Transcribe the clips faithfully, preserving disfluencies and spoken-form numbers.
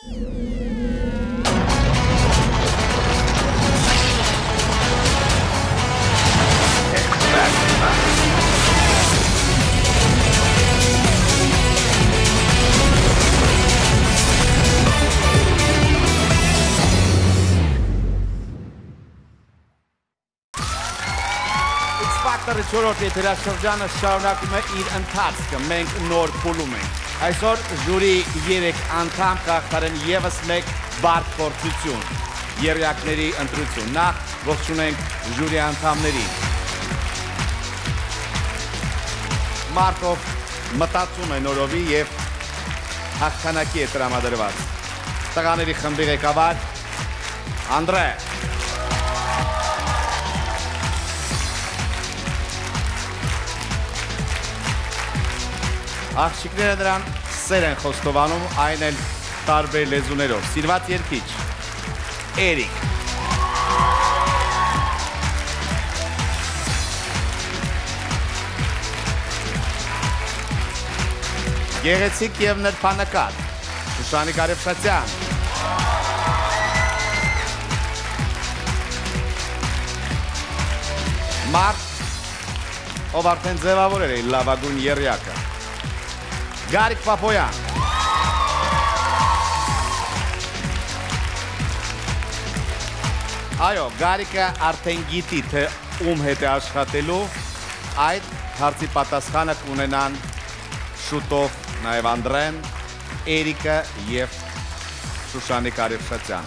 Չորրորդ եթերաշրջանը շարունակում է իր ընթացքը, մենք նոր փուլում ենք։ Այսօր ժյուրի երեք անդամ կհաղթարեն ևս մեկ բարդ փորձություն, եռյակների ընտրություն։ Նախ ողջունենք ժյուրի անդամներին։ Մարտով մտածում է նորովի և հաղթանակի է տրամադրված։ Տղաների խմբի ղեկավար Անդրե։ Աղջիկները նրան սեր են խոստովանում, այն էլ տարբեր լեզուներով։ Սիրված երգիչ Էրիկ։ Գեղեցիկ և նրբանկատ Շուշանիկ Արևշատյան։ Մարդ, ով արդեն ձևավորել է լավագույն եռյակը։ Գարիկ Պապոյան։ Այո, Գարիկը արդեն գիտի, թե ում հետ է աշխատելու, այդ հարցի պատասխանը կունենան շուտով նաև Անդրեն, Էրիկը և Շուշանիկ Արևշատյան։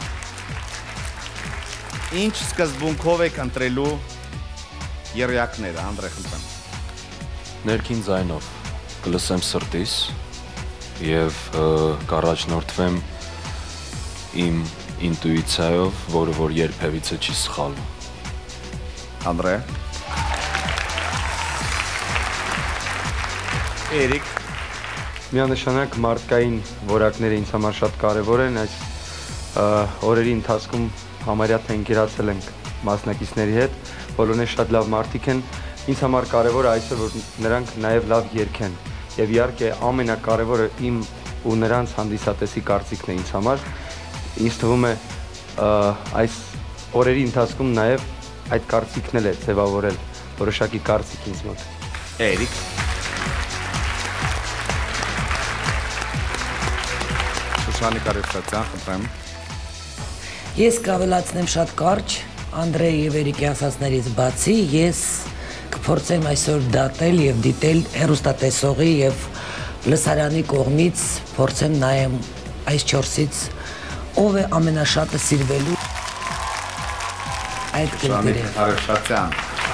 Ինչ սկզբունքով եք ընտրելու եռյակները, Անդրե, խնդրեմ։ Ներքին ձայնով կլսեմ սրտիս և կառաջնորդվեմ իմ ինտուիցիայով, որը որ երբևիցե չի սխալվում։ Անդրե։ Էրիկ։ Միանշանակ մարդկային որակները ինձ համար շատ կարևոր են, այս օրերի ընթացքում համարյա թե ընկերացել ենք մասնակիցների հետ, բոլորն շատ լավ մարդիկ են, ինձ համար կարևորը այսօր, որ նրանք նաև լավ երգեն։ Եվ իհարկե ամենակարևորը իմ ու նրանց հանդիսատեսի կարծիքն է ինձ համար։ Ինձ թվում է այս օրերի ընթացքում նաև այդ կարծիքն էլ է ձևավորել որոշակի կարծիք ինձ մոտ։ Էրիկ։ Շուշանիկ Արևշատյան, խնդրեմ։ Ես կավելացնեմ շատ կարճ, Անդրեի և Էրիկի ասածներից բացի, ես կփորձեմ այսօր դատել և դիտել հեռուստատեսողի և լսարանի կողմից փորձեմ նայեմ այս չորսից ով է ամենաշատը սիրվելու այդ կրտերը։ Արևշատյան։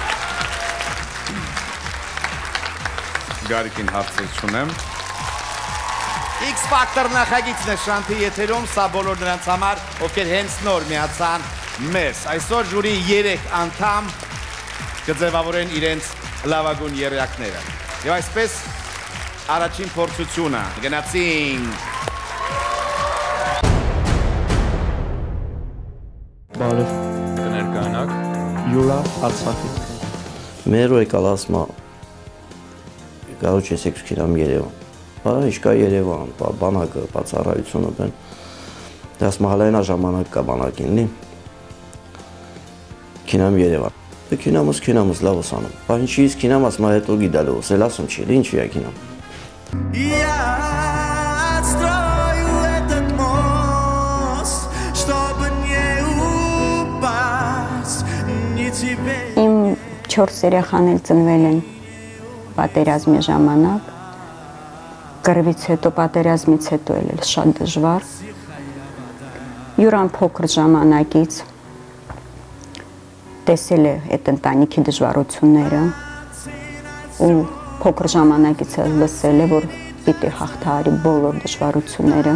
Գարիկին հարցեր չունեմ։ X-Factor նախագիծն է Շանթի եթերում, սա բոլոր նրանց համար, ովքեր հենց նոր միացան մեզ։ Այսօր ժյուրի երեք անդամ կձևավորեն իրենց լավագույն եռյակները։ Եվ այսպես առաջին փորձությունը գնացինք։ Բարև։ Կներկայանաք։ Յուրա Արցախից։ Մեր եկալ ասմա գարուչ ես եք քիրամ Երևան։ Բա ինչ կա Երևան, բանակը, բացառայությունը բեն։ Դա ասմա հալայնա ժամանակ կա բանակին լի։ Քինամ Երևան։ Քինամուս քինամուս լավ ուսանում։ Բա ինչի՞ս քինամ ասմա հետո գիտալուս, էլ ասում չի, ինչի՞ է քինամ։ Իմ չորս երեխան էլ ծնվել են պատերազմի ժամանակ, կռվից հետո, պատերազմից հետո էլ շատ դժվար։ Յուրան փոքր ժամանակից տեսել է այդ ընտանիքի դժվարությունները ու փոքր ժամանակից էլ լսել է, որ պիտի հաղթահարի բոլոր դժվարությունները։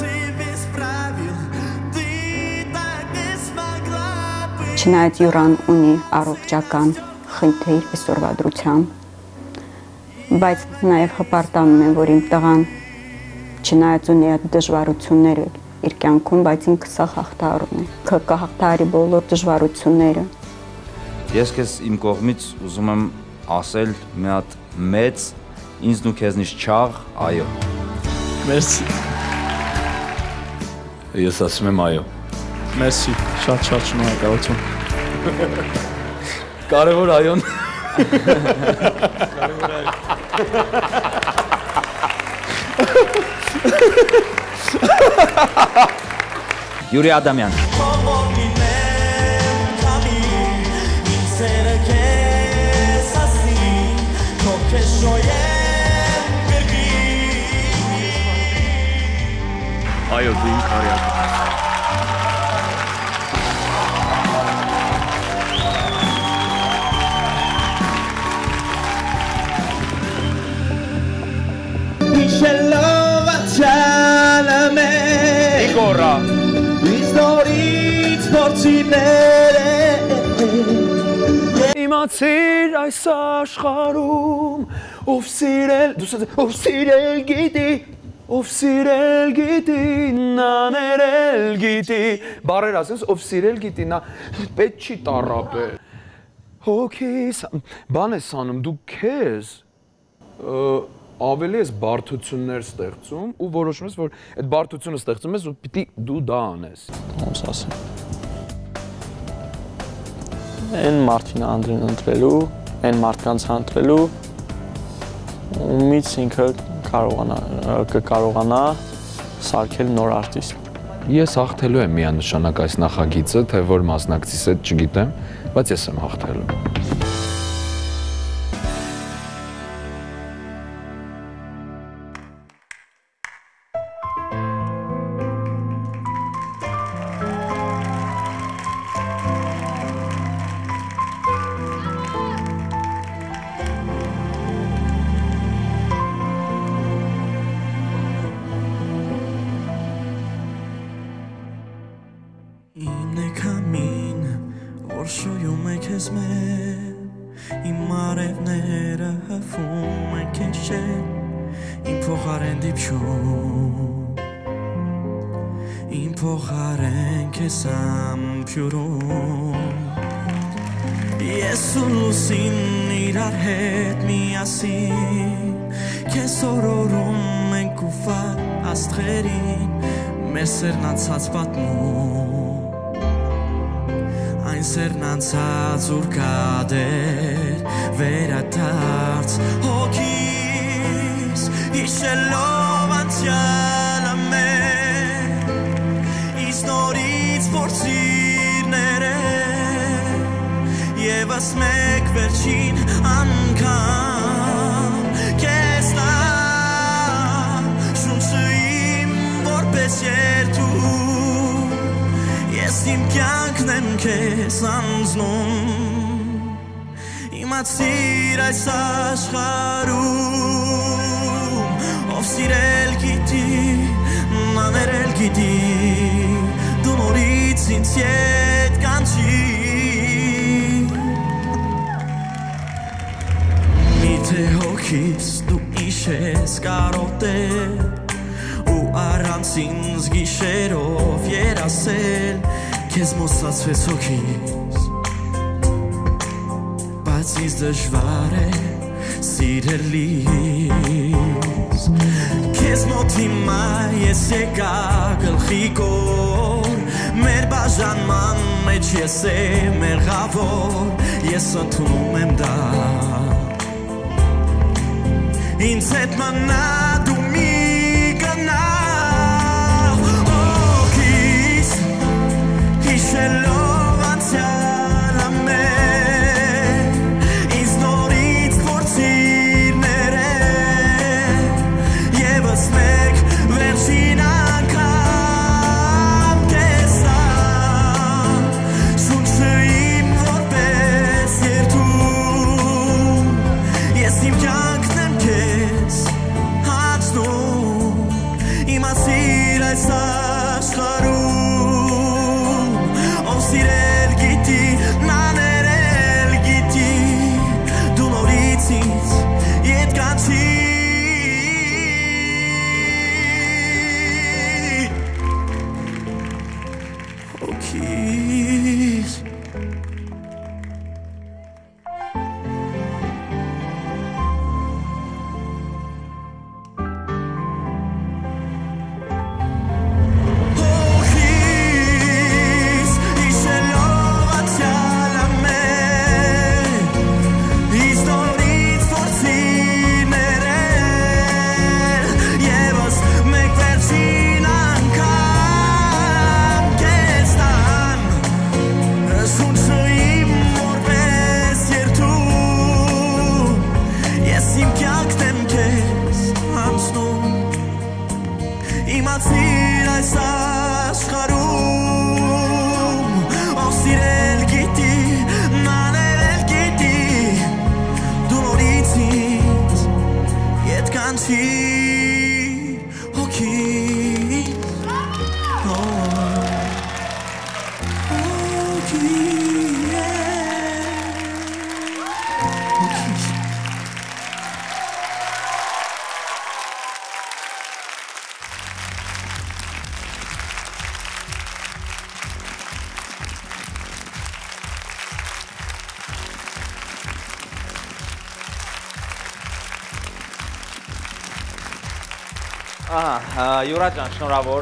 Չնայած յուրան ունի առողջական խնդիր այսօրվա դրությամբ, բայց նաև հպարտանում եմ, որ իմ տղան չնայած ունի այդ դժվարությունները իր կյանքում, բայց ինքը սա հաղթահարում է, կհաղթահարի բոլոր դժվարությունները։ Ես քեզ իմ կողմից ուզում եմ ասել մի հատ մեծ, ինձն ու քեզնից չաղ, այո։ Մերսի։ Ես ասում եմ այո։ Մերսի, շատ-շատ շնորհակալություն։ Կարևոր այոն։ Յուրի Ադամյան։ Այո, դու իմ քարյակը։ Իշելով աչանամ է Իգորա Իզնորից փորձիներ է Իմացիր այս աշխարում ով սիրել, ով սիրել գիտի, ով սիրել գիտի, նա ներել գիտի, բարեր ասես, ով սիրել գիտի, նա պետք չի տառապել։ Հոգիս, բան ես անում, դու քեզ ավելի ես բարդություններ ստեղծում ու որոշում ես, որ այդ բարդությունը ստեղծում ես ու պիտի դու դա անես։ Ոնց ասեմ։ Այն մարդին անդրին ընտրելու, այն մարդկանց ընտրելու, ումից ինքը կարողանա, կկարողանա սարքել նոր արտիստ։ Ես հաղթելու եմ միանշանակ այս նախագիծը, թե որ մասնակցիս այդ չգիտեմ, բայց ես եմ հաղթելու։ Սերնացած պատմում Այն սերնացած ուրկադեր վերադարձ հոգիս Իշելով անցյալը մեր Իս նորից փորձիրներ է Եվս մեկ վերջին անգամ Կես տամ շունչը իմ որպես երդում Ես իմ կյանքն եմ քեզ անձնում Իմացիր այս աշխարհում Ով սիրել գիտի, նա ներել գիտի Դու նորից ինձ ետ կանչի Միթե հոգիս դու իշես կարոտել Ու առանց ինձ գիշերով երասել Քեզ մոսացվեց հոգիս Բայց ինձ դժվար է սիրելիս Քեզ մոտ հիմա ես եկա գլխիկոր Մեր բաժանման մեջ ես եմ մեղավոր Ես ընդունում եմ դա Ինձ հետ մնա դու մի գնա Հոգիս հիշելով անցյալը մեր Ինձ նորից փորձիրներ է Եվս մեկ վերջին անգամ Քեզ տամ շունչը իմ որպես երդում Ես իմ կյանքն եմ քեզ հանձնում Իմացիր այս աշխարհում Ով սիրել գիտի, նա ներել գիտի Դու նորից ինձ ետ կանչի Հոգիս Հոգիս իմացիր այս աշխարհում ով սիրել գիտի մաներել գիտի դու նորից ինձ ետ կանչիր հոգի Ահա, Յուրա ջան, շնորհավոր։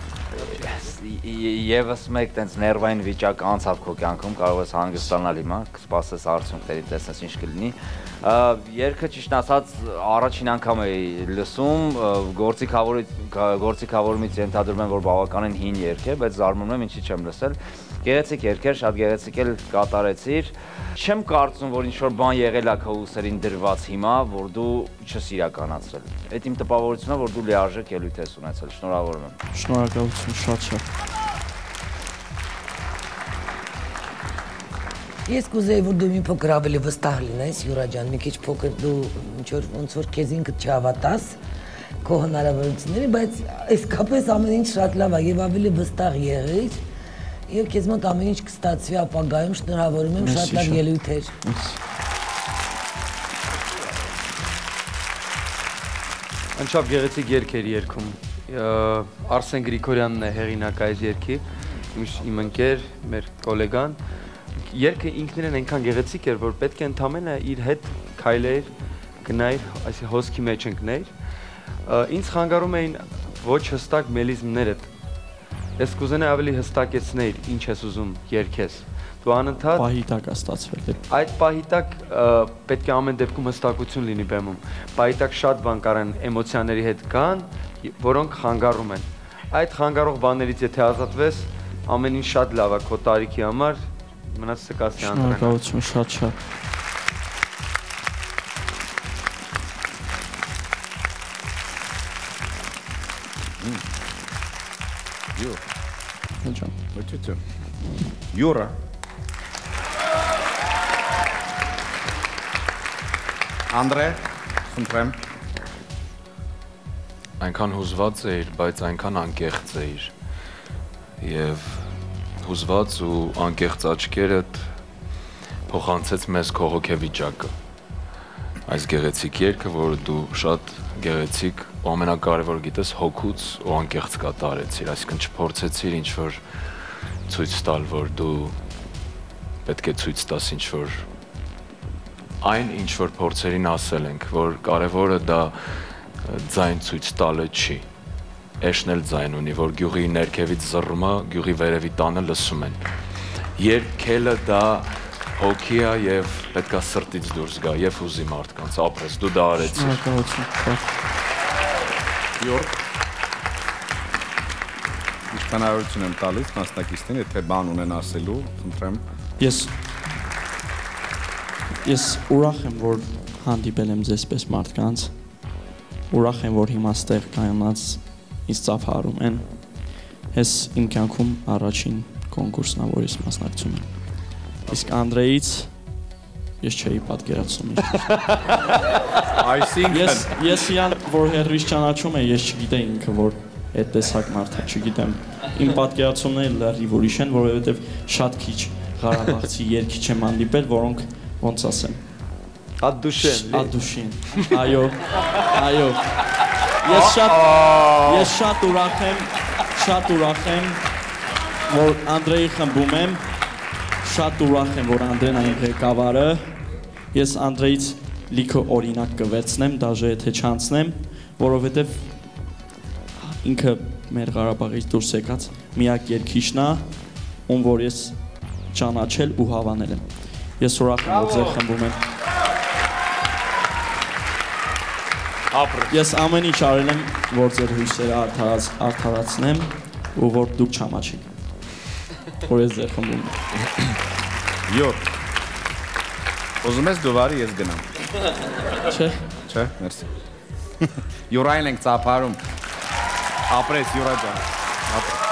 Եվս մեկ տենց ներվային վիճակ անցավ քո կյանքում, կարող ես հանգստանալ հիմա, կսպասես արդյունքների, տեսնես ինչ կլինի։ Երգը ճիշտ ասած առաջին անգամ էի լսում, գործիքավորումից ենթադրում եմ, որ բավականին հին երգ է, բայց զարմանում եմ ինչի չեմ լսել։ Գեղեցիկ երգ էր, շատ գեղեցիկ էլ կատարեցիր։ Չեմ կարծում, որ ինչ-որ բան եղել է քո ուսերին դրված հիմա, որ դու չես իրականացրել։ Այդ իմ տպավորությունն է, որ դու լիարժեք ելույթ ես ունեցել։ Շնորհավորում եմ։ Շնորհակալություն, շատ-շատ։ Ես կուզեի, որ դու մի փոքր ավելի վստահ լինես, Յուրա ջան, մի քիչ փոքր դու ինչ-որ ոնց որ քեզ ինքդ չհավատաս քո հնարավորությունների, բայց իսկապես ամեն ինչ շատ լավ է եւ ավելի վստահ եղիր եւ քեզ մոտ ամեն ինչ կստացվի ապագայում, շնորհավորում եմ, շատ լավ ելույթ էր։ Անչափ գեղեցիկ երգ էր երգում։ Արսեն Գրիգորյանն է հեղինակ այս երգի, իմ ընկեր, մեր գոլեգան։ Երգը ինքն իրեն այնքան գեղեցիկ էր, որ պետք է ընդամենը իր հետ քայլեր, գնայր, այսի հոսքի մեջ ընկներ։ Ինձ խանգարում էին ոչ հստակ մելիզմներդ։ Ես կուզենայի ավելի հստակեցնել ինչ ես ուզում երգես։ Դու անընդհատ պահիտակ է ստացվել։ Այդ պահիտակ պետք է ամեն դեպքում հստակություն լինի բեմում։ Պահիտակ շատ բան կարան էմոցիաների հետ գան, որոնք խանգարում են։ Այդ խանգարող բաներից եթե ազատվես, ամեն ինչ շատ լավ է քո տարիքի համար, մնացածը կասի Անդրեն։ Շնորհակալություն, շատ-շատ։ Յուրա Անդրե, խնդրեմ։ Այնքան հուզված էիր, բայց այնքան անկեղծ էիր։ Եվ հուզված ու անկեղծ աչքերդ փոխանցեց մեզ քո հոգեվիճակը։ Այս գեղեցիկ երգը, որը դու շատ գեղեցիկ, ու ամենակարևորը գիտես, հոգուց ու անկեղծ կատարեցիր, այսինքն չփորձեցիր ինչ-որ ցույց տալ, որ դու պետք է ցույց տաս ինչ-որ այն ինչ-որ փորձերին ասել ենք, որ կարևորը դա ձայն ցույց տալը չի։ Էշն էլ ձայն ունի, որ գյուղի ներքևից զռում է, գյուղի վերևի տանը լսում են։ Երգելը դա հոգի է եւ պետքա սրտից դուրս գա եւ ուզի մարդկանց ապրես, դու դա արեցիր։ Յուր Հնարավորություն եմ տալիս մասնակիցներին, եթե բան ունեն ասելու, խնդրեմ։ Ես ես ուրախ եմ, որ հանդիպել եմ ձեզ պես մարդկանց։ Ուրախ եմ, որ հիմա ստեղ կայանած ինձ ծափահարում են։ Ես իմ կյանքում առաջին կոնկուրսն է, որ ես մասնակցում եմ։ Իսկ Անդրեից ես չէի պատկերացնում։ Այսինքն ես իրան, որ հերրից ճանաչում է, ես չգիտեի ինքը, որ այդ տեսակ մարդ է, չգիտեմ։ Իմ պատկերացումները լրիվ ուրիշ են, որովհետև շատ քիչ Ղարաբաղցի երգիչ եմ հանդիպել, որոնք ոնց ասեմ։ Ադուշեն։ Ադուշեն։ Այո, այո։ Ես շատ ես շատ ուրախ եմ, շատ ուրախ եմ, որ Անդրեի խմբում եմ, շատ ուրախ եմ, որ Անդրեն այն ղեկավարը։ Ես Անդրեից լիքը օրինակ կվերցնեմ, դաժե եթե չանցնեմ, որովհետև ինքը մեր Ղարաբաղից դուրս եկած միակ երգիչն է, ում որ ես ճանաչել ու հավանել եմ։ Ես ուրախ եմ, որ ձեր խմբում եմ։ Ես ամեն ինչ արել եմ, որ ձեր հույսերը արդարացնեմ ու որ դուք չամաչեք, որ ես ձեր խմբում եմ։ Յուր, ուզում ես դու վարի, ես գնամ։ Չէ։ Չէ, մերսի։ Յուրային ենք ծափարում։ Ապրես Յուրա ջան։ Ապրես։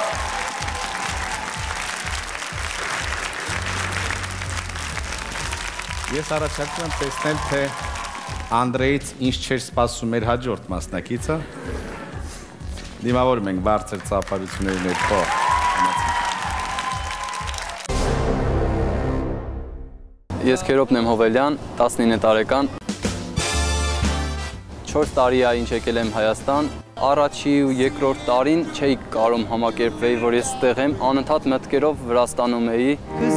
Ես առաջարկում եմ տեսնել, թե Անդրեից ինչ չէր սպասում մեր հաջորդ մասնակիցը։ Դիմավորում ենք բարձր ծափարությունների ներքո։ Ես Քերոպն եմ Հովելյան, տասնինը տարեկան։ չորս տարի է ինչ եկել եմ Հայաստան։ Առաջի ու երկրորդ տարին չէի կարող համակերպվեի, որ ես ստեղ եմ, անընդհատ մտքերով Վրաստանում էի։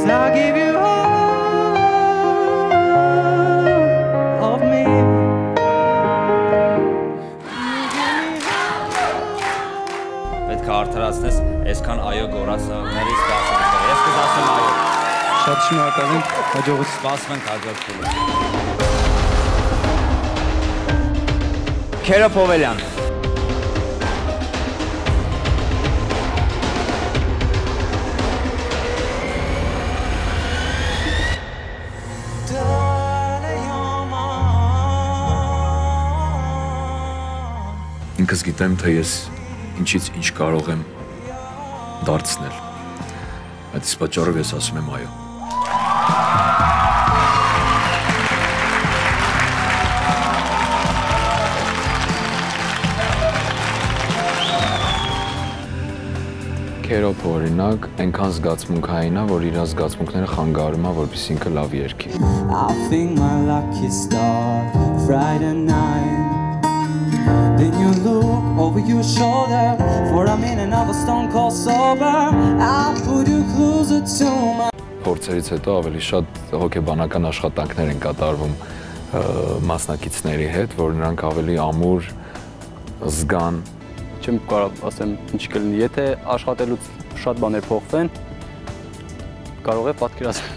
Պետք է արդարացնես, այսքան այո գորասաններից դասը։ Ես կասեմ այո։ Շատ շնորհակալ եմ, հաջողություն։ Սպասում ենք հաջորդ փուլը։ Քերոպ Հովելյան։ Ինքս գիտեմ, թե ես ինչից ինչ կարող եմ դարձնել։ Այդ իսկ պատճառով ես ասում եմ այո։ Քերոպ օրինակ այնքան զգացմունքային է, որ իր զգացմունքները խանգարում է, որպեսզի ինքը լավ երգի։ I think my lucky star Friday night Then you look over your shoulder For a minute I was stone cold sober I put you closer to my Փորձերից հետո ավելի շատ հոգեբանական աշխատանքներ են կատարվում մասնակիցների հետ, որ նրանք ավելի ամուր զգան։ Չեմ կարող ասեմ ինչ կլինի, եթե աշխատելուց շատ բաներ փոխվեն, կարող է պատկերացնել։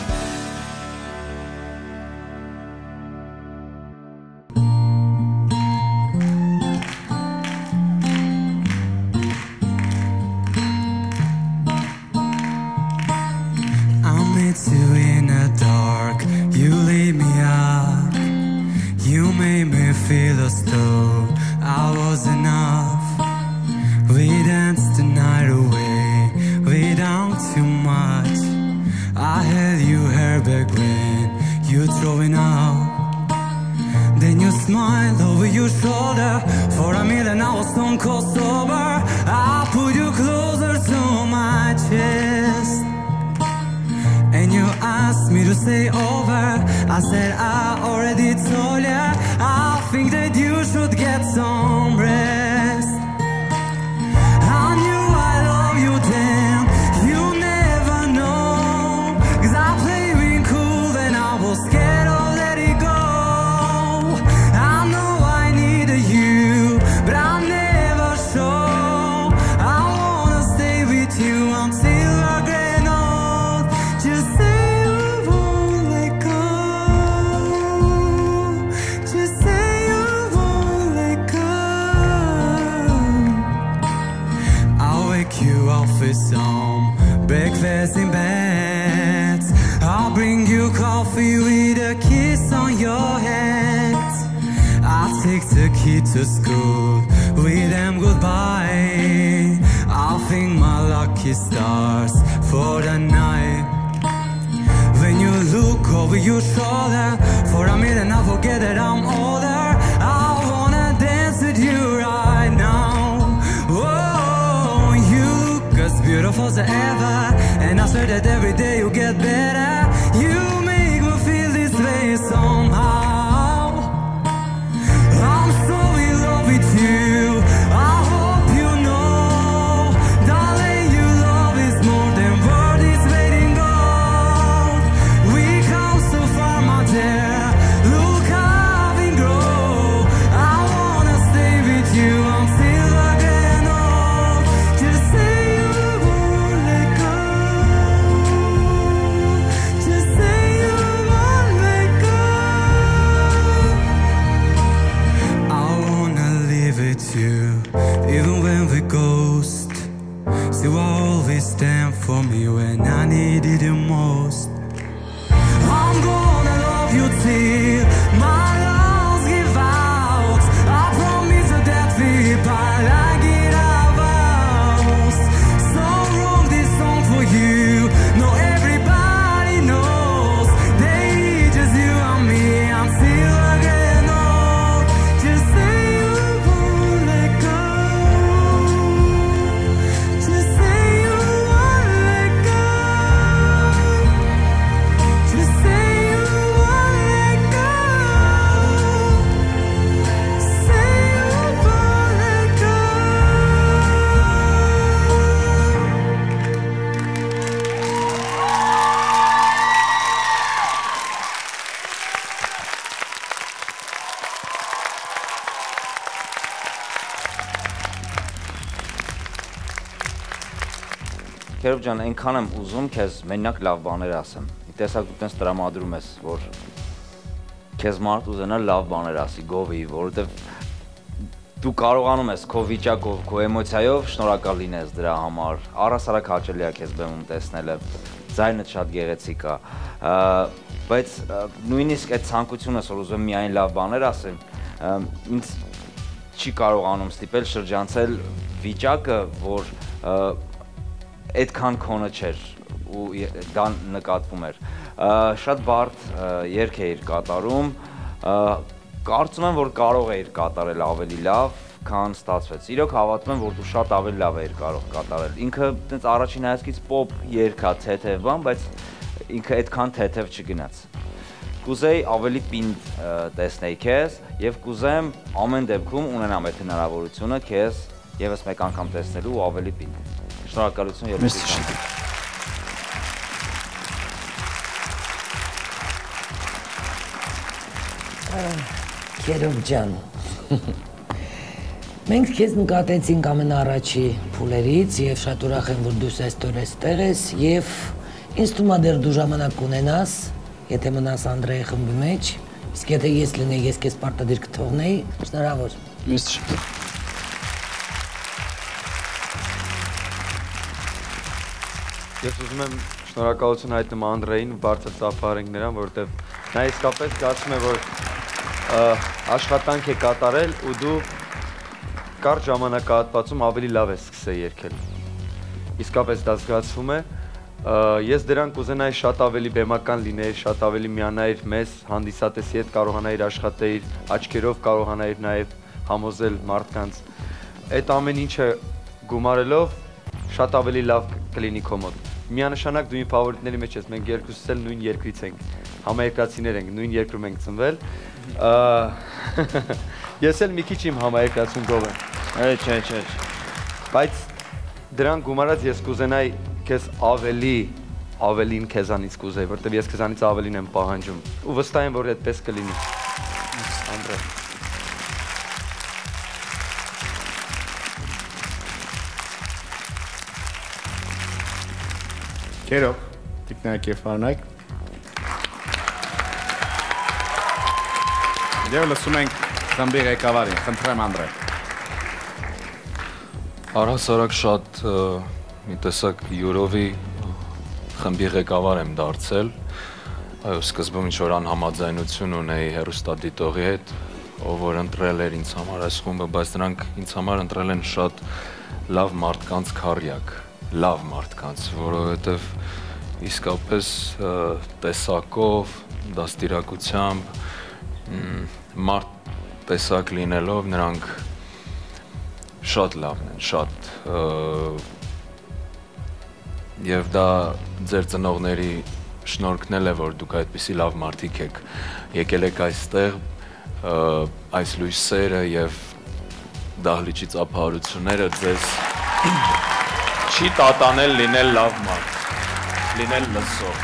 I met you in the dark, you lit me up You made me feel as though I was enough We danced the night away, without too much I held your hair back when you throwing up Then you smiled over your shoulder For a minute I was stone cold sober I put you closer to my chest And you asked me to stay over I said I already told ya I think that you should get some rest I knew I love you then You never know Cause I played being cool and I was scared of letting go I know I needed you But I never show I wanna stay with you until we're getting old Just say you won't let go Just say you won't let go I'll wake you up with some breakfast in bed I'll bring you coffee with a kiss on your head I'll take the kid to school with them goodbye I'll thank my lucky stars for the night When you look over your shoulder For a minute I forget that I'm older I wanna dance with you right now Whoa, you look as beautiful as ever And I swear that every day you get better You make me feel this way somehow I'm so in love with you I hope you know Darling, your love is more than worth its weight in gold We come so far, my dear Look how we grow I wanna stay with you until we're getting old Just say you won't let go Just say you won't let go I wanna live with you Even when we ghost So I always stand for me when I need it the most I'm gonna love you till my lungs give out I promise that if I like it Քերոբ ջան, այնքան եմ ուզում քեզ մենակ լավ բաներ ասեմ։ Տեսակ դու տես տրամադրում ես, որ քեզ մարդ ուզենա լավ բաներ ասի, գովի, որովհետև դու կարողանում ես քո վիճակով, քո էմոցիայով շնորհակալ լինես դրա համար։ Առհասարակ հաճելի է քեզ բեմում տեսնելը, ձայնդ շատ գեղեցիկ է, բայց նույնիսկ այդ ցանկությունս, որ ուզում եմ միայն լավ բաներ ասեմ, ինձ չի կարողանում ստիպել շրջանցել վիճակը, որ այդքան քոնը չէր ու դա նկատվում էր։ Շատ բարդ երգ էիր կատարում, կարծում եմ, որ կարող էիր կատարել ավելի լավ, քան ստացվեց։ Իրոք հավատում եմ, որ դու շատ ավելի լավ էիր կարող կատարել։ Ինքը տենց առաջին հայացքից պոպ երգ է, թեթև բան, բայց ինքը այդքան թեթև չգնաց։ Կուզեի ավելի պինդ տեսնեի քեզ եւ կուզեմ ամեն դեպքում ունենամ այդ հնարավորությունը քեզ եւս մեկ անգամ տեսնելու ու ավելի պինդ։ Շնորհակալություն եւ Քերոբ ջան, մենք քեզ նկատեցինք ամենաառաջի փուլերից եւ շատ ուրախ եմ, որ դու այսօր այստեղ ես եւ ինձ թվում է դեռ դու ժամանակ կունենաս, եթե մնաս Անդրեի խմբի մեջ, իսկ եթե ես լինեի, ես քեզ պարտադիր կթողնեի, շնորհավոր։ Ես ուզում եմ շնորհակալություն հայտնել Անդրեին, բարձր ծափահարենք նրան, որովհետեւ նա իսկապես զգացում է, որ աշխատանք է կատարել ու դու կարճ ժամանակահատվածում ավելի լավ ես սկսել երգել։ Իսկապես դա զգացվում է։ Ես դրան կուզենայի շատ ավելի բեմական լինեիր, շատ ավելի միանայիր մեզ, հանդիսատեսի հետ կարողանայիր աշխատեիր, աչքերով կարողանայիր նաև համոզել մարդկանց։ Այդ ամեն ինչը գումարելով շատ ավելի լավ կլինի քո մոտ։ Միանշանակ դու իմ ֆավորիտների մեջ ես, մենք երկուսս էլ նույն երկրից ենք, համաերկրացիներ ենք, նույն երկրում ենք ծնվել։ Ես էլ մի քիչ իմ համաերկրացուն գով եմ։ Չէ, չէ, չէ։ Բայց դրան գումարած ես կուզենայի քեզ ավելի, ավելին քեզանից կուզեի, որտեղ ես քեզանից ավելին եմ պահանջում։ Ու վստահ եմ, որ այդպես կլինի։ Անդրե։ Քերոբ, տիկնայք եւ ֆանայք։ Եվ լսում ենք խմբի ղեկավարին, խնդրեմ Անդրե։ Առհասարակ շատ մի տեսակ յուրովի խմբի ղեկավար եմ դարձել։ Այո, սկզբում ինչ-որ անհամաձայնություն ունեի հեռուստադիտողի հետ, ով որ ընտրել էր ինձ համար այս խումբը, բայց նրանք ինձ համար ընտրել են շատ լավ մարդկանց քառյակ, լավ մարդկանց, որովհետև իսկապես տեսակով, դաստիարակությամբ, մարդ տեսակ լինելով նրանք շատ լավն են, շատ եւ դա ձեր ծնողների շնորհքն է, որ դուք այդպիսի լավ մարդիկ եք, եկել եք այստեղ այս լույսերը եւ դահլիճի ծափահարությունները ձեզ չի տատանել լինել լավ մարդ, լինել լսող։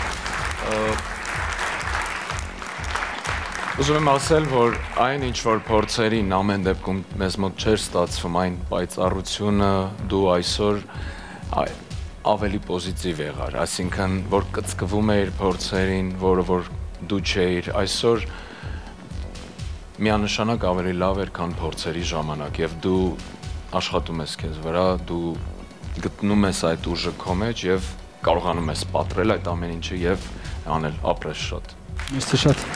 Ուզում եմ ասել, որ այն ինչ որ փորձերին ամեն դեպքում մեզ մոտ չէր ստացվում, այն պայծառությունը դու այսօր ավելի պոզիտիվ եղար, այսինքն որ կծկվում էիր փորձերին, որը որ դու չէիր, այսօր միանշանակ ավելի լավ էր, քան փորձերի ժամանակ եւ դու աշխատում ես քեզ վրա, դու գտնում ես այդ ուժը քո մեջ եւ կարողանում ես պատրել այդ ամեն ինչը եւ անել ապրես շատ։ Մերսի շատ։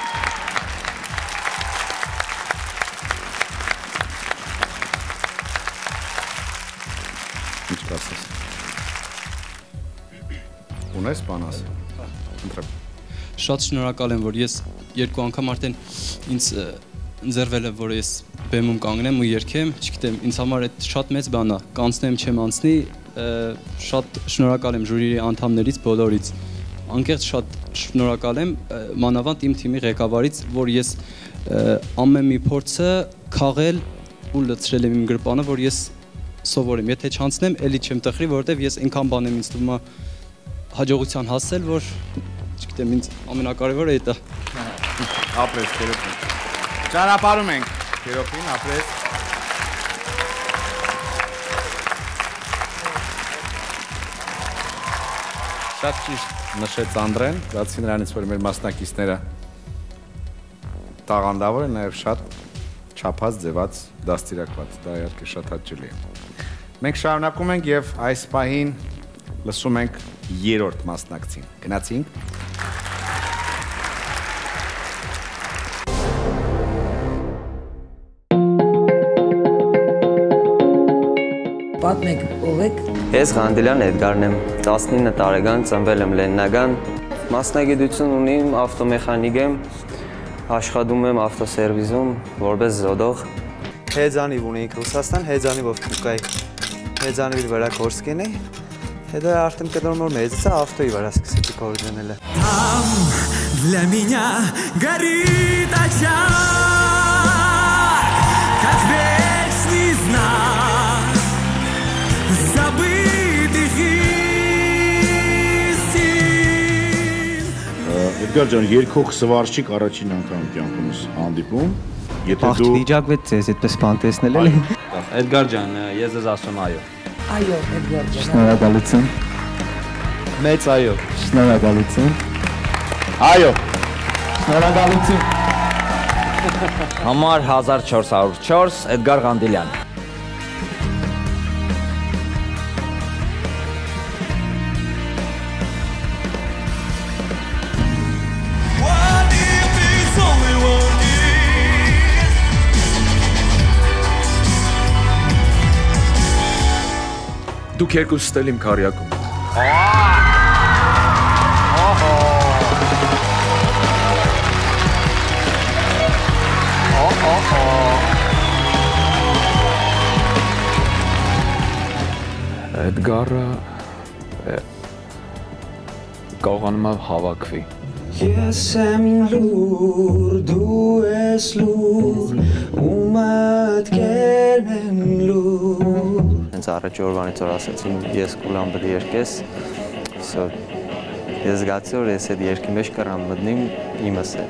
Ինչ կասես։ Ունես բան ասել։ Ընտրեմ։ Շատ շնորհակալ եմ, որ ես երկու անգամ արդեն ինձ ընձեռվել է, որ ես բեմում կանգնեմ ու երգեմ, չգիտեմ, ինձ համար այդ շատ մեծ բան է, կանցնեմ չեմ անցնի, շատ շնորհակալ եմ ժյուրիի անդամներից բոլորից։ Անկեղծ շատ շնորհակալ եմ մանավանդ իմ թիմի ղեկավարից, որ ես ամեն մի փորձը քաղել ու լցրել եմ իմ գրպանը, որ ես սովորեմ, եթե չանցնեմ, էլի չեմ տխրի, որովհետև ես այնքան բան եմ ինձ թվում է հաջողության հասել, որ չգիտեմ, ինձ ամենակարևորը այդ է։ Ապրես, Քերոբին։ Ճանապարհում ենք Քերոբին, ապրես։ շատ ճիշտ նշեց Անդրեն, բացի նրանից, որ մեր մասնակիցները տաղանդավոր են, նաև շատ չափած, ձևած, դաստիարակված, դա իհարկե շատ հաճելի է։ Մենք շարունակում ենք եւ այս պահին լսում ենք երրորդ մասնակցին։ Գնացինք։ Պատմեք, ով եք։ Ես Ղանդիլյան Էդգարն եմ, տասնինը տարեկան, ծնվել եմ Լեննագան, մասնագիտություն ունիմ, ավտոմեխանիկ եմ, աշխատում եմ ավտոսերվիզում, որպես զոդող։ Հեծանիվ ունեինք Ռուսաստան, հեծանիվով կուկայի, հեծանիվի վրա կորս կենեի, հետո արդեն կտրում որ մեծացա, ավտոյի վրա սկսեցի կորս դնել է։ Для меня горит очаг, как вечный знак забытых истин։ Էդգար ջան, երկող սվարշիկ առաջին անգամ կյանքումս հանդիպում։ Աղջ վիճակվեց ձեզ այդպես բան տեսնել էլի։ Էդգար ջան, ես ձեզ ասում այո։ Այո, Էդգար ջան։ Շնորհակալություն։ Մեծ այո։ Շնորհակալություն։ Այո։ Շնորհակալություն։ Համար հազար չորս հարյուր չորս Էդգար Ղանդիլյան։ Դուք երկուս ստել իմ քարյակում։ Էդգարը կարողանում է հավաքվի։ Ես եմ լուր, դու ես լուր, ու մտքերն են լուր։ Հենց առաջ օրվանից որ ասացին ես կուլան բդի երկես, ես զգացի որ ես այդ երկի մեջ կռամ մտնիմ իմս է։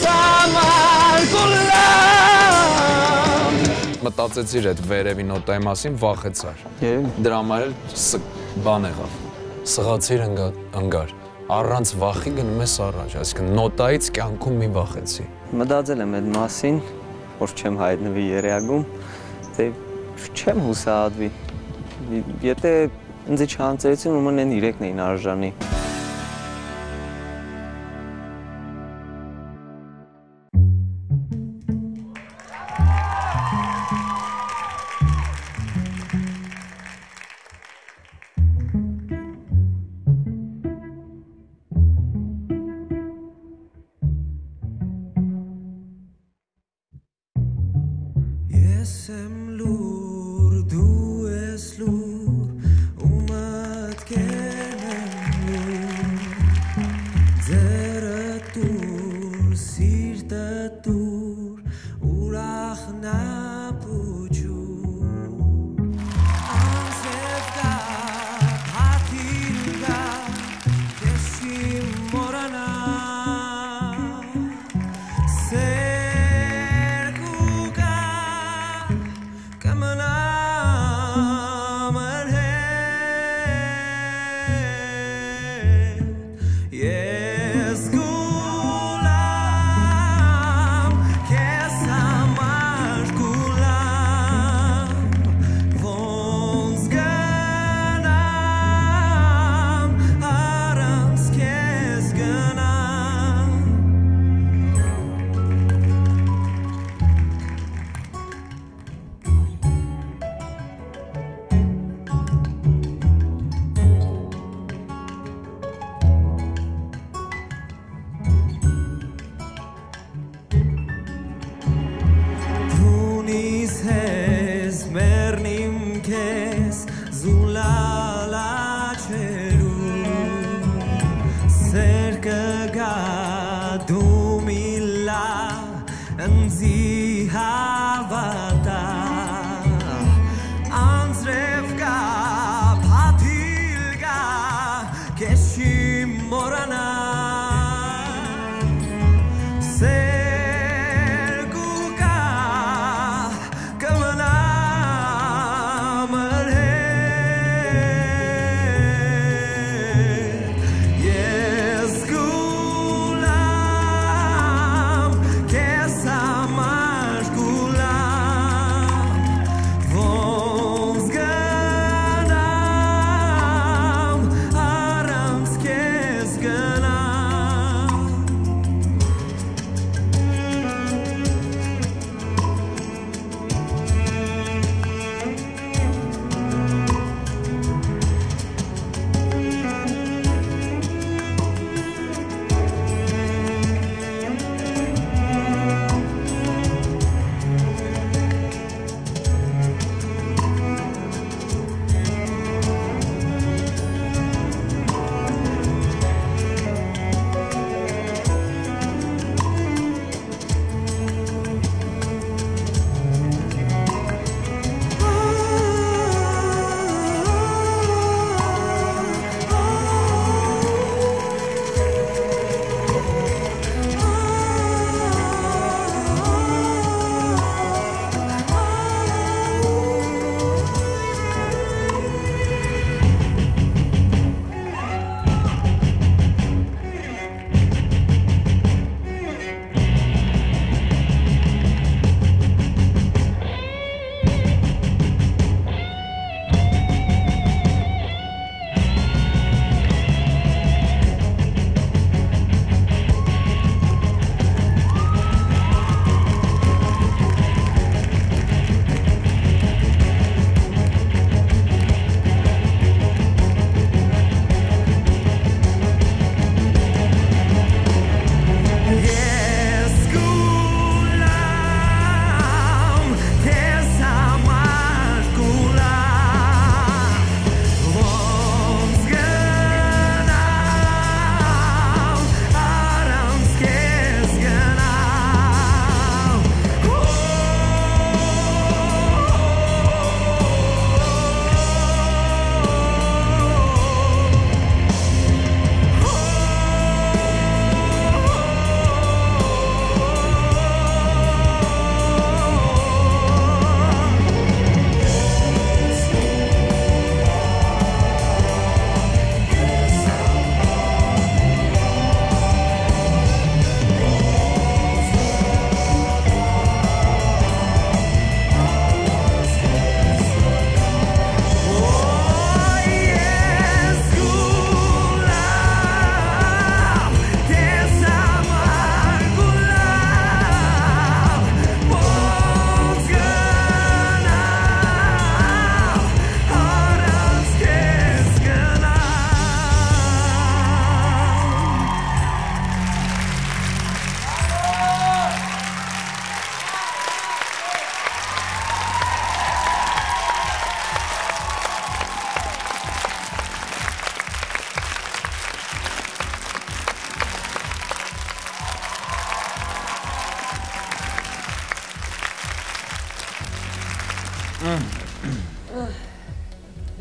Մտածեցիր այդ վերևի նոտայի մասին, վախեցար։ Դրա համար էլ բան եղավ, սղացիր ընգար, առանց վախի գնում ես առաջ, այսինքն նոտայից կյանքում մի վախեցի։ Մտածել եմ այդ մասին, որ չեմ հայտնվի երեագում, թե չեմ հուսահատվի, եթե ինձ չանցերեցին, ուրեմն են իրեկն էին արժանի։ Ես եմ լուր, դու ես լուր, ու մտքերն են լուր, ձեռը տուր, սիրտը տուր, ուրախն ապուջուր, անձև կա, հաթիլ կա, կեշի մորանա,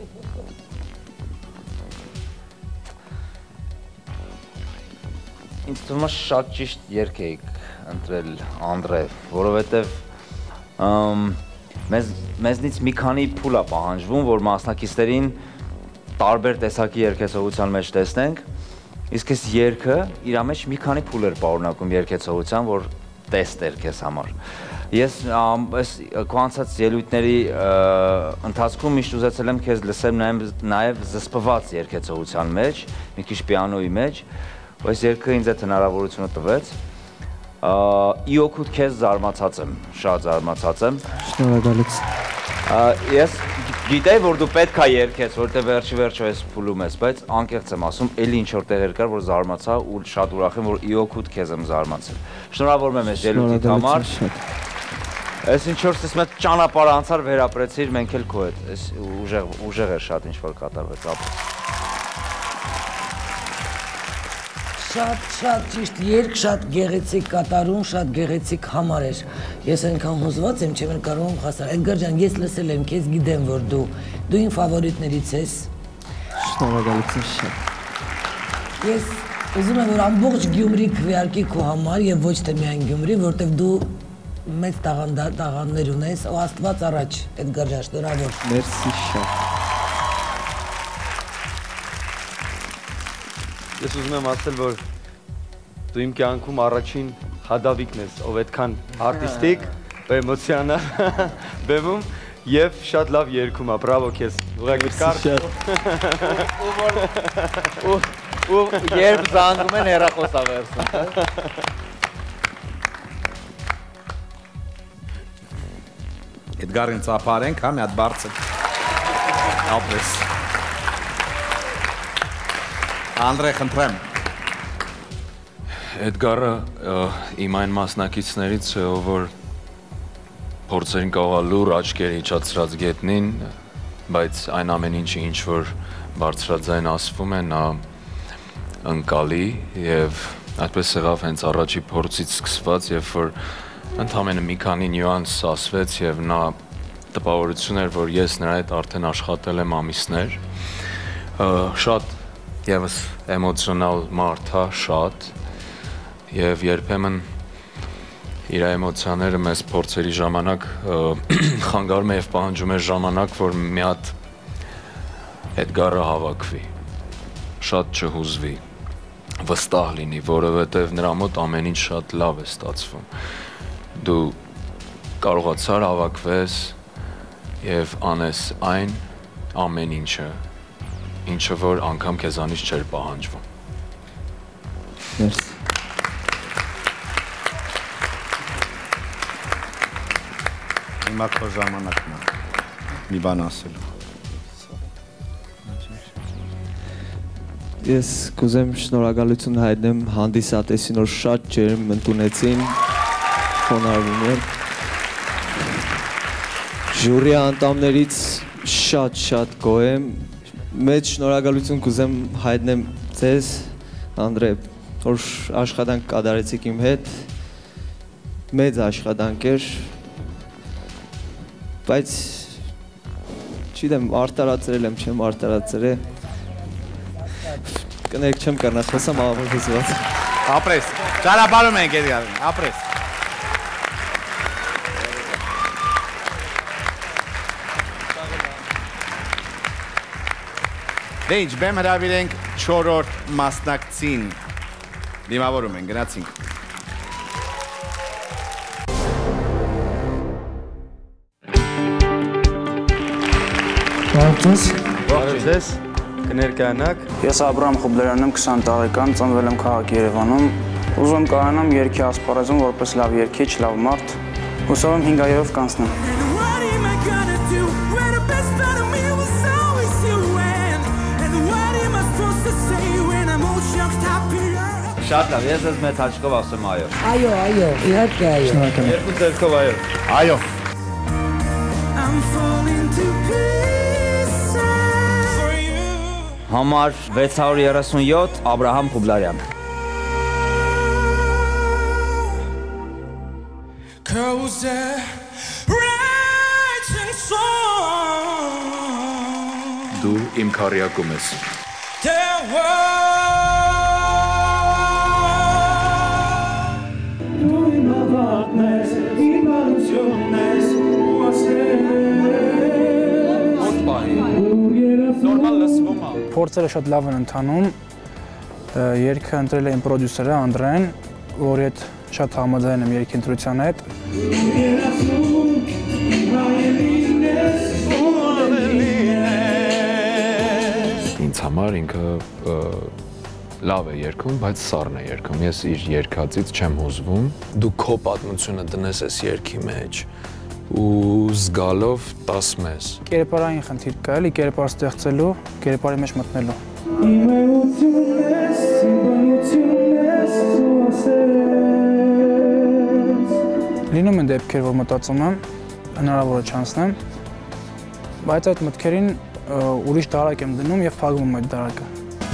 Ինձ թվում է շատ ճիշտ երգ էիք ընտրել Անդրե, որովհետև մեզ մեզնից մի քանի փուլ է պահանջվում, որ մասնակիցներին տարբեր տեսակի երգեցողության մեջ տեսնենք, իսկ այս երգը իր մեջ մի քանի փուլ էր պարունակում երգեցողության, որ տեստ էր քեզ համար։ Ես այս քո անցած ելույթների ընթացքում միշտ ուզեցել եմ քեզ լսեմ նաև զսպված երգեցողության մեջ, մի քիչ պիանոյի մեջ, այս երգը ինձ այդ հնարավորությունը տվեց։ Ի օգուտ քեզ զարմացած եմ, շատ զարմացած եմ։ Շնորհակալություն։ Ես գիտեի, որ դու պետք է երգես, որտեղ վերջի վերջո ես փուլում ես, բայց անկեղծ եմ ասում, էլի ինչ որ տեղեր կար, որ զարմացա ու շատ ուրախ եմ, որ ի օգուտ քեզ եմ զարմացել։ Շնորհավորում եմ այս ելույթիդ համար։ Այս ինչ որ ստես մեծ ճանապարհ անցար վերապրեցիր, մենք էլ քո հետ։ Այս ուժեղ ուժեղ էր շատ ինչ որ կատարվեց, ապա։ Շատ շատ ճիշտ երգ, շատ գեղեցիկ կատարում, շատ գեղեցիկ համար էր։ Ես այնքան հուզված եմ, չեմ կարող եմ հասնել։ Էդգար ջան, ես լսել եմ, քեզ գիտեմ, որ դու դու իմ ֆավորիտներից ես։ Շնորհակալություն շատ։ Ես ուզում եմ, որ ամբողջ Գյումրի քվեարկի քո համար եւ ոչ թե միայն Գյումրի, որտեղ դու մեծ տաղանդներ ունես, ու Աստված առաջ, Էդգար ջան, շնորհավոր։ Մերսի շատ։ Ես ուզում եմ ասել, որ դու իմ կյանքում առաջին հադավիկն ես, ով այդքան արտիստիկ, էմոցիոնալ բեմում եւ շատ լավ երգում է, բրավո քեզ։ Ուղղակի կարճ։ Ու երբ զանգում են հեռախոսա վերցնում։ Էդգարին ծափարենք, հա, մի հատ բարձր։ Ապրես։ Անդրե, խնդրեմ։ Էդգարը իմ այն մասնակիցներից է, ով որ փորձերին կարող է լուր աչքեր իջացրած գետնին, բայց այն ամեն ինչը, ինչ որ բարձրաձայն ասվում է, նա ընկալի եւ այդպես եղավ հենց առաջի փորձից սկսված, երբ որ ընդամենը մի քանի նյուանս ասվեց եւ նա տպավորություն էր, որ ես նրա հետ արդեն աշխատել եմ ամիսներ, շատ Եվս էմոցիոնալ մարդ է, շատ, և երբեմն իր էմոցիաները մեզ փորձերի ժամանակ խանգարում է և պահանջում է ժամանակ, որ մի հատ Էդգարը հավաքվի, շատ չհուզվի, վստահ լինի, որովհետև նրա մոտ ամեն ինչ շատ լավ է ստացվում։ Դու կարողացար հավաքվես և անես այն ամեն ինչը, ինչը որ անգամ քեզանից չէր պահանջվում։ Մերսի։ Հիմա քո ժամանակն է մի բան ասելու։ Ես կուզեմ շնորհակալություն հայտնեմ հանդիսատեսին, որ շատ ջերմ ընդունեցին, խոնարհվում եմ։ Ժյուրի անդամներից շատ-շատ գոհ եմ։ Մեծ շնորհակալություն կուզեմ հայտնեմ ձեզ, Անդրե, որ աշխատանք կատարեցիք իմ հետ, մեծ աշխատանք էր, բայց չգիտեմ, արտարացրել եմ, չեմ արտարացրել, կներեք չեմ կրնա, խոսամ աղավոր հզված։ Ապրես, ճանապարհում ենք Էդգարին, ապրես։ Դե ինչ, բեմ հրավիրենք չորրորդ մասնակցին, դիմավորում են, գնացինք։ Բարև ձեզ, կներկայանաք։ Ես Աբրահամ Խուբլերյանն եմ, քսան տարեկան, ծնվել եմ քաղաք Երևանում։ Ուզում եմ կայանամ երգի ասպարեզում որպես լավ երգիչ, լավ մարդ։ Հուսով եմ հինգայերով կանցնեմ։ Շատ լավ, ես ես մեծ հաճկով ասեմ այո։ Այո, այո, իհարկե այո։ Երկու ձեռքով այո։ Այո։ Համար վեց հարյուր երեսունյոթ Աբրահամ Խուբլարյան։ դու իմ քարյակում ես։ Փորձերը շատ լավ են ընթանում, երգը ընտրել է իմ պրոդյուսերը Անդրեն, որի հետ շատ համաձայն եմ երգի ընտրության հետ։ Ինձ համար ինքը լավ է երգում, բայց սառն է երգում, ես իր երգածից չեմ հուզվում։ Դու քո պատմությունը դնես այս երգի մեջ ու զգալով տաս մեզ։ Կերպարային խնդիր կա, էլի կերպար ստեղծելու, կերպարի մեջ մտնելու։ Լինում են դեպքեր, որ մտածում եմ, հնարավոր է չանցնեմ, բայց այդ մտքերին ուրիշ դարակ եմ դնում և փակվում այդ դարակը։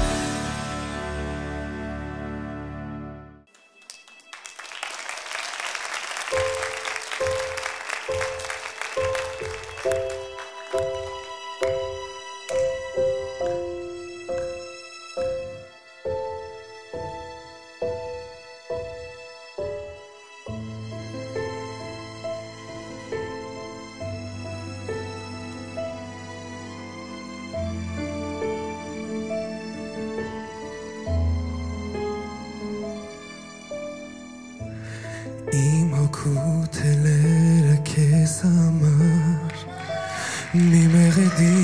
Իմ հոգու թելերը քեզ համար մի մեղեդի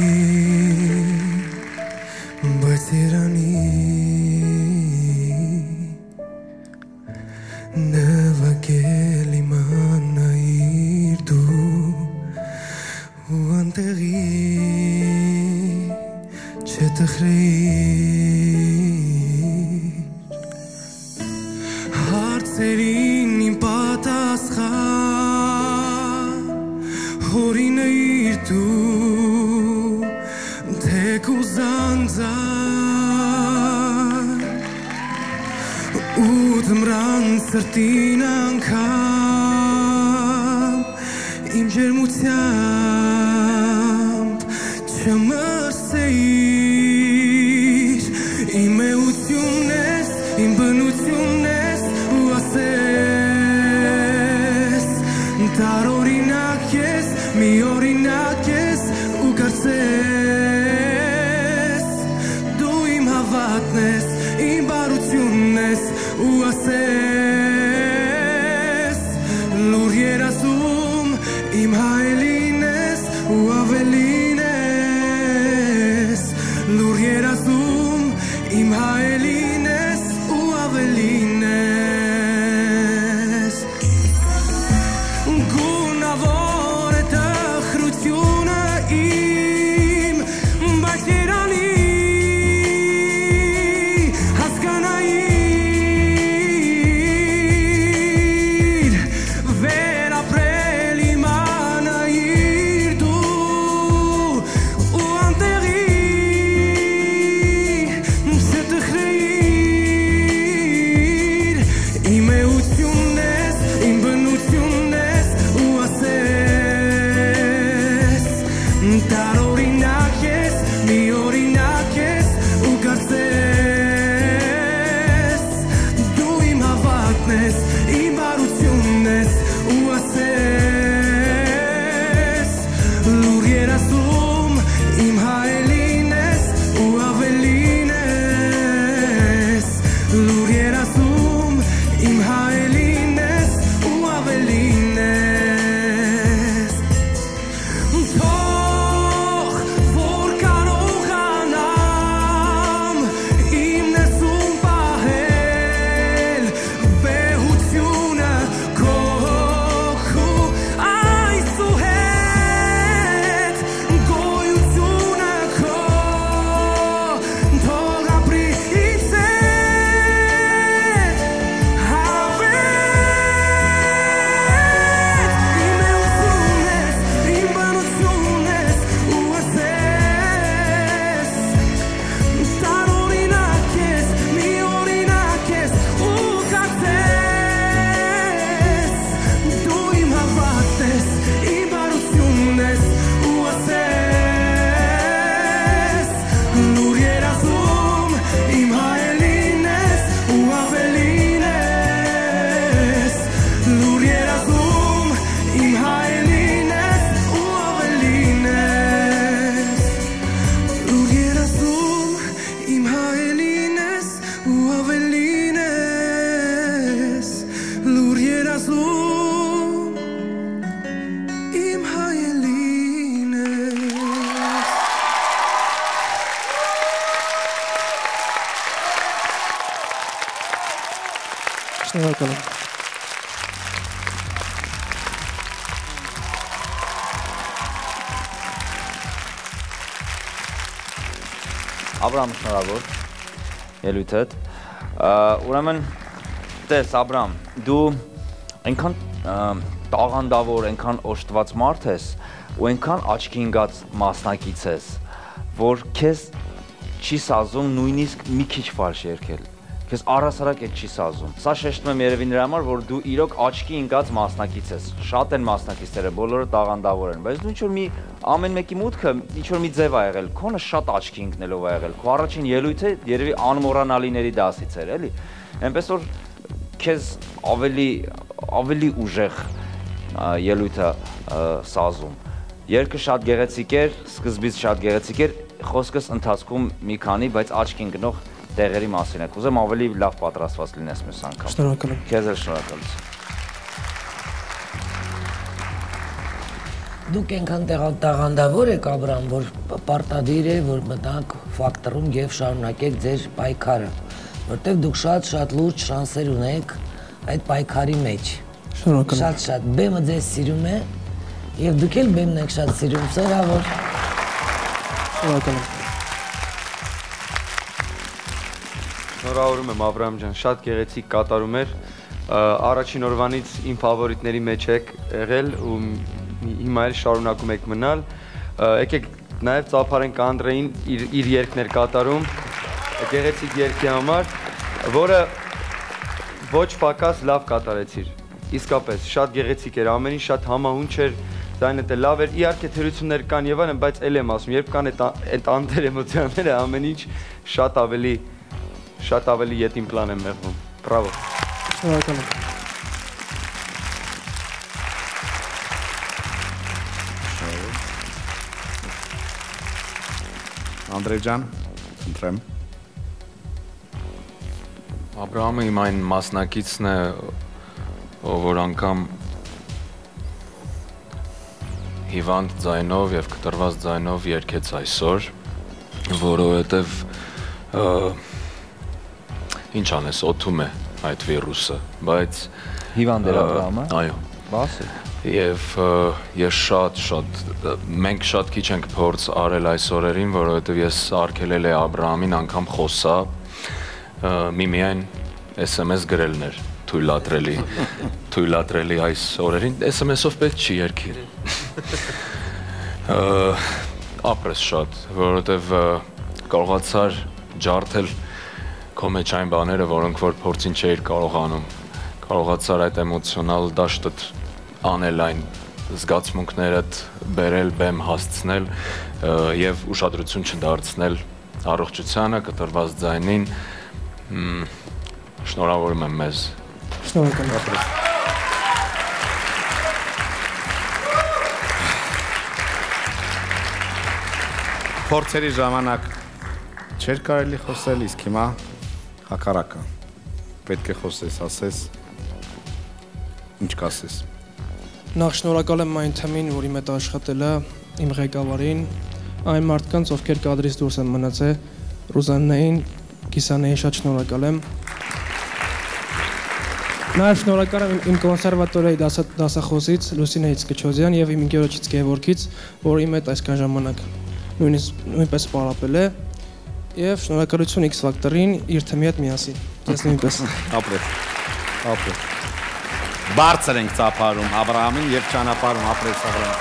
բայց Երանի նվագել իմանայիր դու ու անտեղի չտխրեիր հարցերին իմ պատասխան հորինեիր դու թեկուզ անձան ու դմրան սրտին անգամ իմ ջերմությամբ չմրսեիր իմ էությունն ես, իմ բնությունն ես ու ասես տարօրինակ ես, մի օրինակ ես ու կարծես դու իմ հավատն ես, իմ բարությունն ես ու ասես լուր երազում իմ հայելին ես ու ավելին ես լուր երազում իմ հայելին ես ու ավելին ես գունավոր է տխրությունը իմ բայց Երանի հասկանայի Շնորհակալ եմ։ Աբրամ, շնորհավոր ելույթդ։ Ուրեմն, տես Աբրամ, դու այնքան տաղանդավոր, այնքան օժտված մարդ ես ու այնքան աչքի ընկած մասնակից ես, որ քեզ չի սազում նույնիսկ մի քիչ ֆալշ երգել։ Քեզ առհասարակ այդ չի սազում։ Սա շեշտում եմ երևի նրա համար, որ դու իրոք աչքի ընկած մասնակից ես։ Շատ են մասնակիցները, բոլորը տաղանդավոր են, բայց դու ինչ որ մի ամեն մեկի մուտքը ինչ որ մի ձև ա եղել, քոնը շատ աչքի ընկնելով ա եղել։ Քո առաջին ելույթը երևի անմոռանալիների դասից էր, էլի։ Էնպես որ քեզ ավելի ավելի ուժեղ ելույթը սազում։ Երգը շատ գեղեցիկ էր, սկզբից շատ գեղեցիկ էր, խոսքս ընթացքում մի քանի, բայց աչքի ընկնող տեղերի մասին եք ուզեմ ավելի լավ պատրաստված լինես մյուս անգամ։ Շնորհակալ եմ։ Քեզ էլ շնորհակալություն։ Դուք այնքան տաղանդավոր եք Աբրամ, որ պարտադիր է, որ մտանք ֆակտորում եւ շարունակեք ձեր պայքարը, որտեղ դուք շատ-շատ լուրջ շանսեր ունեք այդ պայքարի մեջ։ Շնորհակալ եմ։ Շատ-շատ բեմը ձեզ սիրում է եւ դուք էլ բեմն եք շատ սիրում, սովորաբար։ Շնորհակալ եմ։ Շնորհավորում եմ Աբրահամ ջան, շատ գեղեցիկ կատարում էր։ Առաջին օրվանից իմ ֆավորիտների մեջ եք եղել ու հիմա էլ շարունակում եք մնալ։ Եկեք նաև ծափարենք Անդրեին իր իր երգներ կատարում գեղեցիկ երգի համար, որը ոչ պակաս լավ կատարեցիր։ Իսկապես շատ գեղեցիկ էր, ամեն ինչ շատ համահունչ էր, ձայնդ էլ լավ էր։ Իհարկե թերություններ կան եւ այլն, բայց էլ եմ ասում, երբ կան այդ անտեր էմոցիաները, ամեն ինչ շատ ավելի շատ ավելի ետին պլան եմ մեղվում։ Բրավո։ Շնորհակալ եմ։ Անդրեյ ջան, խնդրեմ։ Աբրահամը իմ այն մասնակիցն է, որ անգամ հիվանդ ձայնով եւ կտրված ձայնով երգեց այսօր, որովհետեւ ինչ անես, օթում է այդ վիրուսը, բայց հիվանդ էր Աբրահամը։ Այո։ Բասը։ Եվ ես շատ շատ մենք շատ քիչ ենք փորձ արել այս օրերին, որովհետև ես արգելել եմ Աբրահամին անգամ խոսա, միմիայն էս էմ էս գրելն էր թույլատրելի, թույլատրելի այս օրերին, էս էմ էսով պետք չի երգի։ Ապրես շատ, որովհետև կարողացար ջարդել քո մեջ այն բաները, որոնք որ փորձին չէիր կարողանում, կարողացար այդ էմոցիոնալ դաշտդ անել այն զգացմունքներդ բերել, բեմ հասցնել եւ ուշադրություն չդարձնել առողջությանը, կտրված ձայնին։ Շնորհավորում եմ մեզ։ Շնորհակալ եմ։ Փորձերի ժամանակ չէր կարելի խոսել, իսկ հիմա հակառակը։ Պետք է խոսես, ասես, ինչ կասես։ Նախ շնորհակալ եմ այն թիմին, որ իմ հետ աշխատել է, իմ ղեկավարին, այն մարդկանց, ովքեր կադրից դուրս են մնացել, Ռուզաննային, Կիսանեին շատ շնորհակալ եմ։ Նաև շնորհակալ եմ իմ կոնսերվատորիայի դասախոսից Լուսինեից Կչոզյան եւ իմ ընկերոջից Գևորգից, որ իմ հետ այսքան ժամանակ նույնպես պարապել է, եւ շնորհակալություն X Factor-ին իր թիմի հետ միասին։ Ես նույնպես։ Ապրես։ Ապրես։ Բարձր ենք ծափարում Աբրահամին եւ ճանապարհում ապրես Աբրահամ։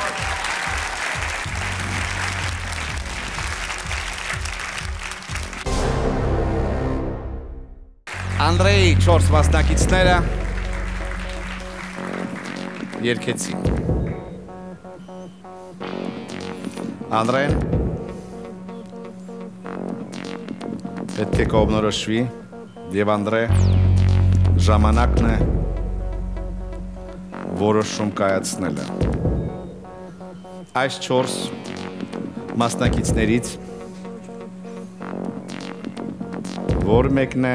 Անդրեյ չորս մասնակիցները երգեցին։ Անդրեյն պետք է կողմնորոշվի եւ Անդրեյ ժամանակն է որոշում կայացնելը։ Այս չորս մասնակիցներից որ մեկն է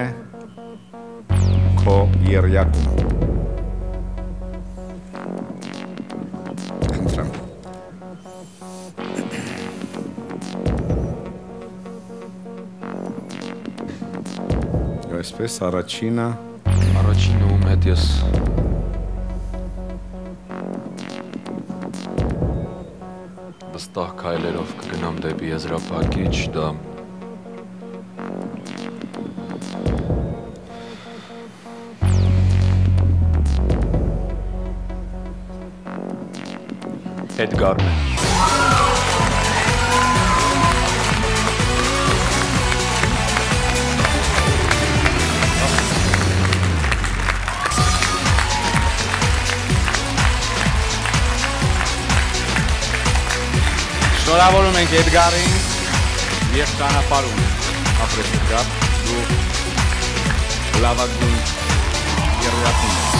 քո երյակում։ Խնդրեմ։ Այսպես առաջինը Առաջին ում հետ ես վստահ քայլերով կգնամ դեպի եզրափակիչ, դա Էդգարն է։ Շնորհավորում ենք Էդգարին և ճանապարհում ապրես Էդգար, դու լավագույն երևակում ես։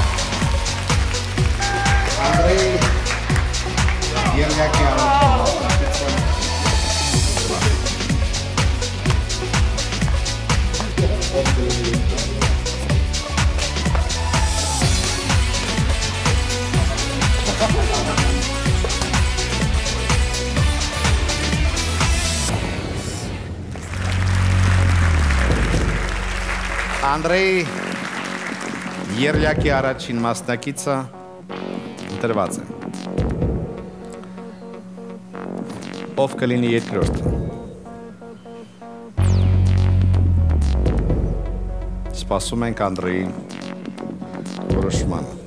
Անդրեյ Երևակի առաջին Անդրեյ Երևակի առաջին մասնակիցը ընտրված է։ Ով կլինի երկրորդը։ Սպասում ենք Անդրեյի որոշմանը։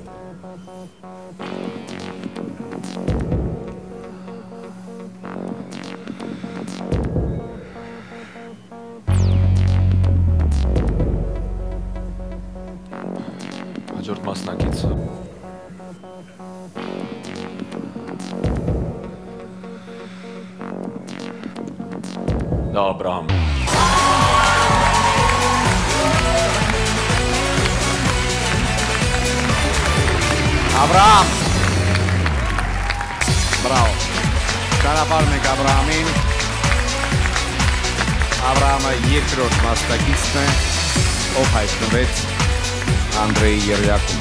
Հաջորդ մասնակիցը դա Աբրահամ Աբրահամ Բրավո Ճանապարհում ենք Աբրահամին Աբրահամը երկրորդ մասնակիցն է ով հայտնվեց Անդրեյ Երևակում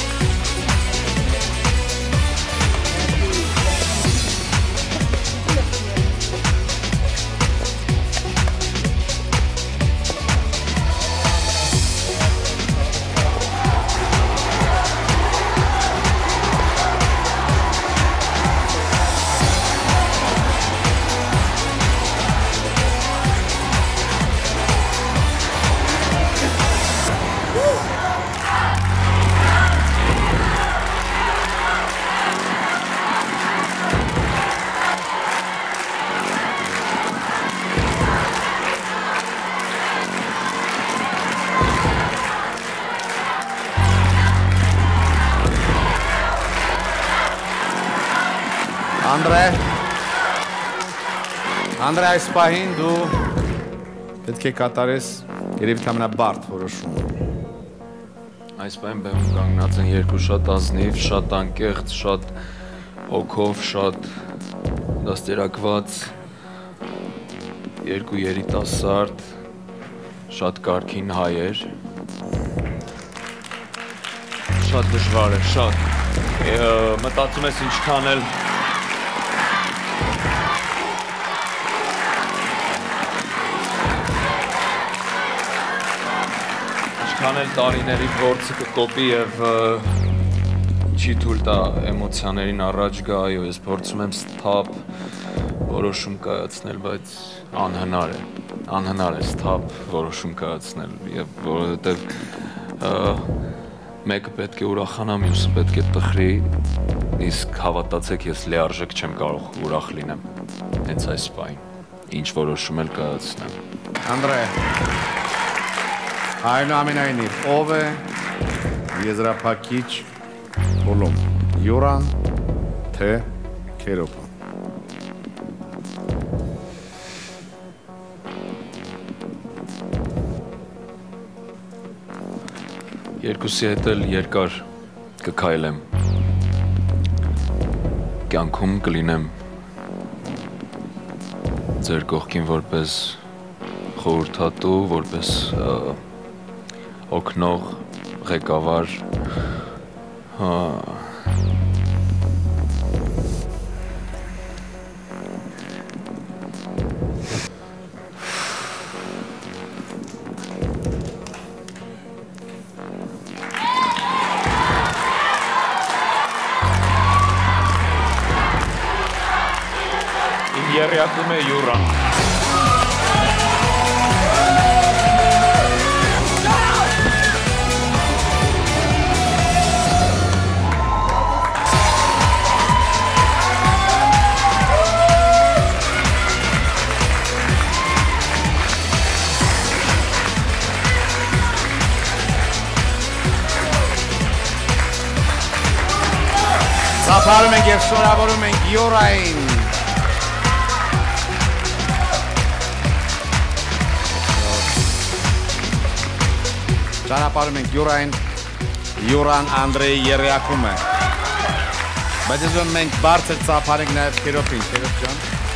Անդրե Անդրե այս պահին դու պետք է կատարես երևի թե ամենաբարդ որոշումը։ Այս պահին բեմում կանգնած են երկու շատ ազնիվ, շատ անկեղծ, շատ հոգով, շատ դաստիարակված երկու երիտասարդ, շատ կարգին հայեր։ Շատ դժվար է, շատ։ Մտածում ես ինչքան էլ Ինչքան էլ տարիների փորձը կկոպի եւ չի թույլ տա էմոցիաներին առաջ գա, այո, ես փորձում եմ սթափ որոշում կայացնել, բայց անհնար է, անհնար է սթափ որոշում կայացնել եւ որովհետեւ մեկը պետք է ուրախանա, մյուսը պետք է տխրի, իսկ հավատացեք, ես լիարժեք չեմ կարող ուրախ լինեմ հենց այս պահին, ինչ որոշում էլ կայացնեմ։ Անդրե Այնուամենայնիվ, ով է եզրափակիչ Բոլոմ, Յուրան, թե Քերոպը։ Երկուսի հետ էլ երկար կքայլեմ, կյանքում կլինեմ ձեր կողքին որպես խորհրդատու, որպես օգնող, ղեկավար, երեակում է Յուրան։ Ծափարում ենք և շնորհավորում ենք Յուրային։ Ճանապարհում ենք Յուրային, Յուրան Անդրեի երեակում է։ Բայց ես ուզում մենք բարձր ծափարենք նաև Քերոպին, Քերոպ ջան։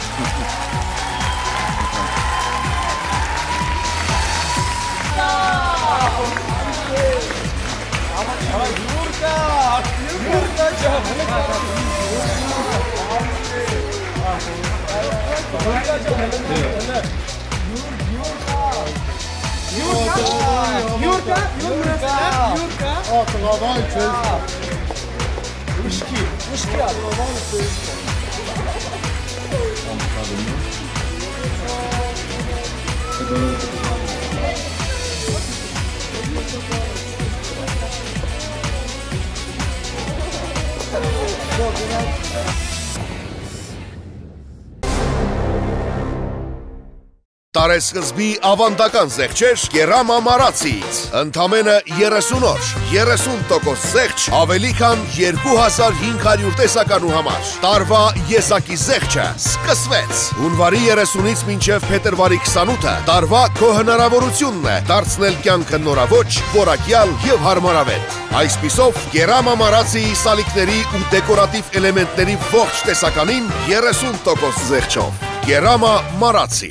Յուրկա, Յուրկա, ատղավան չես, ուշկի, ուշկի ատղավան չես։ Տարեսկզբի ավանդական զեղչեր Կերամա Մարացիից, ընդամենը երեսուն օր, երեսուն տոկոս զեղչ, ավելի քան երկու հազար հինգ հարյուր տեսականու համար։ Տարվա եզակի զեղչը սկսվեց։ Հունվարի երեսունից մինչև փետրվարի քսանութը տարվա քո հնարավորությունն է դարձնել կյանքը նորաոճ, որակյալ եւ հարմարավետ։ Այսպիսով Կերամա Մարացիի սալիկների ու դեկորատիվ էլեմենտների ողջ տեսականին երեսուն տոկոս զեղչով։ Կերամա Մարացի։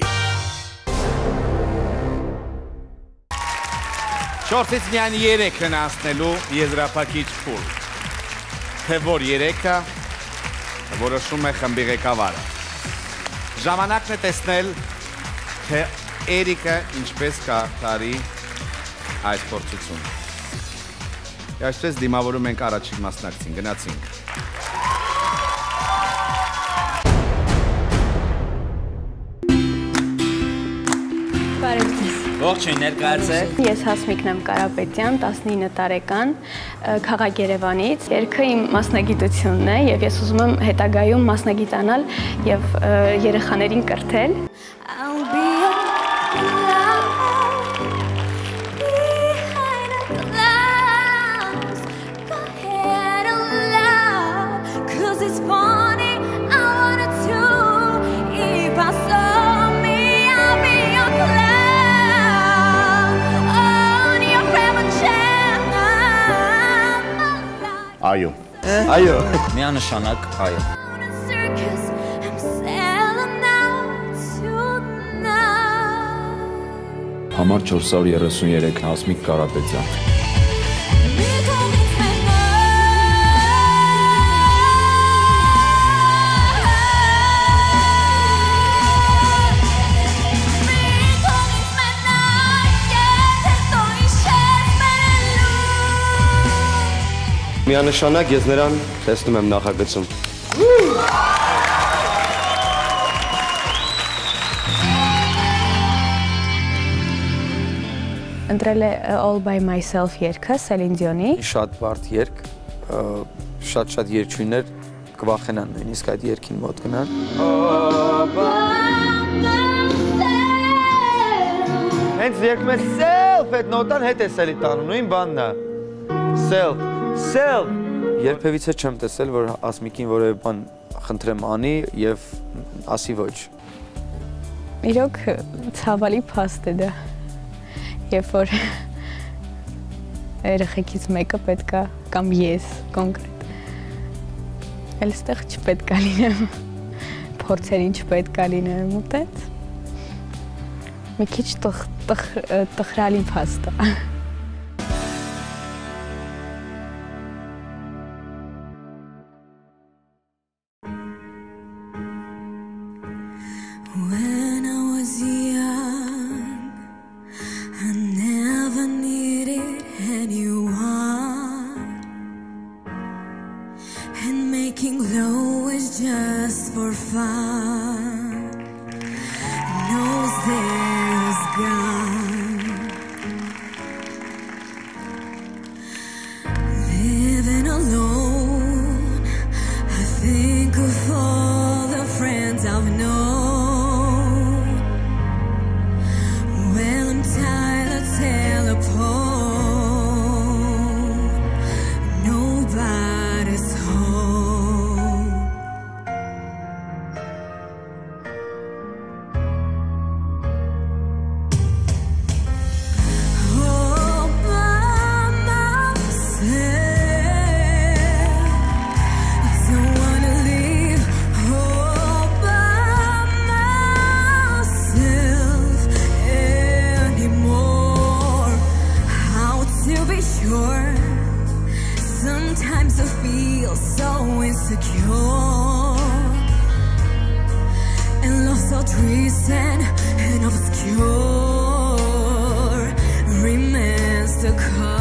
Չորսից միայն երեքն անցնելու եզրափակիչ փուլ։ Թե որ երեքը որոշում է խմբի ղեկավարը։ Ժամանակն է տեսնել, թե Էրիկը ինչպես կատարի այս փորձությունը։ Այսպես դիմավորում ենք առաջին մասնակցին, գնացինք։ Ողջույն, ներկայացեք։ Ես Հասմիկն եմ Կարապետյան, տասնինը տարեկան, քաղաք Երևանից։ Երգը իմ մասնագիտությունն է եւ ես ուզում եմ հետագայում մասնագիտանալ եւ երեխաներին կրթել։ Այո։ Այո։ Միանշանակ այո։ Համար չորս հարյուր երեսուն երեք Հասմիկ Կարապետյան։ Միանշանակ ես նրան տեսնում եմ նախագծում։ Ընտրել է All by Myself երգը Սելին Դիոնի։ Շատ բարդ երգ, շատ-շատ երգչուհիներ կվախենան նույնիսկ այդ երգին մոտ գնան։ Հենց երգում է self, այդ նոտան հետ է սելի տանում, նույն բանն է։ Self, self։ Երբևիցե չեմ տեսել, որ Ասմիկին որևէ բան խնդրեմ անի եւ ասի ոչ։ Իրոք ցավալի փաստ է դա։ Երբ որ երեխեքից մեկը պետքա կամ ես կոնկրետ էլ ստեղ չպետքա լինեմ, փորձերին չպետքա լինեմ ու տենց մի քիչ տխրալի փաստ է։ When I was young, I never needed anyone, and making love was just for fun. distant and obscure remains the call.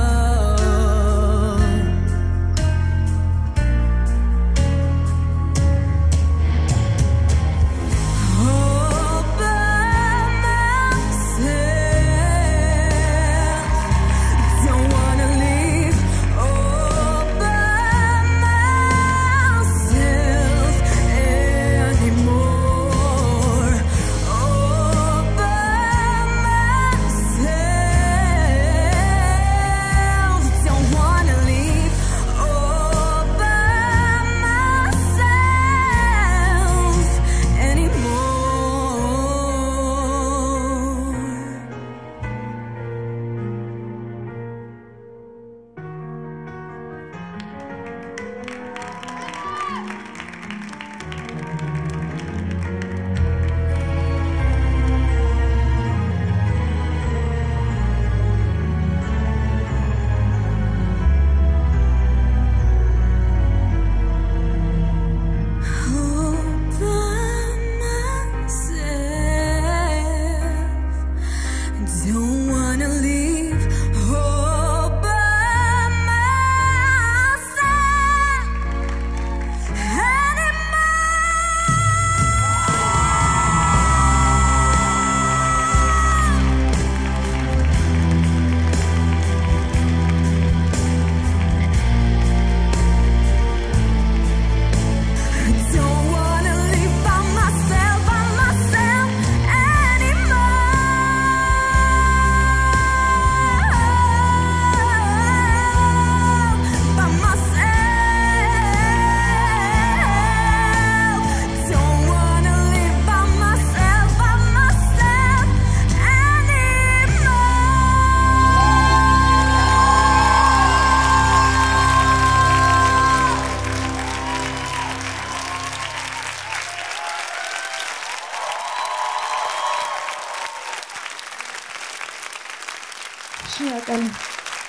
Շնորհակալ եմ։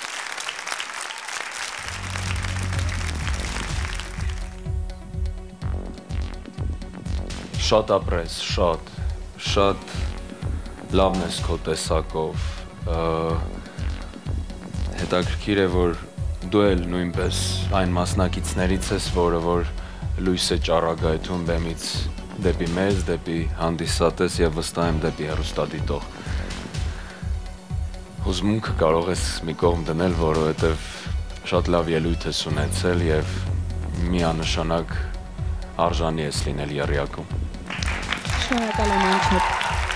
Շատ ապրես, շատ, շատ լավն ես քո տեսակով, հետաքրքիր է, որ դու էլ նույնպես այն մասնակիցներից ես, որը որ լույս է ճառագայթում բեմից դեպի մեզ, դեպի հանդիսատես և վստահ եմ դեպի հեռուստադիտող։ Հուզմունքը կարող ես մի կողմ դնել, որովհետև շատ լավ ելույթ ես ունեցել և միանշանակ արժանի ես լինել եռյակում։ Շնորհակալ եմ անչափ։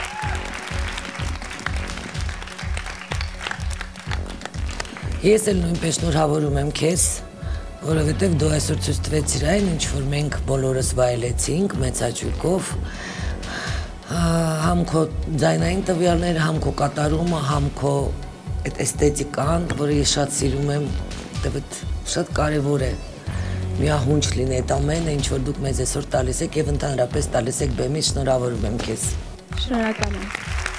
Ես էլ նույնպես շնորհավորում եմ քեզ, որովհետև դու այսօր ցույց տվեցիր այն, ինչ որ մենք բոլորս վայելեցինք մեծ հաճույքով, համ քո ձայնային տվյալները, համ քո կատարումը, համ քո այդ էսթետիկան, որը ես շատ սիրում եմ, դեպդ շատ կարևոր է միահունչ լինի այդ ամենը, ինչ որ դուք մեզ այսօր տալիս եք և ընդհանրապես տալիս եք բեմից, շնորհավորում եմ քեզ։ Շնորհակալ եմ։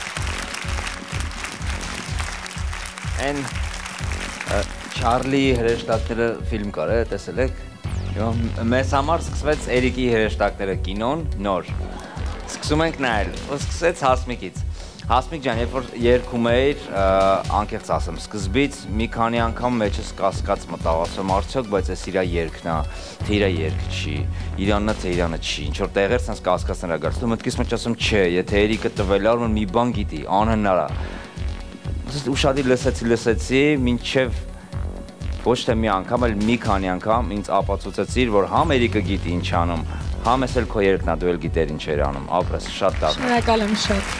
Այն Չարլի հրեշտակները ֆիլմ կար է, տեսել եք։ Մեզ համար սկսվեց Էրիկի հրեշտակները կինոն, նոր։ Սկսում ենք նայել, ու սկսեց Հասմիկից։ Հասմիկ ջան, երբ որ երգում էիր, անկեղծ ասեմ, սկզբից մի քանի անգամ մեջս կասկած մտավ, ասում արդյոք, բայց այս իրա երգն է, թե իրա երգը չի, իրանն է, թե իրանը չի, ինչ որ տեղեր sense կասկածներ ա գալիս։ Ու մտքիս մեջ ասում, չէ, եթե Էրիկը տվել ա, ուրեմն մի բան գիտի, անհնար է։ Ուշադիր լսեցի, լսեցի, մինչև ոչ թե մի անգամ, այլ մի քանի անգամ ինձ ապացուցեցիր, որ համ Էրիկը գիտի ինչ անում, համ ես էլ քո երգն ա, դու էլ գիտեր ինչ էր անում, ապրես, շատ լավ։ Շնորհակալ եմ շատ։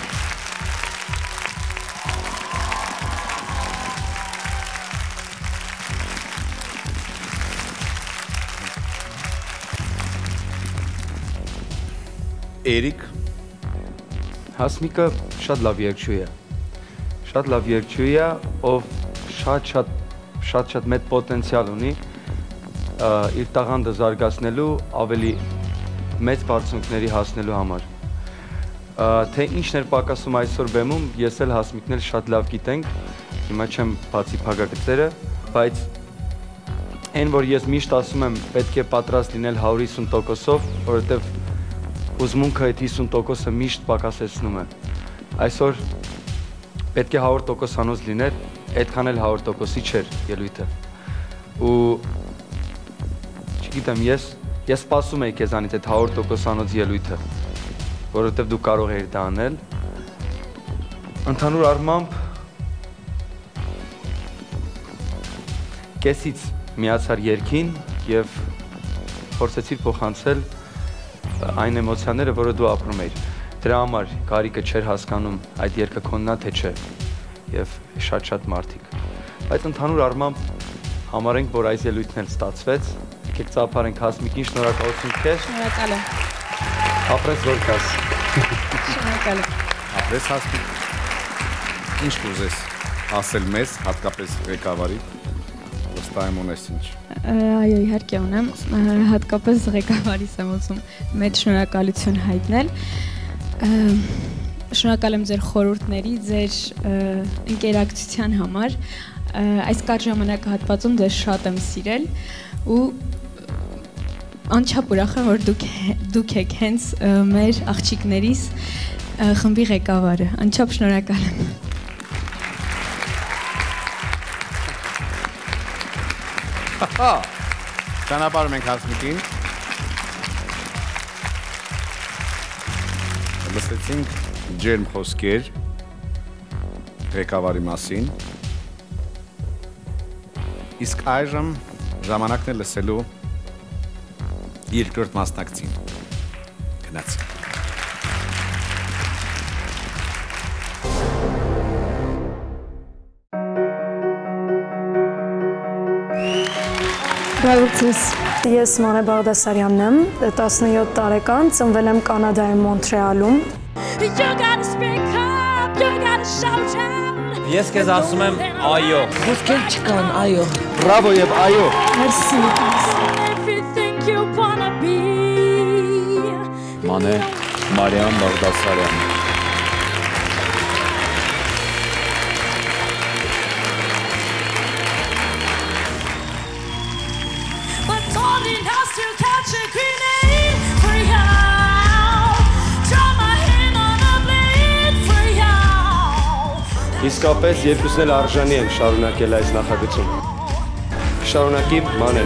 Էրիկ Հասմիկը շատ լավ երգչուհի է։ Շատ լավ երգչուհի է, ով շատ-շատ շատ-շատ մեծ պոտենցիալ ունի իր տաղանդը զարգացնելու, ավելի մեծ բարձունքների հասնելու համար։ Թե ինչն էր պակասում այսօր բեմում, ես էլ Հասմիկն էլ շատ լավ գիտենք, հիմա չեմ բացի փակագծերը, բայց այն, որ ես միշտ ասում եմ, պետք է պատրաստ լինել հարյուր հիսուն տոկոսով, որովհետև հուզմունքը այդ հիսուն տոկոսը միշտ պակասեցնում է։ Այսօր պետք է հարյուր տոկոսանոց լիներ, այդքան էլ հարյուր տոկոսի չէր ելույթը։ Ու չգիտեմ, ես ես սպասում էի քեզանից այդ հարյուր տոկոսանոց ելույթը, որովհետև դու կարող էիր դա անել։ Ընդհանուր առմամբ կեսից միացար երգին եւ փորձեցի փոխանցել այն էմոցիաները, որը դու ապրում էիր։ Դրա համար Գարիկը չէր հասկանում այդ երգը քոնն է թե չէ եւ շատ-շատ մարդիկ։ Բայց ընդհանուր առմամբ համարենք, որ այս ելույթն էլ ստացվեց։ Եկեք ծափարենք Հասմիկին, շնորհակալություն քեզ։ Շնորհակալ եմ։ Ապրես որ կաս։ Շնորհակալ եմ։ Ապրես Հասմիկ։ Ինչ կուզես ասել մեզ, հատկապես ղեկավարի, վստահ եմ ունես ինչ։ Այո, իհարկե ունեմ, հատկապես ղեկավարիս եմ ուզում մեծ շնորհակալություն հայտնել։ Շնորհակալ եմ ձեր խորհուրդների, ձեր ընկերակցության համար։ Այս կարճ ժամանակահատվածում ձեզ շատ եմ սիրել ու անչափ ուրախ եմ, որ դուք դուք եք հենց մեր աղջիկներիս խմբի ղեկավարը։ Անչափ շնորհակալ եմ։ Ճանապարհում ենք Հասմիկին։ Լսեցինք ջերմ խոսքեր ղեկավարի մասին։ Իսկ այժմ ժամանակն է լսելու երկրորդ մասնակցին։ Գնացինք։ Բարևձեզ, ես Մանե Բաղդասարյանն եմ, տասնյոթ տարեկան, ծնվել եմ Կանադայում Մոնտրեալում։ Ես քեզ ասում եմ այո։ Խոսքեր չկան, այո։ Բրավո եւ այո։ Մերսի։ Մանե Մարիամ Բաղդասարյան։ Իսկապես երկուսն էլ արժանի են շարունակել այս նախագծում։ Շարունակի Մանեն։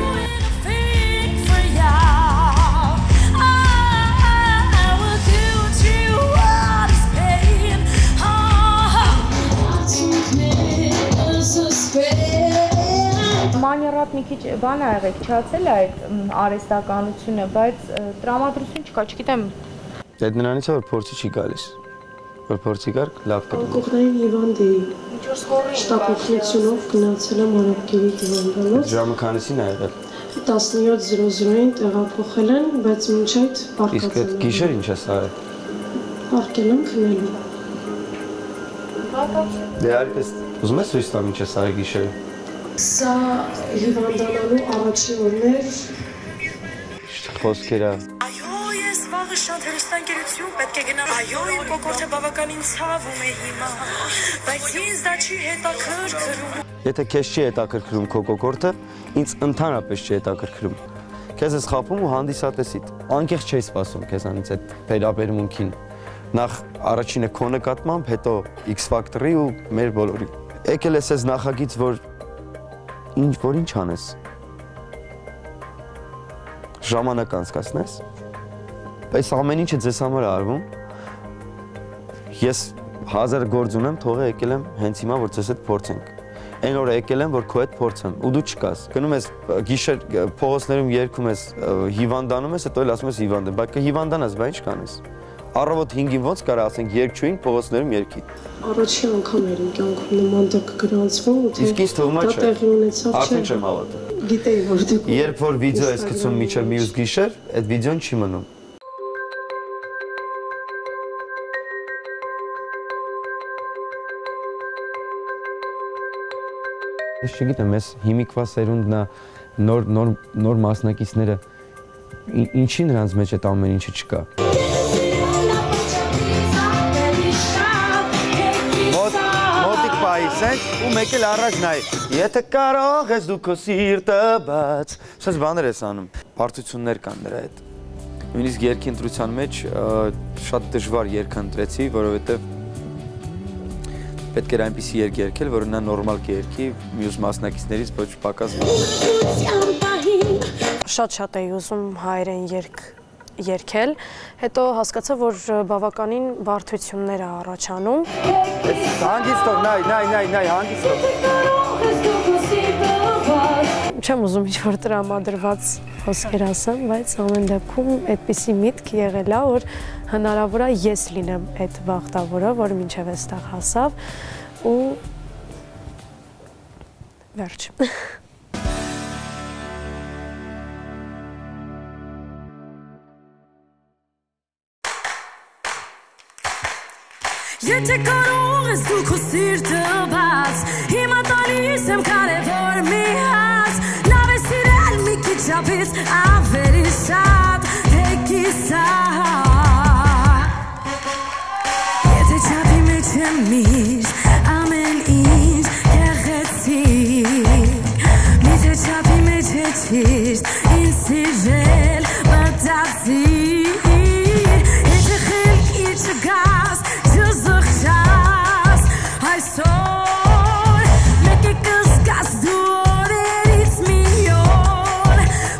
Մանյարատ մի քիչ բան ա եղել, չացել է այդ արհեստականությունը, բայց տրամադրություն չկա, չգիտեմ։ Դե նրանից է որ փորձի չի գալիս։ Որ փորձի գար, լավ կդու։ Անկողնային հիվանդ էի։ Շտապօգնությունով գնացել եմ Արաբկիրի հիվանդանոց։ Ժամը քանիսին ա եղել։ տասնյոթ զրո զրոին տեղափոխել են, բայց մինչ այդ պարկած եմ։ Իսկ այդ գիշեր ինչ ես արել։ Պարկել եմ քնելու։ Դե արիպես, ուզում ես ցույց տամ ինչ ես արել գիշերը։ Սա հիվանդանալու առաջին օրն էր։ Խոսքերա։ Վաղը շատ հերոստանգերություն պետք է գնամ, այո, իմ կոկորդը բավականին ցավում է հիմա, բայց ինձ դա չի հետաքրքրում։ Եթե քեզ չի հետաքրքրում քո կոկորդը, ինձ ընդհանրապես չի հետաքրքրում։ Քեզ ես խաբում ու հանդիսատեսիդ։ Անկեղծ չէի սպասում քեզանից այդ վերաբերմունքին։ Նախ առաջինը քո նկատմամբ, հետո X Factor-ի ու մեր բոլորի։ Եկել ես այս նախագիծ, որ ինչ որ ինչ անես։ Ժամանակ անցկացնես։ Այս ամեն ինչը ձեզ համար է արվում։ Ես հազար գործ ունեմ, թողը եկել եմ հենց հիմա, որ ձեզ հետ փորձենք։ Այն օրը եկել եմ, որ քո հետ փորձեմ, ու դու չկաս։ Գնում ես գիշեր փողոցներում երգում ես, հիվանդանում ես, հետո էլ ասում ես հիվանդ եմ, բայց կհիվանդանաս, բայց ինչ կանես։ Առավոտ հինգին ոնց կարա ասենք երգչուին փողոցներում երգի։ Առաջին անգամ էր իմ կյանքում նման դեպք գրանցվում, ու թե դա տեղի ունեցավ չէ։ Արդեն չեմ հավատում։ Գիտեի, որ դուք Երբ որ վիդեո ես գցում միջև մյուս գիշեր, այդ վիդեոն չի մնում։ Ես չգիտեմ, ես հիմիկվա սերունդն է, նոր նոր նոր մասնակիցները, ինչի նրանց մեջ այդ ամեն ինչը չկա։ Մոտիկ պայիս ենք ու մեկ էլ առաջ նայ։ Եթե կարող ես դու քո սիրտը բաց, սենց բաներ ես անում։ Բարդություններ կան դրա հետ։ Նույնիսկ երգի ընտրության մեջ շատ դժվար երգ ընտրեցի, որովհետև պետք էր այնպիսի երգ երգել, որը նա նորմալ կերգի, մյուս մասնակիցներից ոչ պակաս։ Շատ-շատ էի ուզում հայերեն երգ երգել, հետո հասկացա, որ բավականին բարդություններ է առաջանում։ Հանգիստ թող, նայ, նայ, նայ, նայ, հանգիստ թող։ Չեմ ուզում ինչ-որ տրամադրված խոսքեր ասեմ, բայց ամեն դեպքում այդպիսի միտք եղել է, որ հնարավոր է ես լինեմ այդ բախտավորը, որը մինչև այստեղ հասավ ու վերջ։ Եթե կարող ես դու քո սիրտը բաց, հիմա տալիս եմ կարևոր մի հաց, լավ է սիրել մի քիչ շապից ավելի շատ, թե կիսատ։ Եթե չափի մեջ եմ միշտ, ամեն ինչ գեղեցիկ, միթե չափի մեջ է ճիշտ, ինձ սիրել մտածիր, եթե խելքի չգաս, այսօր մեկ է կզգաս դու օրերից մի օր,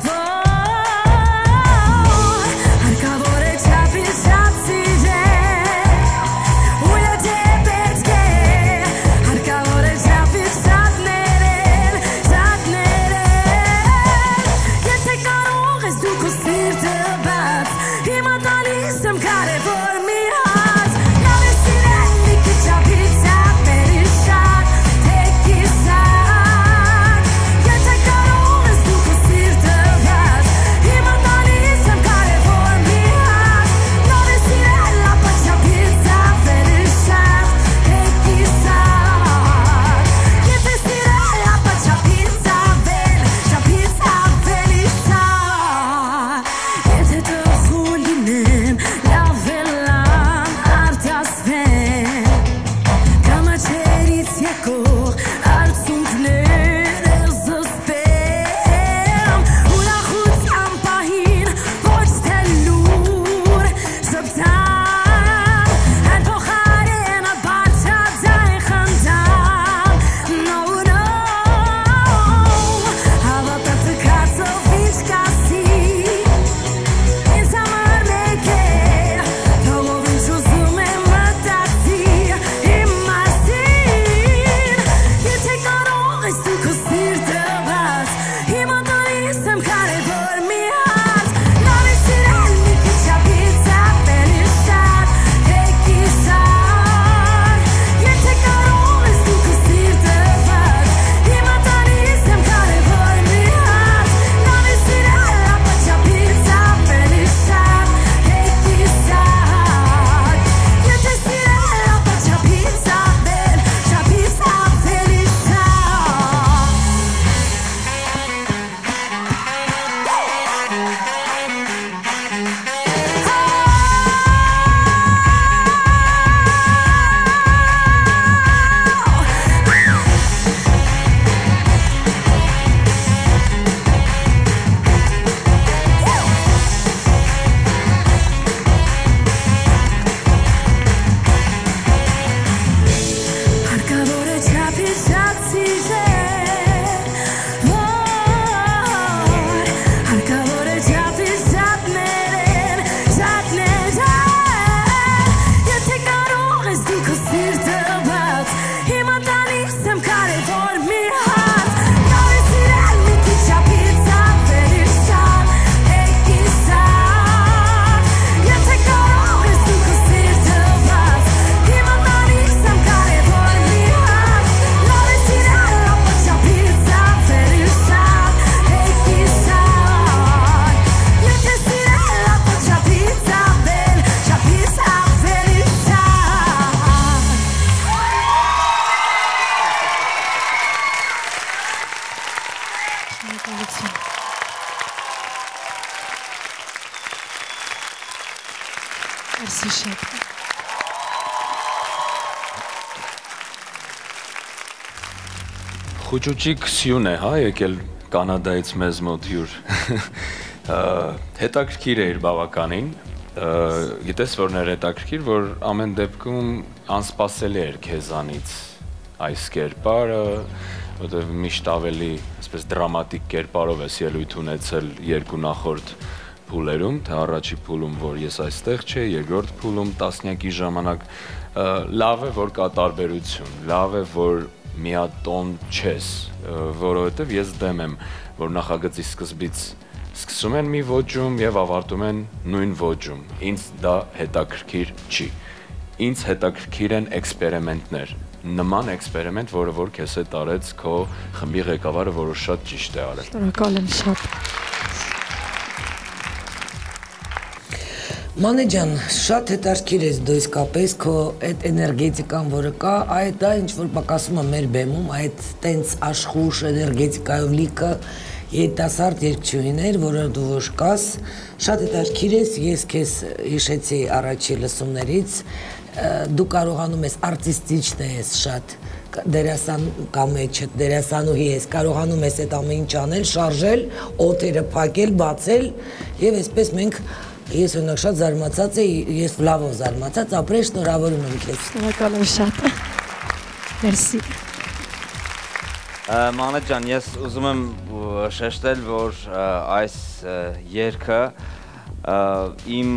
որ հարկավոր է չափից շատ սիրել, ու եթե պետք է հարկավոր է չափից շատ ներել, շատ ներել, եթե կարող ես դու քո սիրտը բաց, հիմա տալիս եմ կարևոր մի հաց, լավ է սիրել մի քիչ չափից Merci շատ։ Խուճուճիկ Սյուն է, հա, եկել Կանադայից մեզ մոտ հյուր։ Հետաքրքիր էր բավականին։ Գիտես որն էր հետաքրքիր, որ ամեն դեպքում անսպասելի էր քեզանից այս կերպարը, որտեղ միշտ ավելի, այսպես դրամատիկ կերպարով ես ելույթ ունեցել երկու նախորդ փուլերում, թե առաջի փուլում, որ ես այստեղ չէի, երկրորդ փուլում տասնյակի ժամանակ լավ է, որ կա տարբերություն, լավ է, որ միատոն չես, որովհետև ես դեմ եմ, որ նախագծի սկզբից սկսում են մի ոճում և ավարտում են նույն ոճում, ինձ դա հետաքրքիր չի, ինձ հետաքրքիր են էքսպերիմենտներ, նման էքսպերիմենտ, որը որ քեզ հետ արեց քո խմբի ղեկավարը, որը շատ ճիշտ է արել։ Շնորհակալ եմ շատ։ Մանե ջան, շատ հետաքրքիր ես դու իսկապես քո այդ էներգետիկան, որը կա, այդ դա ինչ որ պակասում է մեր բեմում, այդ տենց աշխուժ էներգետիկայով լիքը երիտասարդ երգչուհիներ, որը դու որ կաս, շատ հետաքրքիր ես, ես քեզ հիշեցի առաջի լսումներից, դու կարողանում ես արտիստիչն ես շատ, դերասան կամ էջը դերասանուհի ես, կարողանում ես այդ ամեն ինչ անել, շարժել, օդերը փակել, բացել, եւ այսպես մենք ես օրինակ շատ զարմացած էի, ես լավով զարմացած, ապրել շնորհավորում եմ քեզ։ Շնորհակալ եմ շատ։ Մերսի։ Մանե ջան, ես ուզում եմ շեշտել, որ այս երգը իմ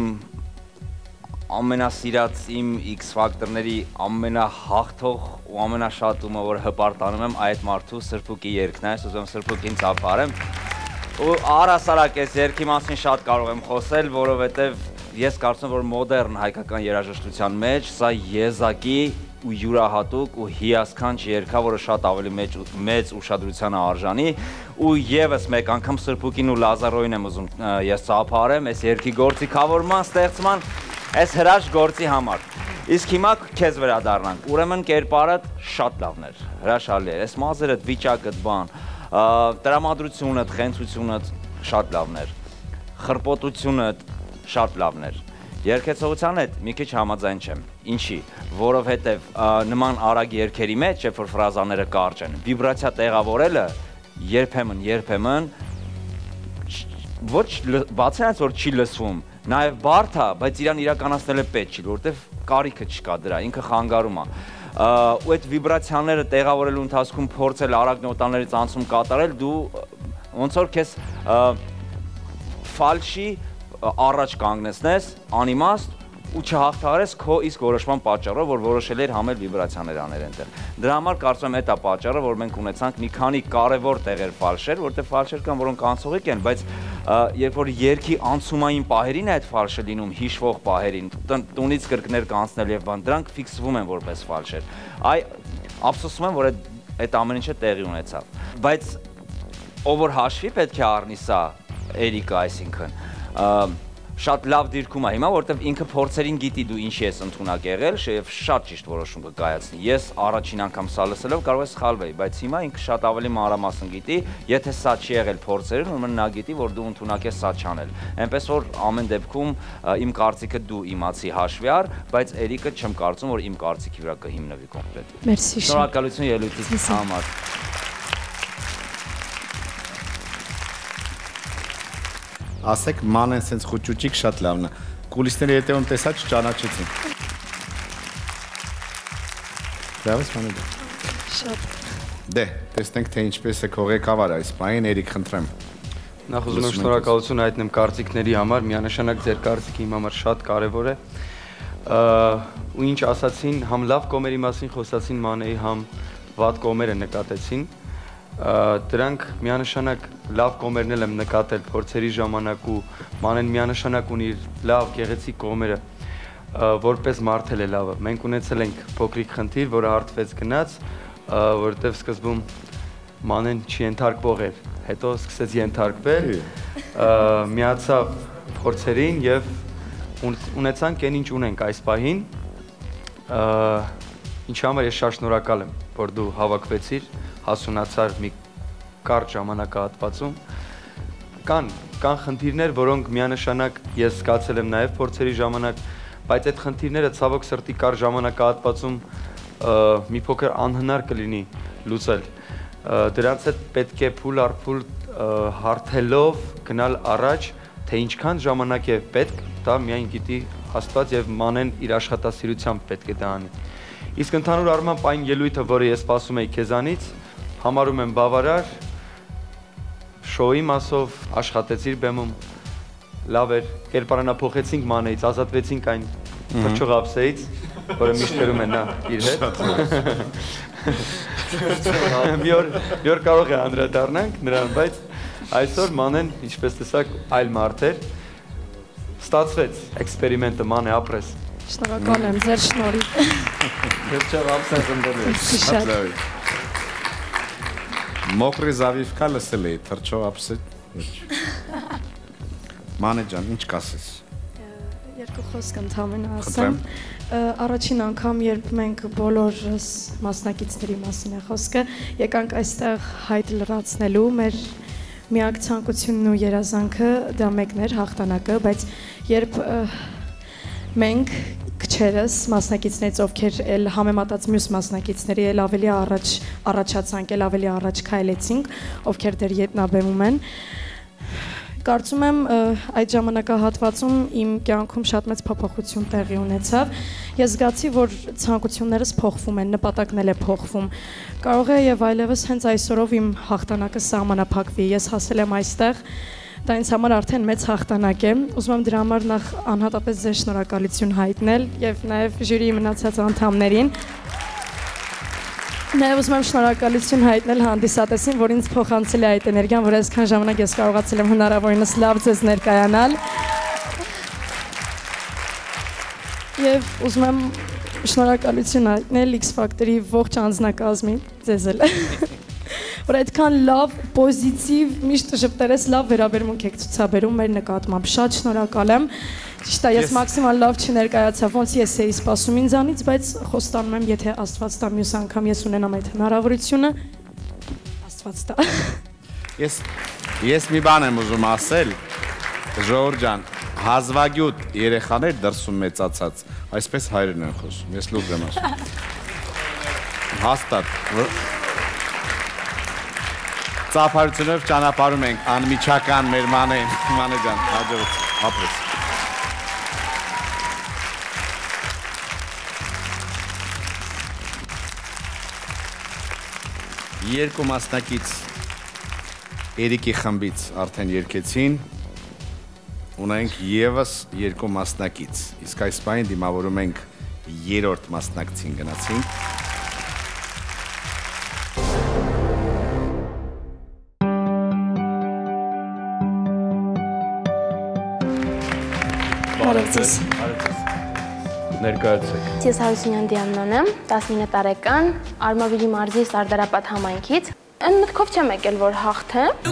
ամենասիրած իմ X Factor-ների ամենահաղթող ու ամենաշատումը, որ հպարտանում եմ այդ մարդու Սրբուկի երգն է, ես ուզում եմ Սրբուկին ծափարեմ ու առհասարակ այս երգի մասին շատ կարող եմ խոսել, որովհետև ես կարծում եմ, որ մոդեռն հայկական երաժշտության մեջ սա եզակի ու յուրահատուկ ու հիասքանչ երգա, որը շատ ավելի մեծ ուշադրության է արժանի ու եւս մեկ անգամ Սրբուկին ու Լազարոյին եմ ուզում ես ծափարեմ այս երգի գործիքավորման, ստեղծման, այս հրաշք գործի համար։ Իսկ հիմա քեզ վերադառնանք։ Ուրեմն կերպարդ շատ լավն էր, հրաշալի էր։ Այս մազերդ, վիճակդ, բան, տրամադրությունդ, խենցությունդ շատ լավն էր։ Խրպոտությունդ շատ լավն էր։ Երգեցողության հետ մի քիչ համաձայն չեմ։ Ինչի, որովհետև նման արագ երգերի մեջ, երբ որ ֆրազաները կարճ են, վիբրացիա տեղավորելը երբեմն, երբեմն ոչ բացի այնց որ չի լսվում, նաև բարդ է, բայց իրան իրականացնել է պետք չի, որովհետև կարիքը չկա դրա, ինքը խանգարում է։ Ու այդ վիբրացիաները տեղավորելու ընթացքում փորձել արագ նոտաներից անցում կատարել, դու ոնց որ քեզ ֆալշի առաջ կանգնեցնես, անիմաստ ու չհաղթահարես քո իսկ որոշման պատճառով, որ որոշել էր համել վիբրացիաներ աներ այնտեղ։ Դրա համար կարծում եմ այդ է պատճառը, որ մենք ունեցանք մի քանի կարևոր տեղեր ֆալշեր, որտեղ ֆալշեր կան, որոնք անցողիկ են, բայց երբ որ երգի անցումային պահերին է այդ ֆալշը լինում, հիշվող պահերին, տունից կրկներ կանցնել եւ բան, դրանք ֆիքսվում են որպես ֆալշեր։ Այ ափսոսում եմ, որ այդ ամեն ինչը տեղի ունեցավ։ Բայց ով որ հաշվի պետք է առնի սա, Էրիկը, այսինքն շատ լավ դիրքում է հիմա, որտեվ ինքը փորձերին գիտի դու ինչի ես ընդունակ եղել եւ շատ ճիշտ որոշում կկայացնի։ Ես առաջին անգամ սա լսելով կարող եմ սխալվել, բայց հիմա ինքը շատ ավելի մանրամասն գիտի, եթե սա չի եղել փորձերին, ուրեմն նա գիտի, որ դու ընդունակ ես սա չանել։ Այնպես որ ամեն դեպքում իմ կարծիքը դու իմացի հաշվի առ, բայց Էրիկը չեմ կարծում, որ իմ կարծիքի վրա կհիմնվի կոնկրետ։ Մերսի։ Շնորհակալություն ելույթից համար։ Ասեք մանեն սենց խուճուճիկ շատ լավն է։ Կուլիսների հետևում տեսա չճանաչեցին։ Լավս մանե դա։ Շատ։ Դե, տեսնենք թե ինչպես է քո ղեկավարը այս պահին, Էրիկ, խնդրեմ։ Նախ ուզում եմ շնորհակալություն հայտնեմ կարծիքների համար, միանշանակ ձեր կարծիքը իմ համար շատ կարևոր է։ Ու ինչ ասացին, համ լավ կոմերի մասին խոսացին Մանեի, համ վատ կոմերը նկատեցին։ Դրանք միանշանակ լավ կոմերն եմ նկատել փորձերի ժամանակ ու Մանեն միանշանակ ունի լավ գեղեցիկ կոմերը, որպես մարդել է լավը։ Մենք ունեցել ենք փոքրիկ խնդիր, որը հարթվեց գնաց, որովհետև սկզբում Մանեն չենթարկվող էր, հետո սկսեց ենթարկվել, միացավ փորձերին եւ ունեցանք այն ինչ ունենք այս պահին, ինչի համար ես շատ շնորհակալ եմ, որ դու հավաքվեցիր, հասունացար մի կարճ ժամանակահատվածում։ Կան, կան խնդիրներ, որոնք միանշանակ ես զգացել եմ նաև փորձերի ժամանակ, բայց այդ խնդիրները ցավոք սրտի կարճ ժամանակահատվածում մի փոքր անհնար կլինի լուծել։ Դրանց հետ պետք է փուլ առ փուլ հարթելով գնալ առաջ թե ինչքան ժամանակ է պետք, դա միայն գիտի Աստված եւ Մանեն իր աշխատասիրությամբ պետք է դա անի։ Իսկ ընդհանուր առմամբ այն ելույթը, որը ես սպասում եի քեզանից, համարում եմ բավարար, շոուի մասով աշխատեցիր բեմում, լավ էր, կերպարանափոխեցինք Մանեից, ազատվեցինք այն թռչող ափսեից, որը միշտ կրում է նա իր հետ։ Մի օր մի օր կարող է անդրադառնանք նրան, բայց այսօր Մանեն, ինչպես տեսակ, այլ մարդ էր, ստացվեց էքսպերիմենտը, Մանե, ապրես։ Շնորհակալ եմ ձեր շնորհիվ։ Թռչող ափսեն ընդդեմ։ Մոկրի զավիվկա լսել էի, թռչող ափսե։ Մանե ջան, ինչ կասես։ Երկու խոսք ընդհանրապես ասեմ։ Առաջին անգամ, երբ մենք բոլորս մասնակիցների մասին է խոսքը, եկանք այստեղ հայտ լրացնելու, մեր միակ ցանկությունն ու երազանքը դա մեկն էր, հաղթանակը, բայց երբ մենք քչերս մասնակիցներից, ովքեր էլ համեմատած մյուս մասնակիցների էլ ավելի առաջ առաջացանք, էլ ավելի առաջ քայլեցինք, ովքեր դեռ ետնաբեմում են, կարծում եմ այդ ժամանակահատվածում իմ կյանքում շատ մեծ փոփոխություն տեղի ունեցավ։ Ես զգացի, որ ցանկություններս փոխվում են, նպատակն էլ է փոխվում։ Կարող է եւ այլևս հենց այսօրով իմ հաղթանակը սահմանափակվի։ Ես հասել եմ այստեղ, դա ինձ համար արդեն մեծ հաղթանակ է։ Ուզում եմ դրա համար նախ անհատապես ձեր շնորհակալություն հայտնել եւ նաեւ ժյուրիի մնացած անդամներին։ Նաև ուզում եմ շնորհակալություն հայտնել հանդիսատեսին, որ ինձ փոխանցել է այդ էներգիան, որ այսքան ժամանակ ես կարողացել եմ հնարավորինս լավ ձեզ ներկայանալ։ Եվ ուզում եմ շնորհակալություն հայտնել X Factor-ի ողջ անձնակազմին, ձեզ էլ, որ այդքան լավ, պոզիտիվ, միշտ ժպտերես լավ վերաբերմունք եք ցուցաբերում մեր նկատմամբ։ Շատ շնորհակալ եմ։ Ճիշտ է, ես մաքսիմալ լավ չներկայացա, ոնց ես էի սպասում ինձանից, բայց խոստանում եմ, եթե Աստված տա մյուս անգամ ես ունենամ այդ հնարավորությունը, Աստված տա։ Ես ես մի բան եմ ուզում ասել, Ժողովուրդ ջան, հազվագյուտ երեխաներ դրսում մեծացած, այսպես հայրն են խոսում, ես լուրջ եմ ասում։ Հաստատ։ Ծափարությունով ճանապարհում ենք անմիջական մեր Մանեն, Մանե ջան, հաջողություն, ապրես։ Երկու մասնակից Էրիկի խմբից արդեն երգեցին, ունենք եւս երկու մասնակից, իսկ այս պահին դիմավորում ենք երրորդ մասնակցին գնացինք։ Բարև ձեզ։ Ներկայացեք։ Ես Հարությունյան Դիանան եմ, տասնինը տարեկան, Արմավիրի մարզի Սարդարապատ համայնքից։ Այն մտքով չեմ եկել, որ հաղթեմ։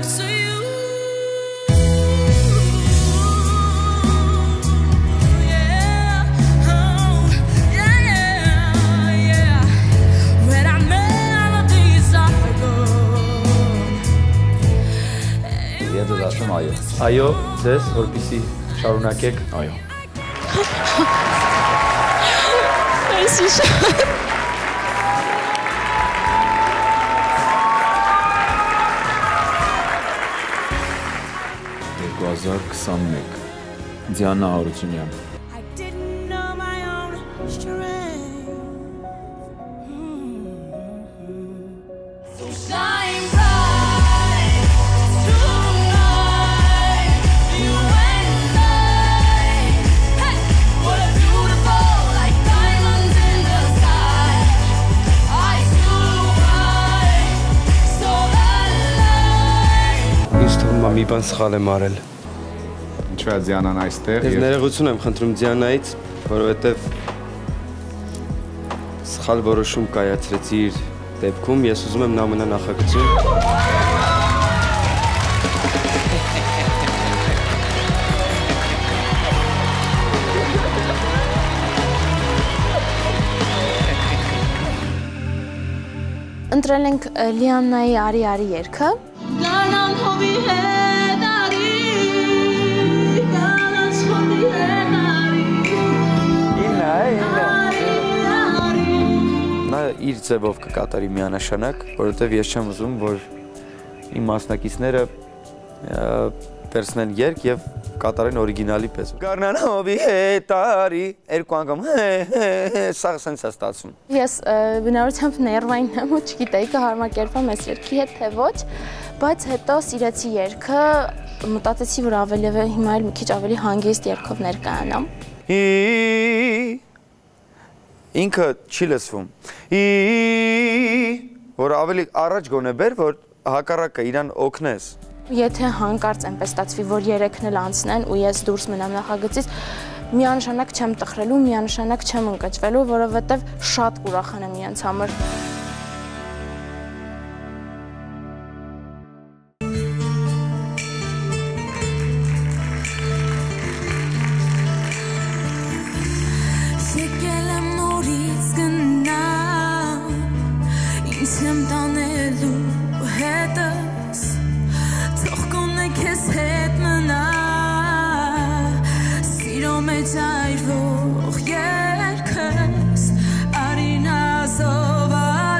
Ես ասում այո։ Այո, ձեզ, որպեսզի շարունակեք։ Այո։ Այսի շատ։ երկու հազար քսանմեկ Դիանա Հարությունյան։ Մի բան սխալ եմ արել։ Ինչու է Դիանան այստեղ։ Ես ներողություն եմ խնդրում Դիանայից, որովհետև սխալ որոշում կայացրեցի իր դեպքում, ես ուզում եմ նա մնա նախագծում։ Ընտրել ենք Լիաննայի «Արի արի» երգը։ Գանան հովի հետ արի, գանան հովի հետ արի, ինա, ինա, նա իր ձևով կկատարի միանշանակ, որովհետև ես չեմ ուզում, որ իմ մասնակիցները վերցնեն երգ եւ կատարեն օրիգինալի պես։ Գառնանովի հետ արի երկու անգամ սա սենց է ստացվում։ Ես բնավորությամբ ներվային եմ ու չգիտեի կհարմակերպեմ այս երգի հետ թե ոչ, բայց հետո սիրեցի երգը, մտածեցի, որ ավելի հիմա էլ մի քիչ ավելի հանգիստ երգով ներկայանամ։ Ինքը չի լսվում։ Որ ավելի առաջ գոնե բեր, որ հակառակը իրան օգնես։ Եթե հանկարծ այնպես ստացվի, որ երեքն էլ անցնեն ու ես դուրս մնամ նախագծից, միանշանակ չեմ տխրելու, միանշանակ չեմ ընկճվելու, որովհետև շատ կուրախանեմ իրենց համար։ Եկել եմ նորից գնամ, ինձ եմ տանելու հետս, թող կոնե քեզ հետ մնա, սիրո մեջ այրվող երգս, արի նազով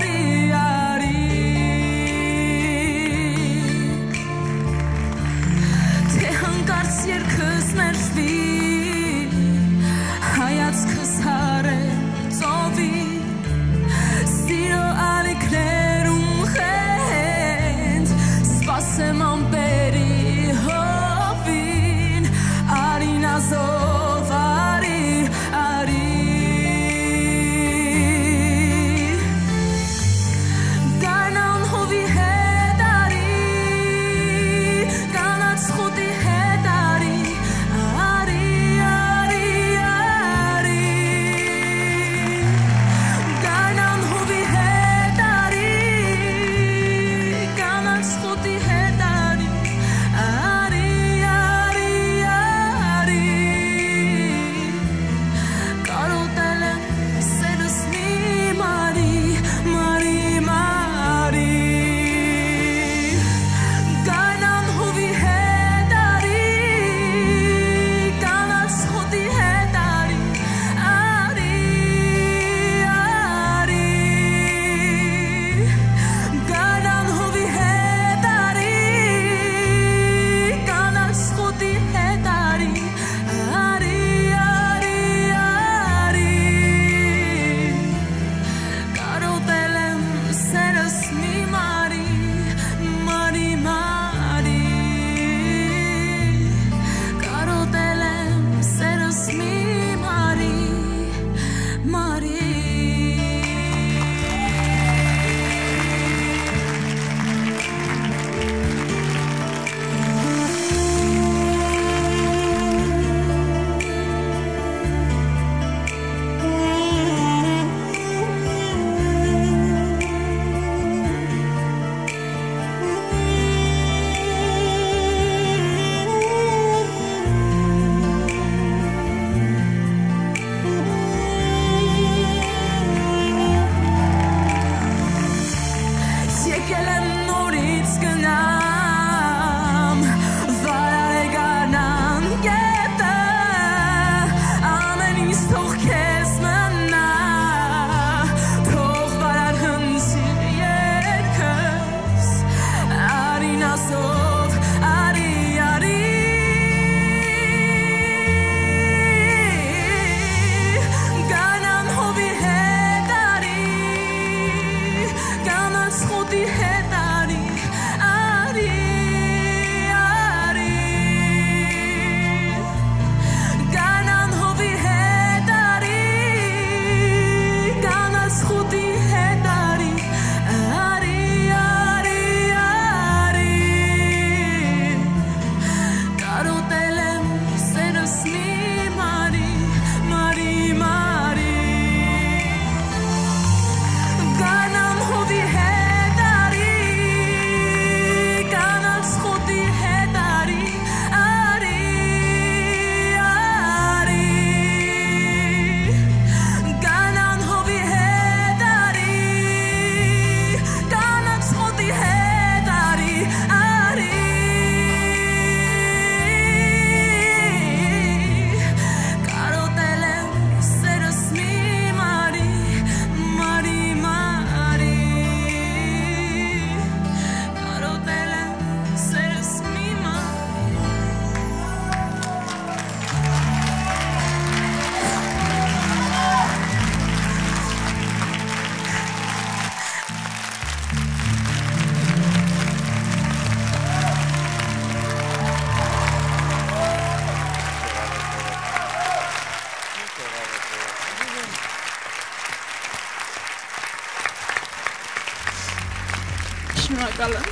Շնորհակալ եմ։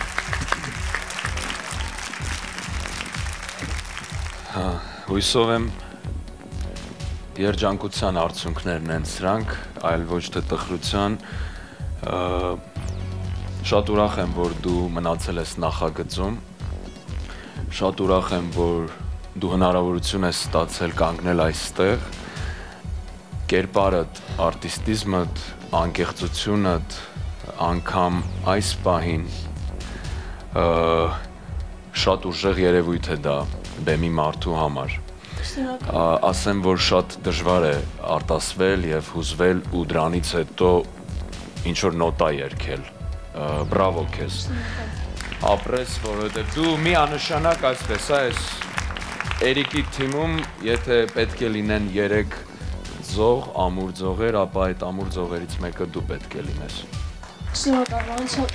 Հա, հույսով եմ երջանկության արդյունքներն են սրանք, այլ ոչ թե տխրության։ Շատ ուրախ եմ, որ դու մնացել ես նախագծում։ Շատ ուրախ եմ, որ դու հնարավորություն ես ստացել կանգնել այստեղ։ Կերպարդ, արտիստիզմդ, անկեղծությունդ, անգամ այս պահին շատ ուժեղ երևույթ է դա բեմի մարդու համար։ Ասեմ, որ շատ դժվար է արտասվել և հուզվել ու դրանից հետո ինչ-որ նոտա երգել։ Բրավո քեզ։ Ապրես, որովհետև դու մի աննշանակ այսպես, այս Էրիկի թիմում, եթե պետք է լինեն երեք ձող, ամուր ձողեր, ապա այդ ամուր ձողերից մեկը դու պետք է լինես։ Շնորհակալ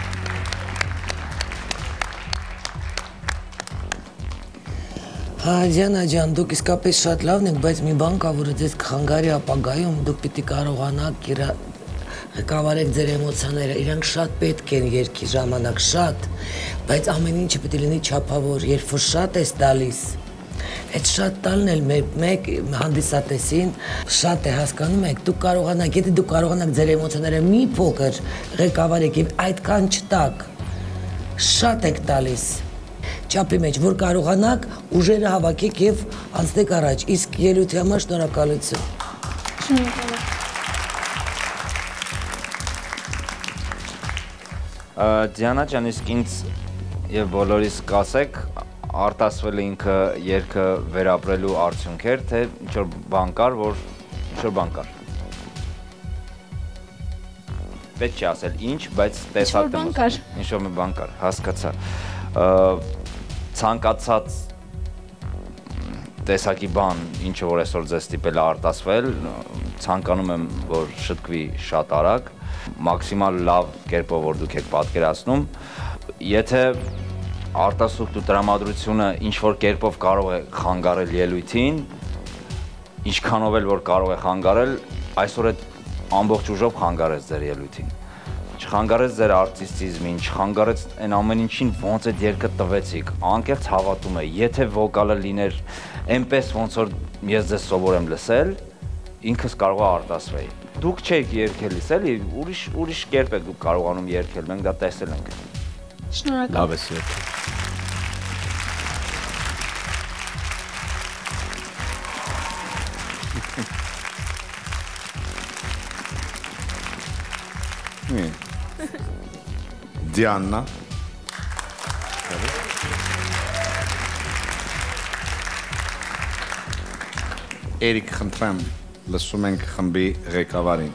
Հա, Դիանա ջան, դուք իսկապես շատ լավն եք, բայց մի բան կա, որը ձեզ կխանգարի ապագայում, դուք պիտի կարողանաք ղեկավարեք ձեր էմոցիաները, իրանք շատ պետք են երգի ժամանակ, շատ, բայց ամեն ինչը պիտի լինի չափավոր, երբ որ շատ ես տալիս, այդ շատ տալն էլ մեկ հանդիսատեսին շատ է, հասկանում եք, դուք կարողանաք, եթե դուք կարողանաք ձեր էմոցիաները մի փոքր ղեկավարեք և այդքան չտաք, շատ եք տալիս, չափի մեջ, որ կարողանաք ուժերը հավաքեք և անցնեք առաջ, իսկ ելույթի համար շնորհակալություն։ Դիանա ջան, իսկ ինձ և բոլորիս կասեք, արտասվել ինքը երգը վերապրելու արդյունք էր, թե ինչ-որ բան կար, որ ինչ-որ բան կար։ Պետք չի ասել ինչ, բայց տեսակ եմ ինչ-որ մի բան կար, հասկացա։ Ցանկացած տեսակի բան, ինչը որ այսօր ձեզ ստիպել է արտասվել, ցանկանում եմ, որ շտկվի շատ արագ, մաքսիմալ լավ կերպով, որ դուք եք պատկերացնում, եթե արտասուքտ ու տրամադրությունը ինչ-որ կերպով կարող է խանգարել ելույթին, ինչքանով էլ որ կարող է խանգարել, այսօր այդ ամբողջ ուժով խանգարեց ձեր ելույթին։ Չխանգարեց ձեր արտիստիզմին, չխանգարեց այն ամեն ինչին, ոնց այդ երգը տվեցիք, անկեղծ հավատում է, եթե վոկալը լիներ այնպես, ոնց որ ես ձեզ սովոր եմ լսել, ինքս կարող է արտասվեի։ Դուք չեք երգելիս, էլի, ուրիշ կերպ եք դուք կարողանում երգել, մենք դա տեսել ենք։ Շնորհակալ։ Լավ ես երգել։ Դիանա։ Էրիկ, խնդրեմ, լսում ենք խմբի ղեկավարին։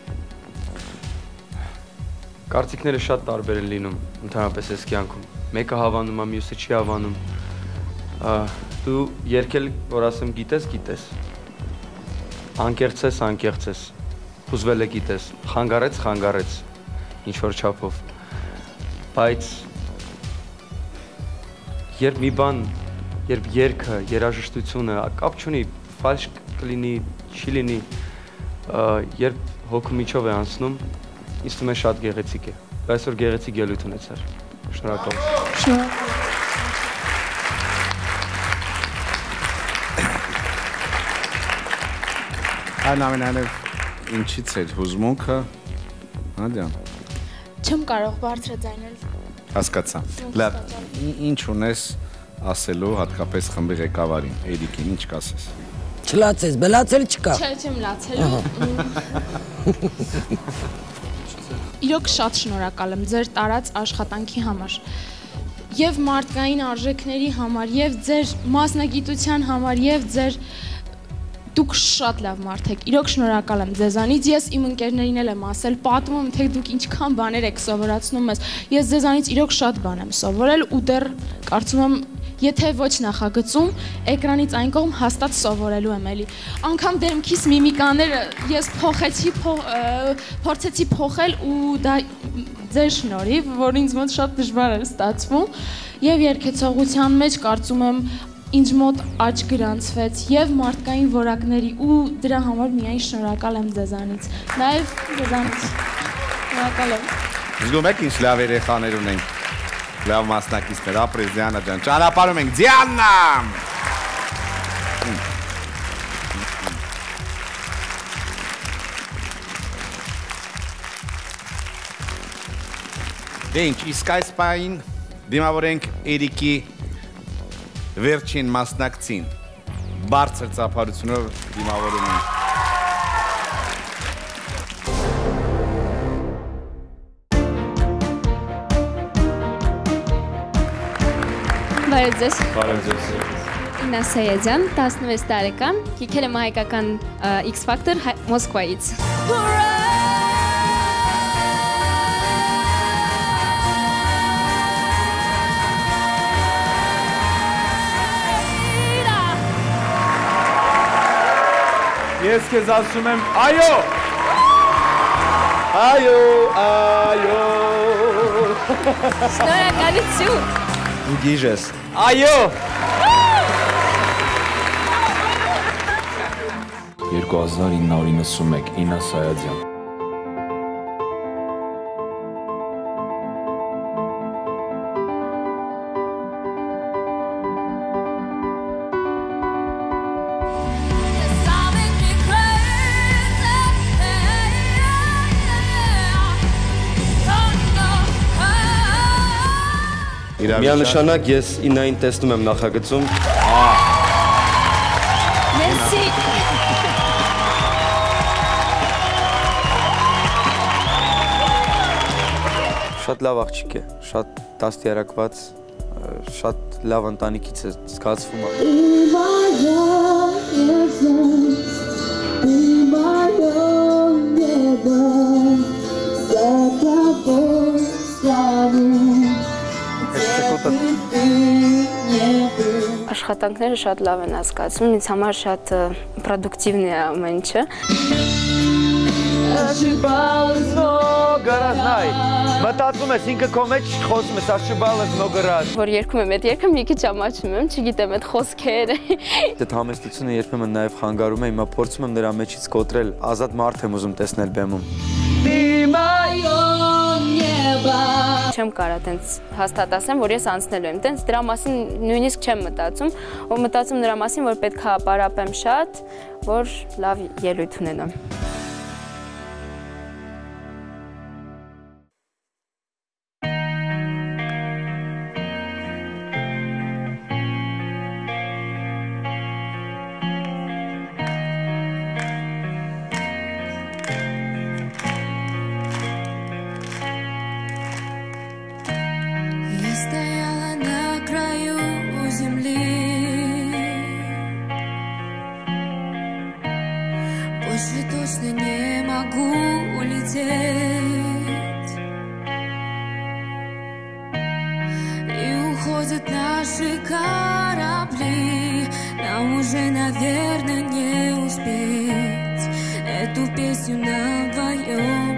Կարծիքները շատ տարբեր են լինում, ընդհանրապես այս կյանքում։ Մեկը հավանում է, մյուսը չի հավանում։ Դու երգել, որ ասեմ, գիտես, գիտես։ Անկեղծ ես, անկեղծ ես։ Հուզվել է գիտես, խանգարեց, խանգարեց, ինչ-որ չափով։ Բայց երբ մի բան, երբ երգը, երաժշտությունը կապ չունի, ֆալշ կլինի, չի լինի, երբ հոգու միջով է անցնում, ինձ թվում է շատ գեղեցիկ է։ Այսօր գեղեցիկ ելույթ ունեցար։ Շնորհակալություն։ Այնուամենայնիվ ինչից էր հուզմունքը, Նադյան։ Չեմ կարող բարձր ձայնել։ Հասկացա։ Լավ, ինչ ունես ասելու հատկապես խմբի ղեկավարին, Էրիկին, ինչ կասես։ Չլացես, բլացել չկա։ Չէ, չեմ լացելու։ Իրոք շատ շնորհակալ եմ ձեր տարած աշխատանքի համար։ Եվ մարդկային արժեքների համար, եւ ձեր մասնագիտության համար, եւ ձեր Դուք շատ լավ մարդ եք, իրոք շնորհակալ եմ ձեզանից, ես իմ ընկերներին էլ եմ ասել, պատմում եմ, թե դուք ինչքան բաներ եք սովորացնում մեզ, ես ձեզանից իրոք շատ բան եմ սովորել ու դեռ կարծում եմ, եթե ոչ նախագծում, էկրանից այն կողմ հաստատ սովորելու եմ էլի։ Անգամ դեմքիս միմիկաները ես փոխեցի, փորձեցի փոխել ու դա ձեր շնորհիվ, որ ինձ մոտ շատ դժվար էր ստացվում, եւ երգեցողության մեջ կարծում եմ ինձ մոտ աճ գրանցվեց եւ մարդկային որակների ու դրա համար միայն շնորհակալ եմ ձեզանից։ Նաեւ ձեզանից շնորհակալ եմ։ Զգում եք ինչ լավ երեխաներ ունենք, լավ մասնակիցներ, ապրես Դիանա ջան, ճանապարհում ենք, Դիանա! Դե ինչ, իսկ այս պահին դիմավորենք Էրիկի վերջին մասնակցին, բարձր ծափարությունով դիմավորում ենք։ Բարև ձեզ։ Բարև ձեզ։ Իննա Սայեդյան, տասնվեց տարեկան, եկել եմ հայկական X Factor Մոսկվայից։ Ես քեզ ասում եմ, այո։ Այո, այո։ Շնորհակալություն։ Ու գիժ ես։ Այո։ երկու հազար ինը հարյուր իննսունմեկ, Իննա Սայեդյան։ Միանշանակ ես Իննային տեսնում եմ նախագծում։ Մերսի։ Շատ լավ աղջիկ է, շատ դաստիարակված, շատ լավ ընտանիքից է զգացվում։ Աշխատանքները շատ լավ են հասկացում, ինձ համար շատ պրոդուկտիվն է ամեն ինչը։ Մտածում ես ինքը քո մեջ խոսում ես, աշիբալս նոգրած։ Որ երգում եմ այդ երգը մի քիչ ամաչում եմ, չգիտեմ այդ խոսքերը։ Այդ համեստությունը երբեմն նաև խանգարում է, հիմա փորձում եմ նրա մեջից կոտրել, ազատ մարդ եմ ուզում տեսնել բեմում։ Չեմ կարա տենց հաստատ ասեմ, որ ես անցնելու եմ, տենց դրա մասին նույնիսկ չեմ մտածում, ու մտածում նրա մասին, որ պետք է պարապեմ շատ, որ լավ ելույթ ունենամ։ Больше точно не могу улететь. И уходят наши корабли, нам уже, наверное, не успеть эту песню на вдвоем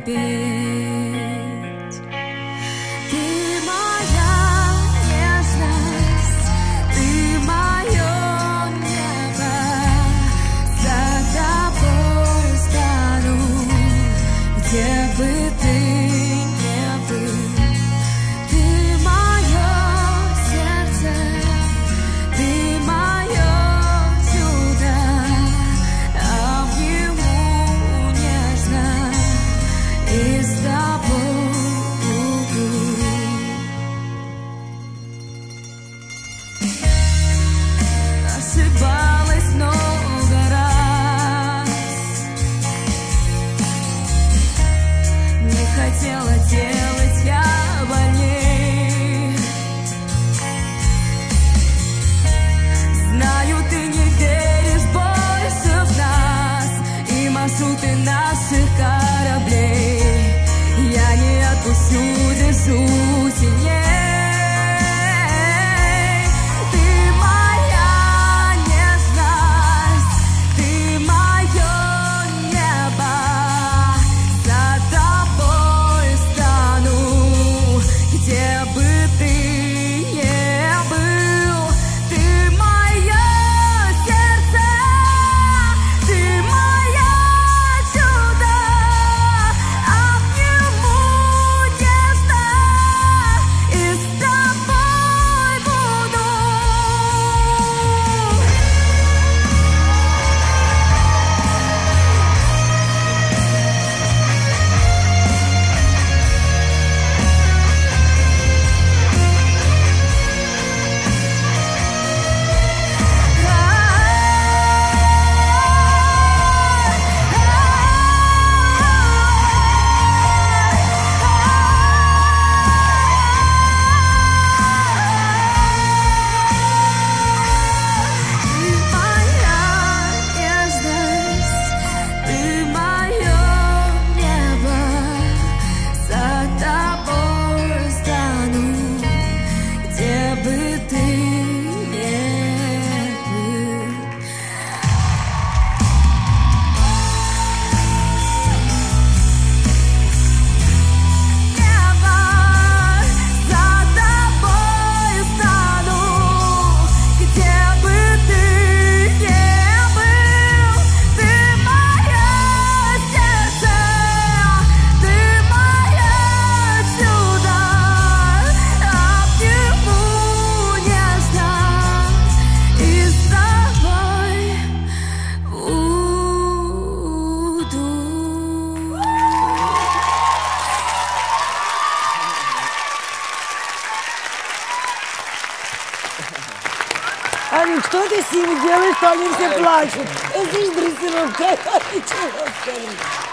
допеть. Ты моя нежность, ты мое небо, за тобой стану, где бы ты ни был. Ты мое сердце, ты мое чудо, обниму нежно и с тобой буду. Ошибалась много раз, не хотела делать я больней. Знаю, ты не веришь больше в нас и маршруты наших кораблей. Я не отпущу, держу сильней. Ты моя нежность, ты мое небо, за тобой Что ты с ними делаешь, что они все плачут? Это же дрессировка. Чего сказать?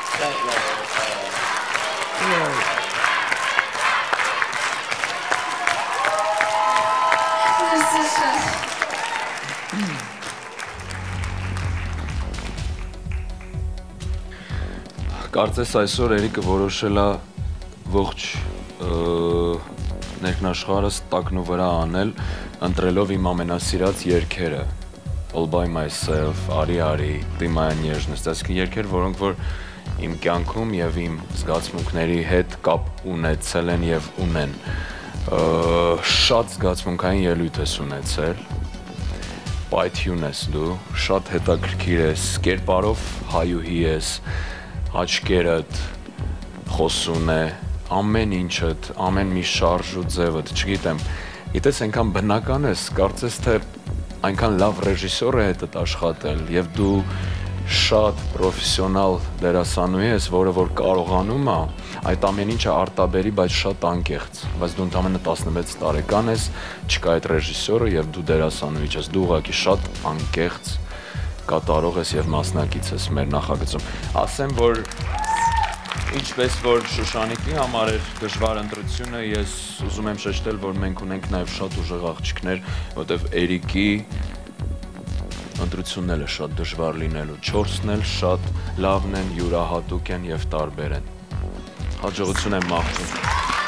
Կարծես այսօր Էրիկը որոշել է ողջ ներքնաշխարհս տակնու վրա անել, ընտրելով իմ ամենասիրած երգերը All by myself, Արի Արի, Ты моя нежность, այսինքն երգեր, որոնք որ իմ կյանքում եւ իմ զգացմունքների հետ կապ ունեցել են եւ ունեն։ Շատ զգացմունքային ելույթ ես ունեցել, պայթյուն ես դու, շատ հետաքրքիր ես, կերպարով հայուհի ես, աչքերդ խոսուն է, ամեն ինչդ, ամեն մի շարժ ու ձևդ, չգիտեմ, գիտես այնքան բնական ես, կարծես թե այնքան լավ ռեժիսոր է հետդ աշխատել եւ դու շատ պրոֆեսիոնալ դերասանուհի ես, որը որ կարողանում է այդ ամեն ինչը արտաբերի, բայց շատ անկեղծ, բայց դու ընդամենը տասնվեց տարեկան ես, չկա այդ ռեժիսորը եւ դու դերասանուհի ես, դու ուղղակի շատ անկեղծ կատարող ես եւ մասնակից ես մեր նախագծում։ Ասեմ, որ ինչպես որ Շուշանիկի համար էր դժվար ընտրությունը, ես ուզում եմ շեշտել, որ մենք ունենք նաեւ շատ ուժեղ աղջիկներ, որտեվ Էրիկի ընտրությունն էլ է շատ դժվար լինելու, չորսն էլ շատ լավն են, յուրահատուկ են եւ տարբեր են։ Հաջողություն եմ մաղթում։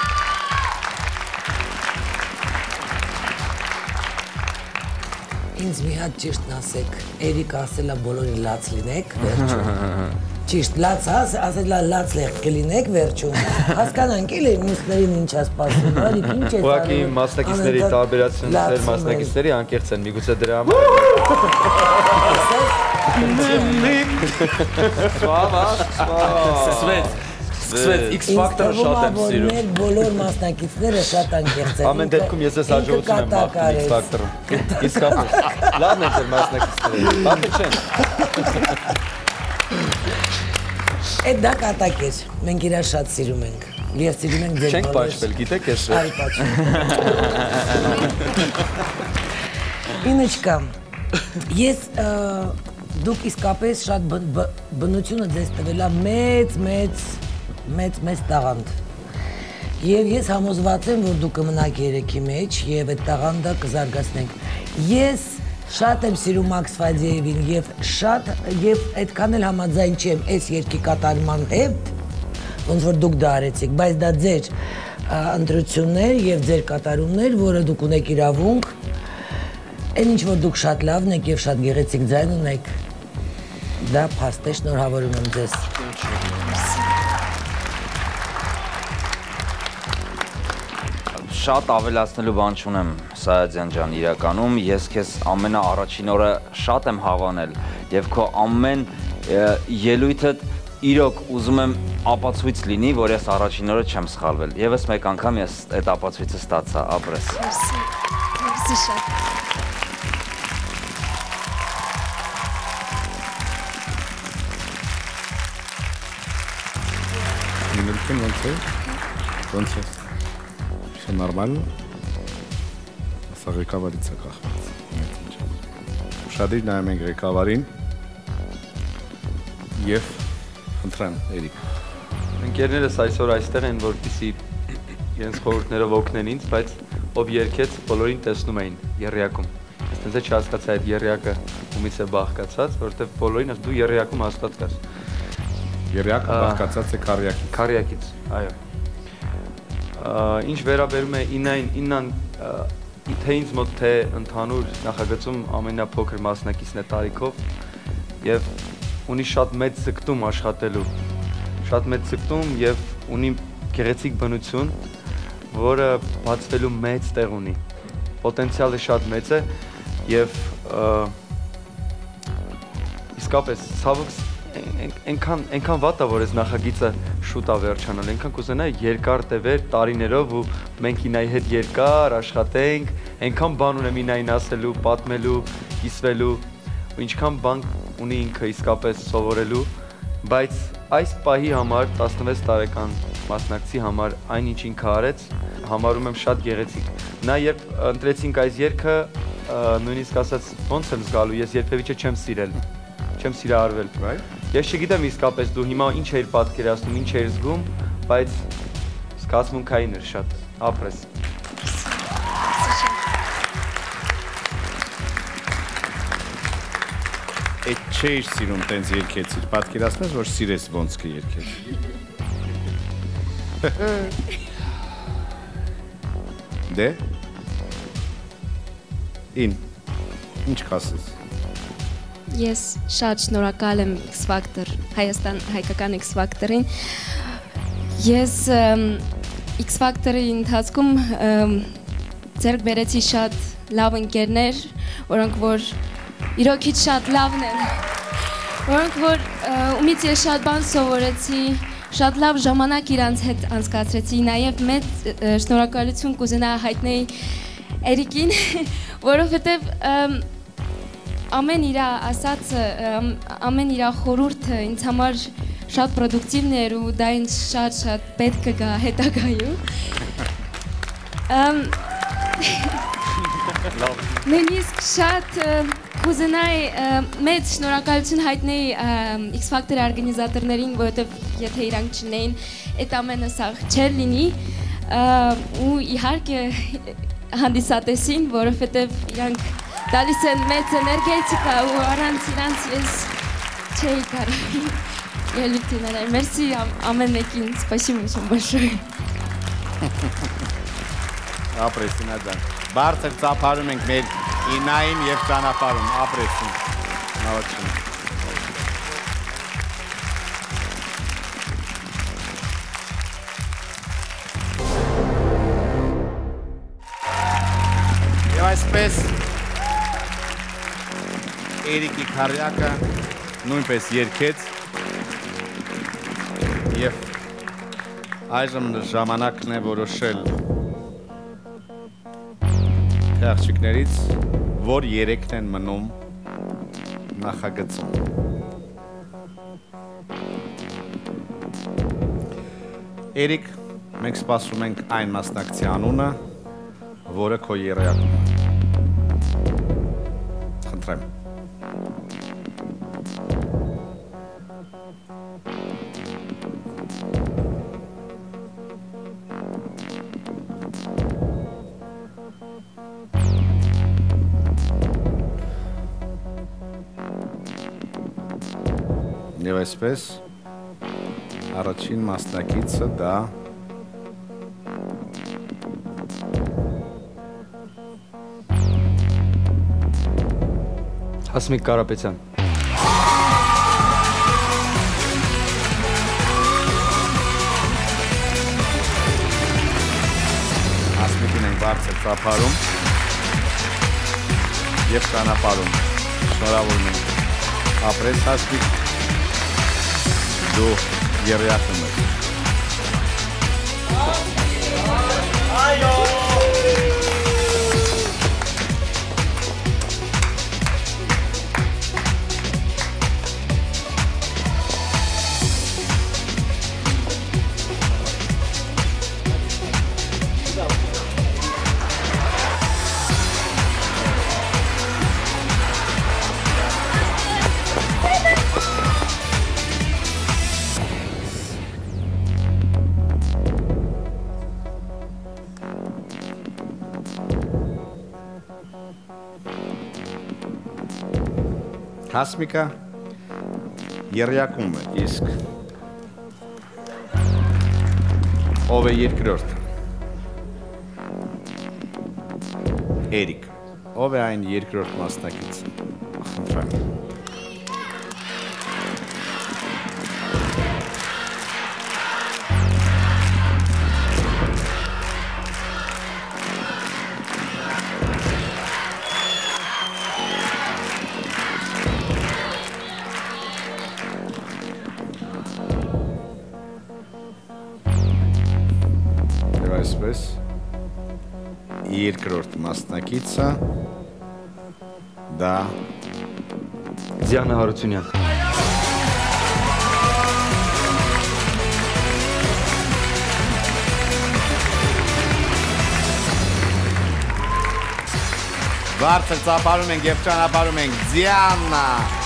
Ինձ մի հատ ճիշտն ասեք, Էրիկ ասելա բոլորի լաց լինեք, վերջում։ Ճիշտ, լաց ասել լաց լեղ կլինեք, վերջում։ Հասկանանք էլ է մյուսներին ինչ է սպասում, Էրիկ ինչ է։ Ուղղակի մասնակիցների տարբերությունները ձեր մասնակիցների անկեղծ են, միգուցե դրա համար։ Սկսվեց X Factor-ը շատ եմ սիրում։ Մեր բոլոր մասնակիցները շատ անկեղծ են։ Ամեն դեպքում ես ես հաջողություն եմ մաղթում X Factor-ում։ Իսկապես։ Լավն են ձեր մասնակիցները։ Բացի չեն։ Այդ դա կատակ էր, մենք իրար շատ սիրում ենք, և սիրում ենք ձեր բոլոր։ Չենք պաչվել, գիտեք ես։ Այ պաչվել։ Ինը չկա, ես դուք իսկապես շատ բնությունը ձեզ տվելա մեծ, մեծ, մեծ, մեծ տաղանդ։ Եվ ես համոզված եմ, որ դու կմնաք երեքի մեջ և այդ տաղանդը կզարգացնենք։ Ես շատ եմ սիրում Մաքս Ֆադեևին և շատ և այդքան էլ համաձայն չեմ այս երգի կատարման հետ, ոնց որ դուք դա արեցիք, բայց դա ձեր ընտրություններ և ձեր կատարումներ, որը դուք ունեք իրավունք, այն ինչ որ դուք շատ լավն եք և շատ գեղեցիկ ձայն ունեք, դա փաստ է, շնորհավորում եմ ձեզ։ Շատ ավելացնելու բան չունեմ Սայադյան ջան, իրականում ես քեզ ամենաառաջին օրը շատ եմ հավանել եւ քո ամեն ելույթդ իրոք ուզում եմ ապացույց լինի, որ ես առաջին օրը չեմ սխալվել։ Եվս մեկ անգամ ես այդ ապացույցը ստացա, ապրես։ Մերսի շատ։ Նույնքն ոնց է։ Ոնց է։ Все нормально? Սա ղեկավարից է կախված։ Ուշադիր նայում ենք ղեկավարին և խնդրեմ, Էրիկ։ Ընկերներս այսօր այստեղ են, որպեսզի իրենց խորհուրդներով օգնեն ինձ, բայց ով երգեց, բոլորին տեսնում էին եռյակում։ Ես տենց է չհասկացա այդ եռյակը ումից է բաղկացած, որովհետև բոլորին դու եռյակում հաստատ կաս։ Եռյակը բաղկացած է քառյակից։ Քառյակից, այո։ Ինչ վերաբերում է իննան, թե ինձ մոտ թե ընդհանուր նախագծում ամենափոքր մասնակիցն է տարիքով և ունի շատ մեծ ձգտում աշխատելու, շատ մեծ ձգտում և ունի գեղեցիկ բնություն, որը բացվելու մեծ տեղ ունի, պոտենցիալը շատ մեծ է և իսկապես ցավոք այնքան վատ է, որ այս նախագիծը շուտ է վերջանալ, այնքան կուզենայի երկար տևեր տարիներով ու մենք Ինայի հետ երկար աշխատենք, այնքան բան ունեմ Ինային ասելու, պատմելու, կիսվելու ու ինչքան բան ունի ինքը իսկապես սովորելու, բայց այս պահի համար տասնվեց տարեկան մասնակցի համար այն ինչ ինքը արեց, համարում եմ շատ գեղեցիկ։ Նա երբ ընտրեցինք այս երգը, նույնիսկ ասած ոնց եմ զգալու, ես երբևիցե չեմ սիրել, չեմ սիրահարվել։ Ես չգիտեմ իսկապես դու հիմա ինչ էիր պատկերացնում, ինչ էիր զգում, բայց զգացմունքային էր շատ, ապրես։ Այդ չէիր սիրում տենց երկեցիր, պատկերացնես, որ սիրես ոնց կերքես։ Դե։ Ին, ինչ կասես։ Ես շատ շնորհակալ եմ X-Factor, Հայաստան հայկական X-Factor-ին։ Ես X-Factor-ի ընթացքում ձեռք բերեցի շատ լավ ընկերներ, որոնք որ իրոքից շատ լավն են, որոնք որ ումից ես շատ բան սովորեցի, շատ լավ ժամանակ իրանց հետ անցկացրեցի, նաև մեծ շնորհակալություն կուզենա հայտնել Էրիկին, որովհետև ամեն իր ասածը, ամեն իր խորհուրդը ինձ համար շատ պրոդուկտիվն էր ու դա ինձ շատ-շատ պետք կգա հետագայում։ Նույնիսկ շատ կուզենայի մեծ շնորհակալություն հայտնել X-Factor օրգանիզատորներին, որովհետև եթե իրանք չնեին, այդ ամենը սաղ չէր լինի ու իհարկե հանդիսատեսին, որովհետև իրանք տալիս են մեծ էներգետիկա ու առանց իրանց ես չէի կարող ելույթ ունենալ։ Մերսի ամեն մեկին, սպասիբ ուսում բաշոյ։ Ապրես Ինա ջան, բարձր ծափարում ենք մեր Ինային և ճանապարհում, ապրեսին, նավաչին։ Եվ այսպես Էրիկի քարյակը նույնպես երգեց և այժմ ժամանակն է որոշել թե աղջիկներից որ երեքն են մնում նախագծում։ Էրիկ, մենք սպասում ենք այն մասնակցի անունը, որը քո եռյակում է։ Խնդրեմ։ Եվ այսպես առաջին մասնակիցը դա Հասմիկ Կարապետյան։ Հասմիկին ենք բարձր ծափարում և ճանապարհում։ Շնորհավորում ենք։ Ապրես Հասմիկ, դու եռյակում ես։ Այո։ Հասմիկը եռյակում է, իսկ ով է երկրորդ։ Էրիկ, ով է այն երկրորդ մասնակիցը։ Խնդրեմ։ Այսպես երկրորդ մասնակիցը դա Դիանա Հարությունյան։ Բարձր ծափարում ենք և ճանապարհում ենք Դիանա։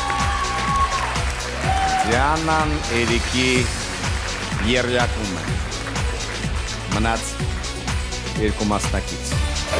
Դիանան Էրիկի եռյակում է։ Մնաց երկու մասնակից։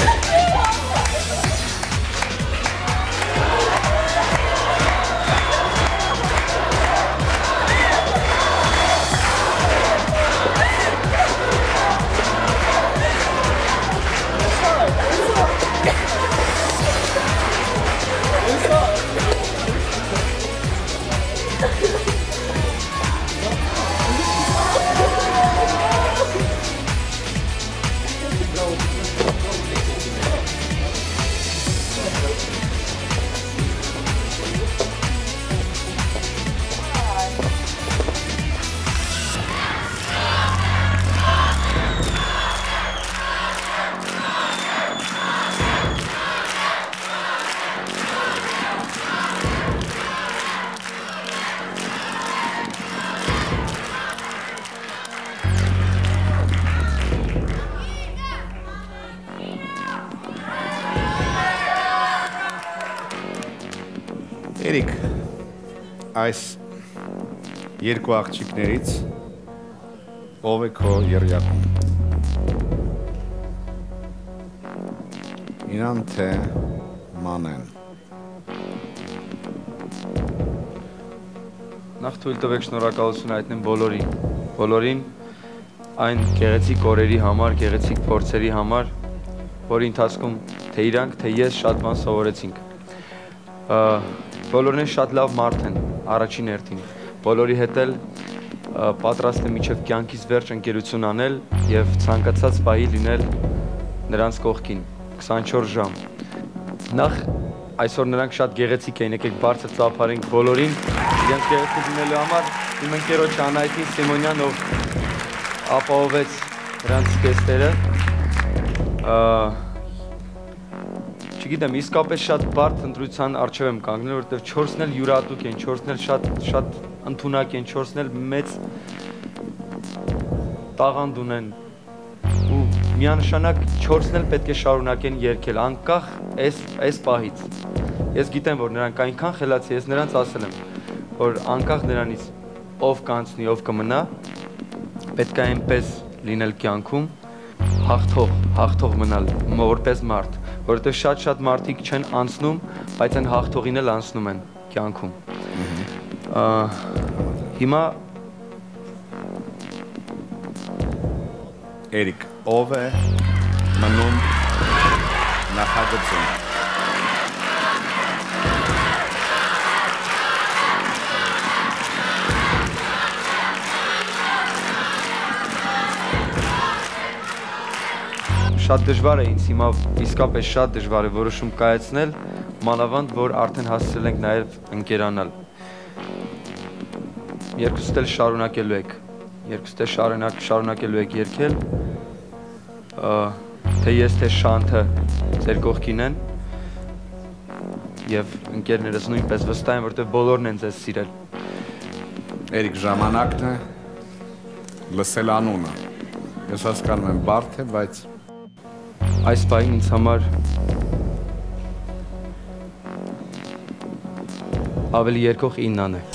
Էրիկ, այս երկու աղջիկներից ով է քո եռյակում։ Իրան թե Մանեն։ Նախ թույլ տվեք շնորհակալություն հայտնեմ բոլորին, բոլորին այն գեղեցիկ օրերի համար, գեղեցիկ փորձերի համար, որի ընթացքում թե իրանք, թե ես շատ բան սովորեցինք։ Բոլորն են շատ լավ մարդ են, առաջին հերթին, բոլորի հետ էլ պատրաստ եմ մինչև կյանքից վերջ ընկերություն անել և ցանկացած պահի լինել նրանց կողքին, քսանչորս ժամ։ Նախ այսօր նրանք շատ գեղեցիկ էին, եկեք բարձր ծափարենք բոլորին, իրենց գեղեցիկ լինելու համար իմ ընկերոջ Անահիտին Սիմոնյան, ով ապահովեց նրանց կեստերը։ Չգիտեմ, իսկապես շատ բարդ ընտրության առջև եմ կանգնել, որովհետև չորսն էլ յուրահատուկ են, չորսն էլ շատ շատ ընդունակ են, չորսն էլ մեծ տաղանդ ունեն ու միանշանակ չորսն էլ պետք է շարունակեն երգել, անկախ այս այս պահից։ Ես գիտեմ, որ նրանք այնքան խելացի, ես նրանց ասել եմ, որ անկախ նրանից ով կանցնի, ով կմնա, պետք է այնպես լինել կյանքում, հաղթող, հաղթող մնալ, որպես մարդ, որովհետև շատ-շատ մարդիկ չեն անցնում, բայց այն հաղթողին էլ անցնում են կյանքում։ Հիմա Էրիկ, ով է մնում նախագծում։ Շատ դժվար է ինձ հիմա, իսկապես շատ դժվար է որոշում կայացնել, մանավանդ, որ արդեն հասցրել ենք նաև ընկերանալ։ Երկուստ էլ շարունակելու եք, երկուստ էլ շարունակելու եք երգել, թե ես, թե Շանթը ձեր կողքին են, և ընկերներս նույնպես վստահ են, որտեղ բոլորն են ձեզ սիրել։ Էրիկ, ժամանակն է լսել անունը։ Ես հասկանում եմ բարդ է, բայց այս պահին ինձ համար ավելի երկող Իննան է։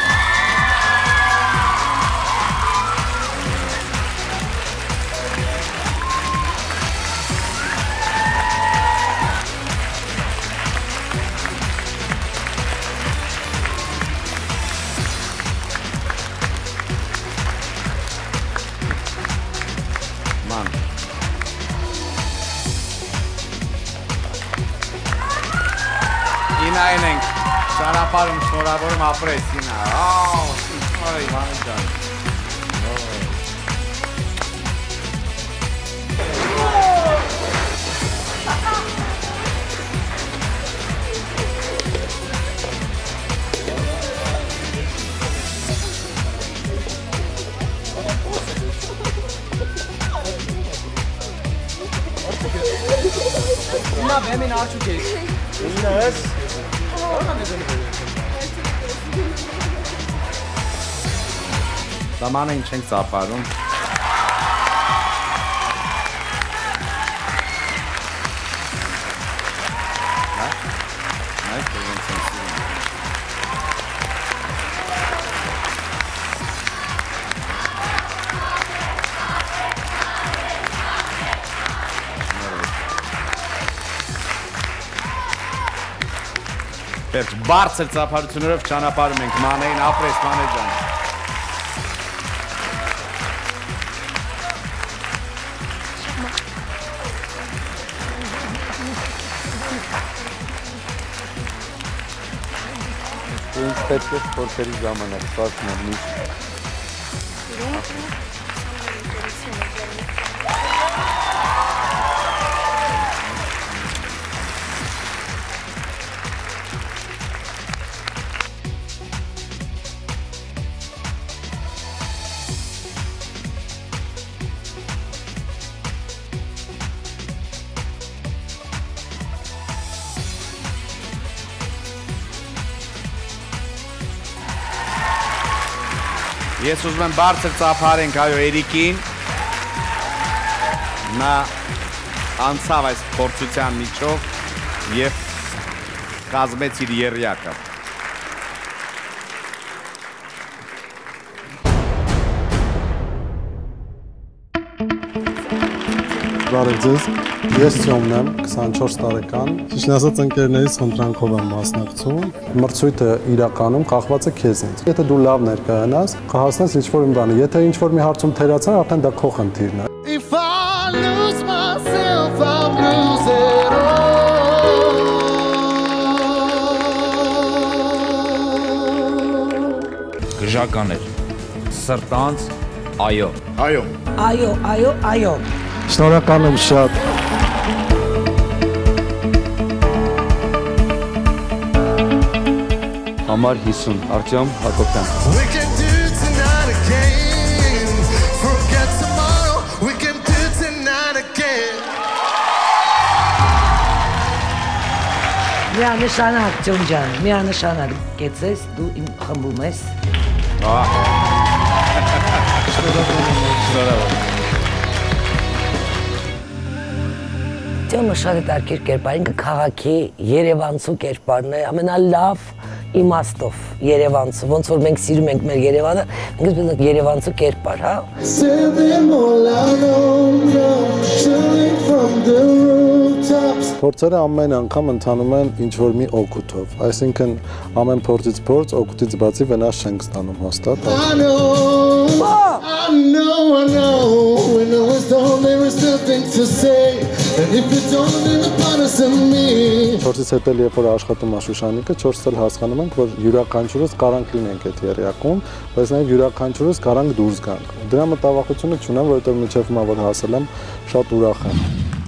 Ինային ենք, ճանապարհում շնորհավորում ապրես Ինա, աո, այ ման ջան։ Ինա բեմին արջուկ ես։ Ինա ես։ Ժամանը ինչ ենք ծափարում։ Վերջ, բարձր ծափարություններով ճանապարհում ենք Մանեին, ապրես Մանե ջան։ Ինձ պետք է սպորտերի ժամանակ, սպասում եմ միշտ։ Ես ուզում եմ բարձր ծափարենք այո Էրիկին, նա անցավ այս փորձության միջով և կազմեց իր եռյակը։ Բարև ձեզ, ես Սյոմն եմ, քսանչորս տարեկան, ճիշտն ասած ընկերներիս խնդրանքով եմ մասնակցում։ Մրցույթը իրականում կախված է քեզնից։ Եթե դու լավ ներկայանաս, կհասնես ինչ-որ մի բանի, եթե ինչ-որ մի հարցում թերացան, արդեն դա քո խնդիրն է։ If I lose myself, I'll lose it all. Գժականներ, սրտանց, այո։ Այո։ Այո, այո, այո։ Շնորհակալ եմ շատ։ Համար հիսուն, Արտյոմ Հակոբյան։ We can do tonight again. Forget tomorrow. We can do tonight again. Միանշանակ Ջոն ջան, միանշանակ կեցես, դու իմ խմբում ես։ Շնորհակալ։ Ջոմը շատ հետաքրքիր կերպար, ինքը քաղաքի Երևանցու կերպարն է, ամենալավ իմաստով Երևանցու, ոնց որ մենք սիրում ենք մեր Երևանը, մենք ասենք Երևանցու կերպար, հա։ Փորձերը ամեն անգամ ընթանում են ինչ-որ մի օգուտով, այսինքն ամեն փորձից փորձ, օգուտից բացի վնաս չենք ստանում հաստատ։ I know, I know, I know. When I was down, there was nothing to say. And if you don't, then the promise of me. Չորսից հետ էլ երբ որ աշխատում Աշուշանիկը, չորսից էլ հասկանում ենք, որ յուրաքանչյուրս կարանք լինենք այդ եռյակում, բայց նաև յուրաքանչյուրս կարանք դուրս գանք։ Դրա մտավախությունը չունեմ, որովհետև մինչև հիմա որ հասել եմ, շատ ուրախ եմ։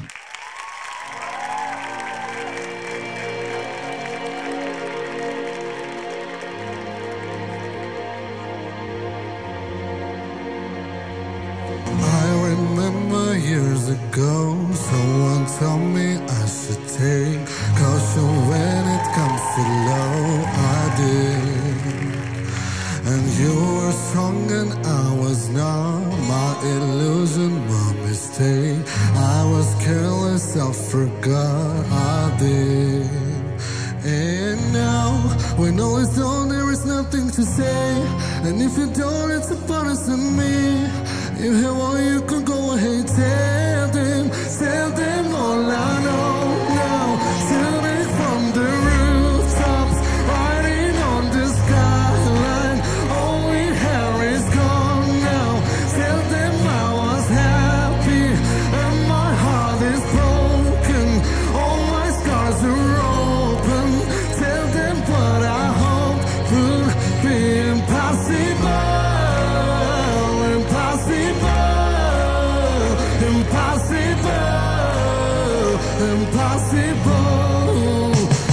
Years ago, someone told me I should take caution when it comes to love. I did, and you were strong and I was not. My illusion, my mistake. I was careless, I forgot I did. And now, when all is done, there is nothing to say. And if you don't, it's a bonus to me. You hear what you could go ahead, tell them, tell them all I know now. Tell me from the rooftops, riding on the skyline. All we have is gone now. Tell them I was happy and my heart is broken. All my scars are open. Tell them what I hope will be impossible. Impossible.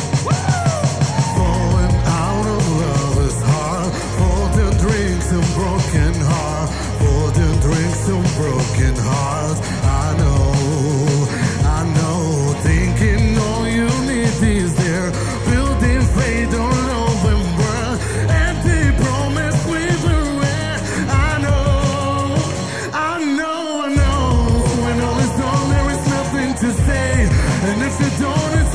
Falling out of love is hard. For the drinks and broken heart. For the drinks and broken hearts. I know, I know. Thinking all you need is there. Building faith on November. And they promise we will win. I know, I know, I know. When all is done, there is nothing to say. And if you don't, it's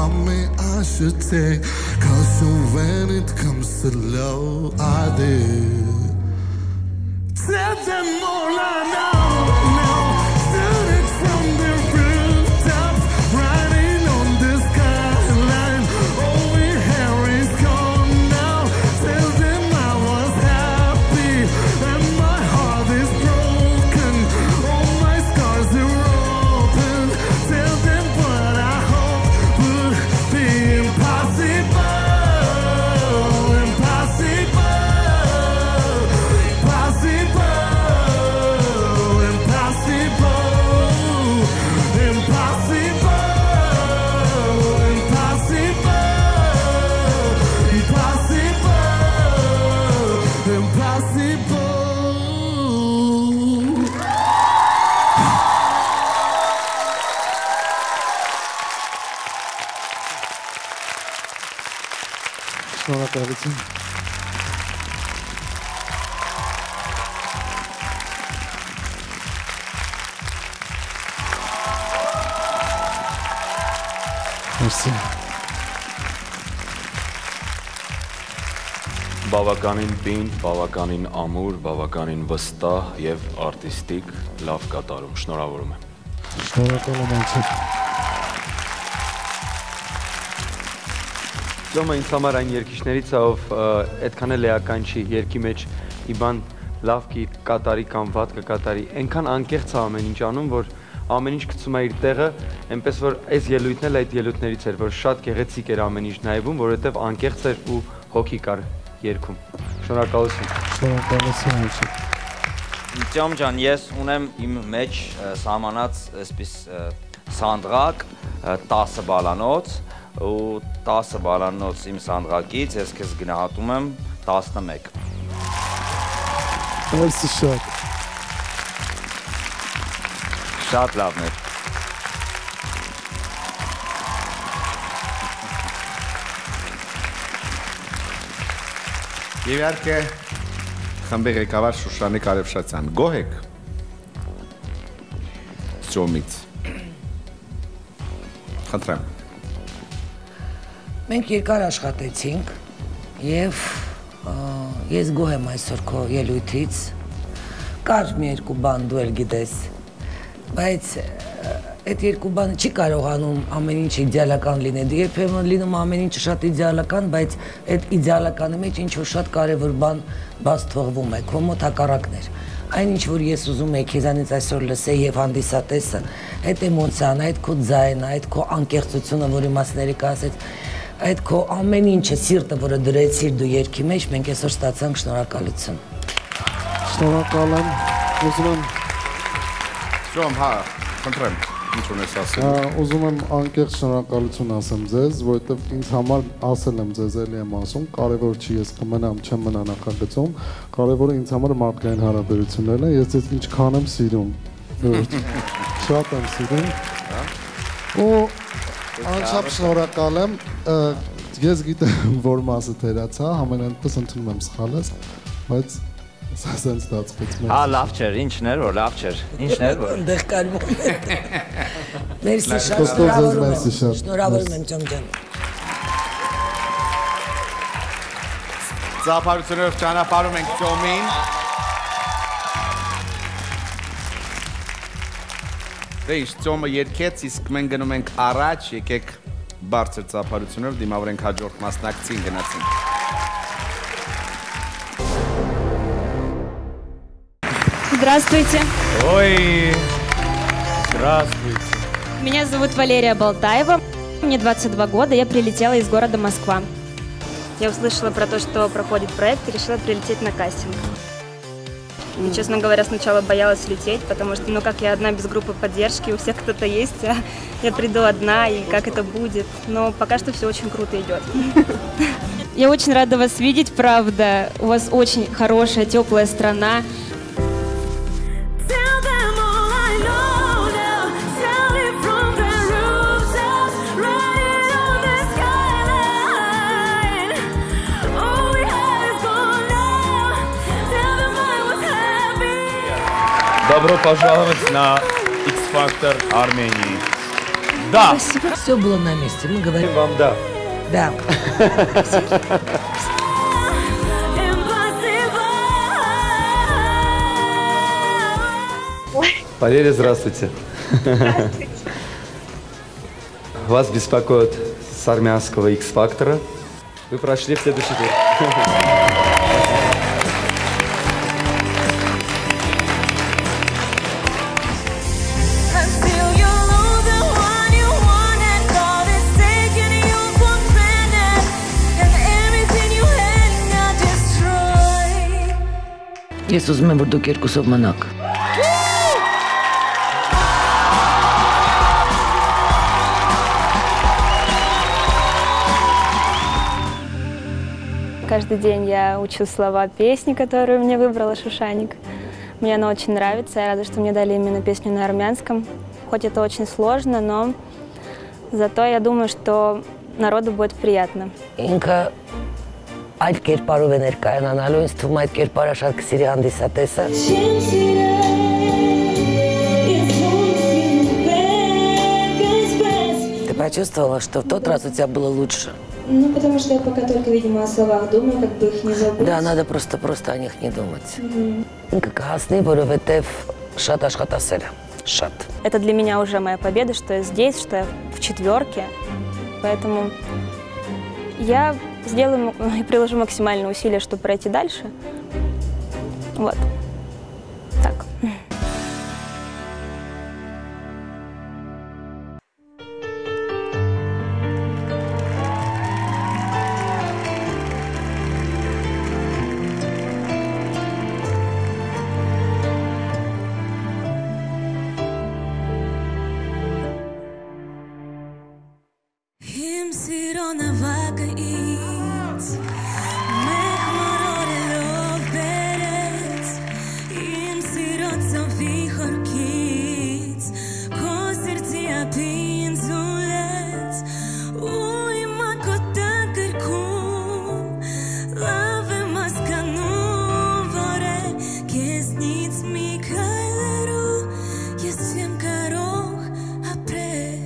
tell me I should take caution when it comes to love. I did. Tell them all I know now. Stood it from the rooftops, riding on the skyline. All we hear is gone now. Tell them I was happy and my heart is broken. All my scars are open. Tell them what I hope would be impossible. Impossible. Շնորհակալություն։ Մերսի։ Բավականին պինդ, բավականին ամուր, բավականին վստահ եւ արտիստիկ լավ կատարում։ Շնորհավորում եմ։ Շնորհակալ եմ անցել։ Լոմը ինձ համար այն երկիշներից է, ով այդքան էլ էական չի, երկի մեջ իբան լավ կատարի կամ վատ կկատարի, այնքան անկեղծ է ամեն ինչ անում, որ ամեն ինչ գցում է իր տեղը, այնպես որ այս ելույթն էլ այդ ելույթներից էր, որ շատ գեղեցիկ էր ամեն ինչ նայվում, որովհետև անկեղծ էր ու հոգի կար երգում։ Շնորհակալություն։ Շնորհակալություն անցել։ Տյոմ ջան, ես ունեմ իմ մեջ սահմանած այսպես սանդղակ տասը բալանոց ու տասը բալանոց իմ սանդղակից ես քեզ գնահատում եմ տասնմեկ։ Մերսի շատ։ Շատ լավն էր։ Եվ իհարկե խմբի ղեկավար Շուշանիկ Արևշացյան, գոհ եք Ծյոմից։ Խնդրեմ։ Մենք երկար աշխատեցինք եւ ես գոհ եմ այսօր քո ելույթից։ Կար մի երկու բան դու էլ գիտես, բայց այդ երկու բանը չի կարողանում ամեն ինչ իդեալական լինել։ Դե երբեմն լինում ամեն ինչը շատ իդեալական, բայց այդ իդեալականի մեջ ինչ-որ շատ կարևոր բան բաց թողվում է, քո մոտ հակառակն էր։ Այն ինչ որ ես ուզում եի քեզանից այսօր լսել եւ հանդիսատեսը, այդ էմոցիան, այդ քո ձայնը, այդ քո անկեղծությունը, որի մասին Երիկա ասեց, այդ քո ամեն ինչը, սիրտը, որը դրեցիր դու երգի մեջ, մենք այսօր ստացանք շնորհակալություն։ Շնորհակալ եմ, ուզում եմ Ժոմ, հա, խնդրեմ, ինչ ունես ասել։ Ուզում եմ անկեղծ շնորհակալություն ասեմ ձեզ, որովհետև ինձ համար ասել եմ ձեզ էլի եմ ասում, կարևոր չի ես կմնամ, չեմ մնա նախագծում, կարևորը ինձ համար մարդկային հարաբերություններն են, ես ձեզ ինչքան եմ սիրում, շատ եմ սիրում, ու անչափ շնորհակալ եմ, ես գիտեմ, որ մասը թերացա, համենայնպես ընդունում եմ սխալս, բայց Սենց դացվեց մեզ։ Հա, լավ չէր, ինչն էր, որ լավ չէր, ինչն էր, որ։ Ընդեղ կարվում է։ Մերսի շատ, շնորհավորում եմ Ջոմ ջան։ Ծափարություններով ճանապարհում ենք Ջոմին։ Դե ինչ, Ջոմը երգեց, իսկ մենք գնում ենք առաջ, եկեք բարձր ծափարություններով դիմավորենք հաջորդ մասնակցին գնացինք։ Здравствуйте. Ой, здравствуйте. Меня зовут Валерия Болтаева. Мне двадцать два года, я прилетела из города Москва. Я услышала про то, что проходит проект, и решила прилететь на кастинг. И, честно говоря, сначала боялась лететь, потому что, ну как я одна без группы поддержки, у всех кто-то есть, а я приду одна, и как это будет. Но пока что все очень круто идет. Я очень рада вас видеть, правда. У вас очень хорошая, теплая страна. Добро пожаловать на X-Factor Армении. Да. Спасибо. Все было на месте. Мы говорим вам да. Да. Валерия, здравствуйте. Здравствуйте. Вас беспокоит с армянского X-фактора. Вы прошли в следующий тур. Ես ուզում եմ, որ դուք երկուսով մնաք։ Каждый день я учу слова песни, которую мне выбрала Шушаник. Мне она очень нравится, я рада, что мне дали именно песню на армянском. Хоть это очень сложно, но зато я думаю, что народу будет приятно. Ինքը այլ կերպարով է ներկայանալու, ինձ թվում է այդ կերպարը շատ կսիրի հանդիսատեսը։ Ты почувствовала, что в тот раз у тебя было лучше? Ну, потому что я пока только, видимо, о словах думаю, как бы их не забыть. Да, надо просто-просто о них не думать. Мгм. Ինքը կհասնի, որովհետև շատ աշխատասեր է, շատ։ Это для меня уже моя победа, что я здесь, что я в четверке. Поэтому я сделаю и приложу максимальные усилия, чтобы пройти дальше. Вот. Так. Իմ սիրո նավակը ինձ մեկ մորորելով բերեց իմ սիրո ծովի խորքից քո սրտի ափին զուլեց ու իմ ակոտը գրքում լավ եմ հասկանում որ է քեզնից մի քայլերու ես չեմ կարող ապրել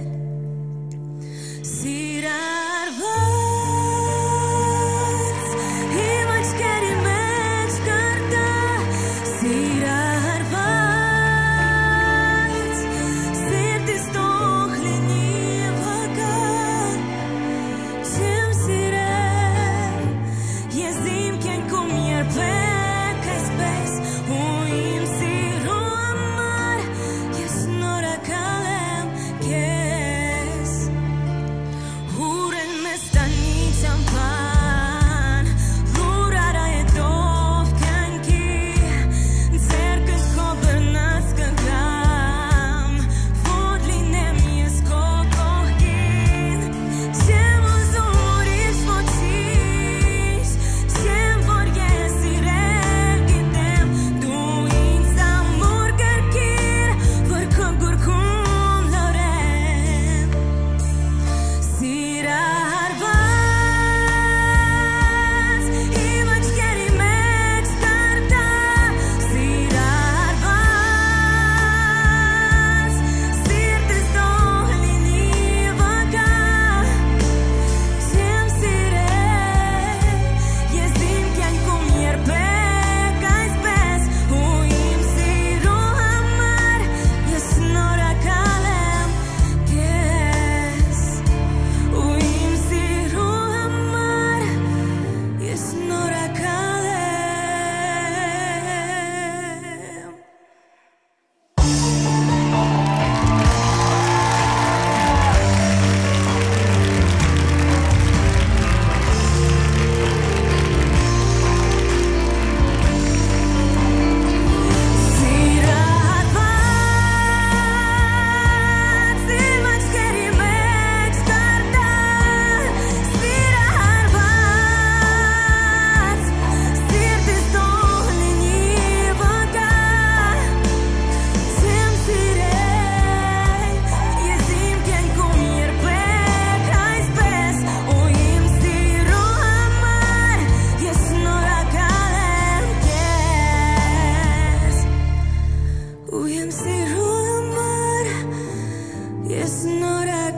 Yes, not a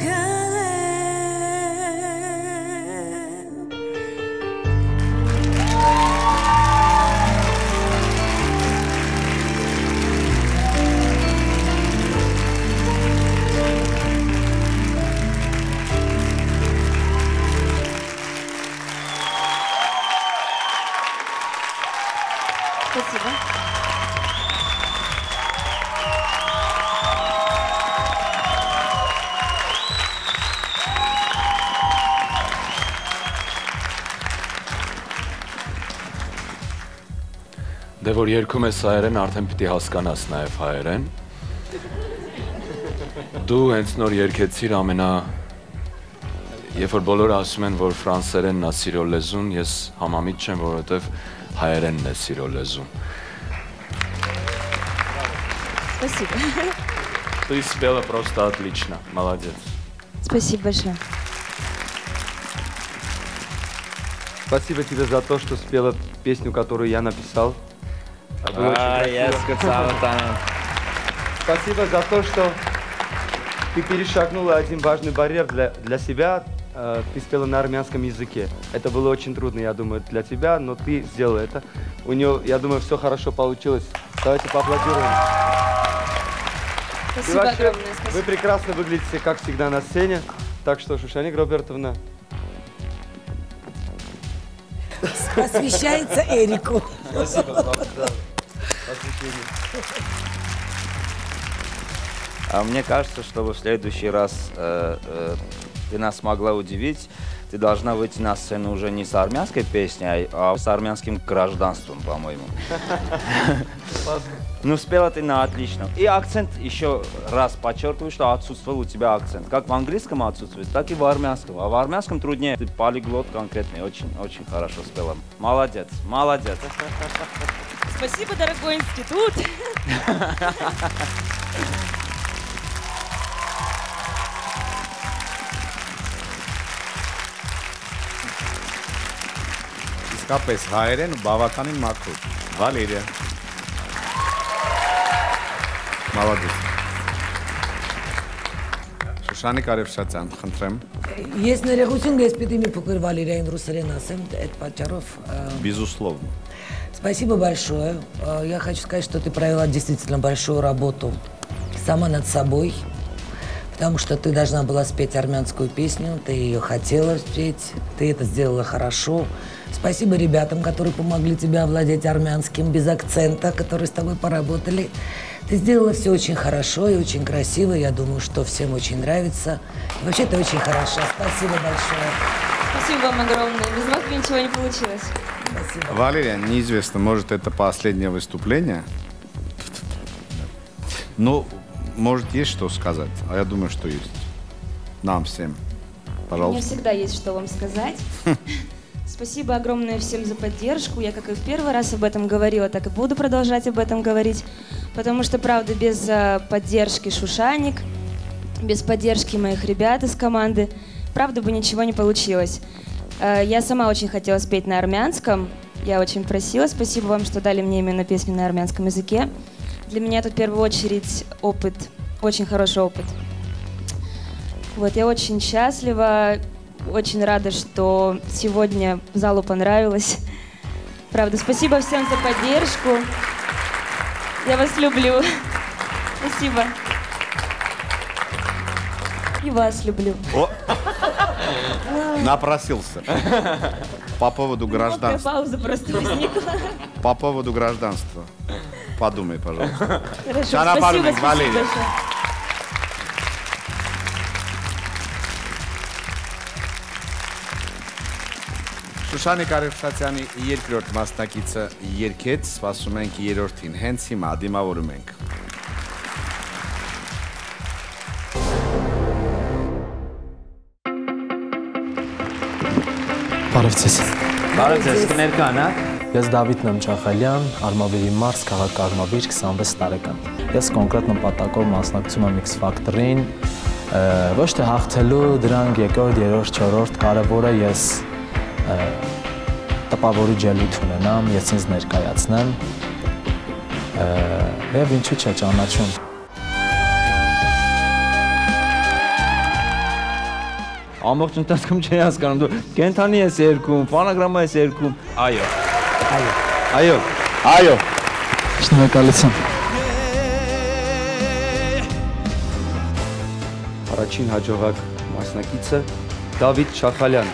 Դե որ երգում ես հայերեն, արդեն պիտի հասկանաս նաև հայերեն։ Դու հենց նոր երգեցիր ամենա Երբ որ բոլորը ասում են, որ ֆրանսերենն է սիրո լեզուն, ես համամիտ չեմ, որովհետև հայերենն է սիրո լեզուն։ Спасибо. Ты спела просто отлично. Молодец. Спасибо большое. Спасибо тебе за то, что спела песню, которую я написал. Было А, очень я красиво. сказал там. Спасибо за то, что ты перешагнула один важный барьер для, для себя. Э, Ты спела на армянском языке. Это было очень трудно, я думаю, для тебя, но ты сделала это. У нее, я думаю, все хорошо получилось. Давайте поаплодируем. И Спасибо вообще, огромное. Спасибо. вы прекрасно выглядите, как всегда, на сцене. Так что, Шушаник Робертовна, Посвящается Эрику. спасибо вам за посвящение. А мне кажется, чтобы в следующий раз э, э, ты нас смогла удивить, ты должна выйти на сцену уже не с армянской песней, а с армянским гражданством, по-моему. Ну, спела ты на отлично. И акцент, еще раз подчеркиваю, что отсутствовал у тебя акцент. Как в английском отсутствует, так и в армянском. А в армянском труднее. Ты полиглот конкретный. Очень, очень хорошо спела. Молодец, молодец. Спасибо, дорогой институт. Իսկապես հայերեն ու բավականին մաքուր։ Վալերիա։ Молодец։ Շուշանիկ Արևշացյան, խնդրեմ։ Ես ներողություն ես պիտի մի փոքր Վալերիային ռուսերեն ասեմ, այդ պատճառով Безусловно. Спасибо большое. Э, Я хочу сказать, что ты провела действительно большую работу сама над собой, потому что ты должна была спеть армянскую песню, ты ее хотела спеть, ты это сделала хорошо. Спасибо ребятам, которые помогли тебе овладеть армянским без акцента, которые с тобой поработали. Ты сделала все очень хорошо и очень красиво. Я думаю, что всем очень нравится. И вообще ты очень хороша. Спасибо большое. Спасибо вам огромное. Без вас бы ничего не получилось. Спасибо. Валерия, неизвестно, может, это последнее выступление. Но, может, есть что сказать? А я думаю, что есть. Нам всем. У меня Пожалуйста. всегда есть что вам сказать. Спасибо огромное всем за поддержку. Я как и в первый раз об этом говорила, так и буду продолжать об этом говорить. Потому что, правда, без э, поддержки Шушаник, без поддержки моих ребят из команды, правда бы ничего не получилось. Э, я сама очень хотела спеть на армянском. Я очень просила. Спасибо вам, что дали мне именно песню на армянском языке. Для меня это в первую очередь опыт, очень хороший опыт. Вот, я очень счастлива. Очень рада, что сегодня залу понравилось. Правда, спасибо всем за поддержку. Я вас люблю. Спасибо. И вас люблю. О! Напросился. По поводу гражданства. Пауза просто возникла. По поводу гражданства. Подумай, пожалуйста. Хорошо, Шана спасибо, Парвин, спасибо Валерия. большое. Շուշանիկ Արևշացյանի երկրորդ մասնակիցը երգեց, սպասում ենք երրորդին, հենց հիմա դիմավորում ենք։ Բարև ձեզ։ Բարև ձեզ, կներկան, հա։ Ես Դավիթ Նամջախալյան, Արմավիրի մարզ, քաղաքարմավիր, քսանվեց տարեկան։ Ես կոնկրետ նպատակով մասնակցում եմ X Factor-ին, ոչ թե հաղթելու, դրանք երկրորդ, երրորդ, չորրորդ, կարևորը ես տպավորիչ ելույթ ունենամ, ես ինձ ներկայացնեմ եւ ինչու՞ չէ ճանաչում։ Ամբողջ ընթացքում չի հասկանում, դու կենթանի ես երգում, ֆանագրամա ես երգում։ Այո։ Այո։ Այո։ Այո։ Շնորհակալություն։ Առաջին հաջողակ մասնակիցը Դավիթ Շախալյան։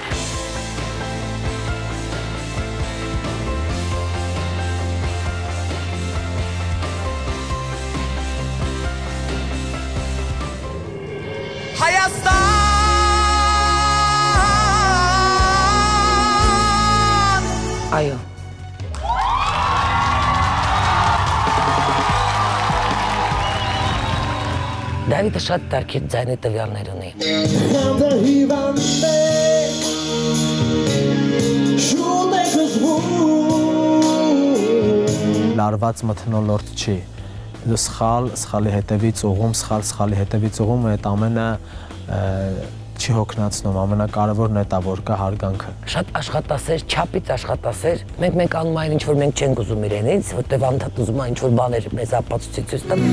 Այո։ Դավիթը շատ տարբեր ձայնի տվյալներ ունի։ Խանդը հիվանդ է, շուտ է գժվում։ Լարված մթնոլորտ չի։ Սխալ, սխալի հետևից ուղում, սխալ, սխալի հետևից ուղում այդ ամենը չի հոգնածնում, ամենակարևորն է դա, որ կա հարգանքը։ Շատ աշխատասեր, չափից աշխատասեր։ Մենք մենք անում այն ինչ որ մենք չենք уզում իրենից, որտեվ անդադ ուզում այն ինչ որ բաներ մեզ ապացուցի ցույց տա։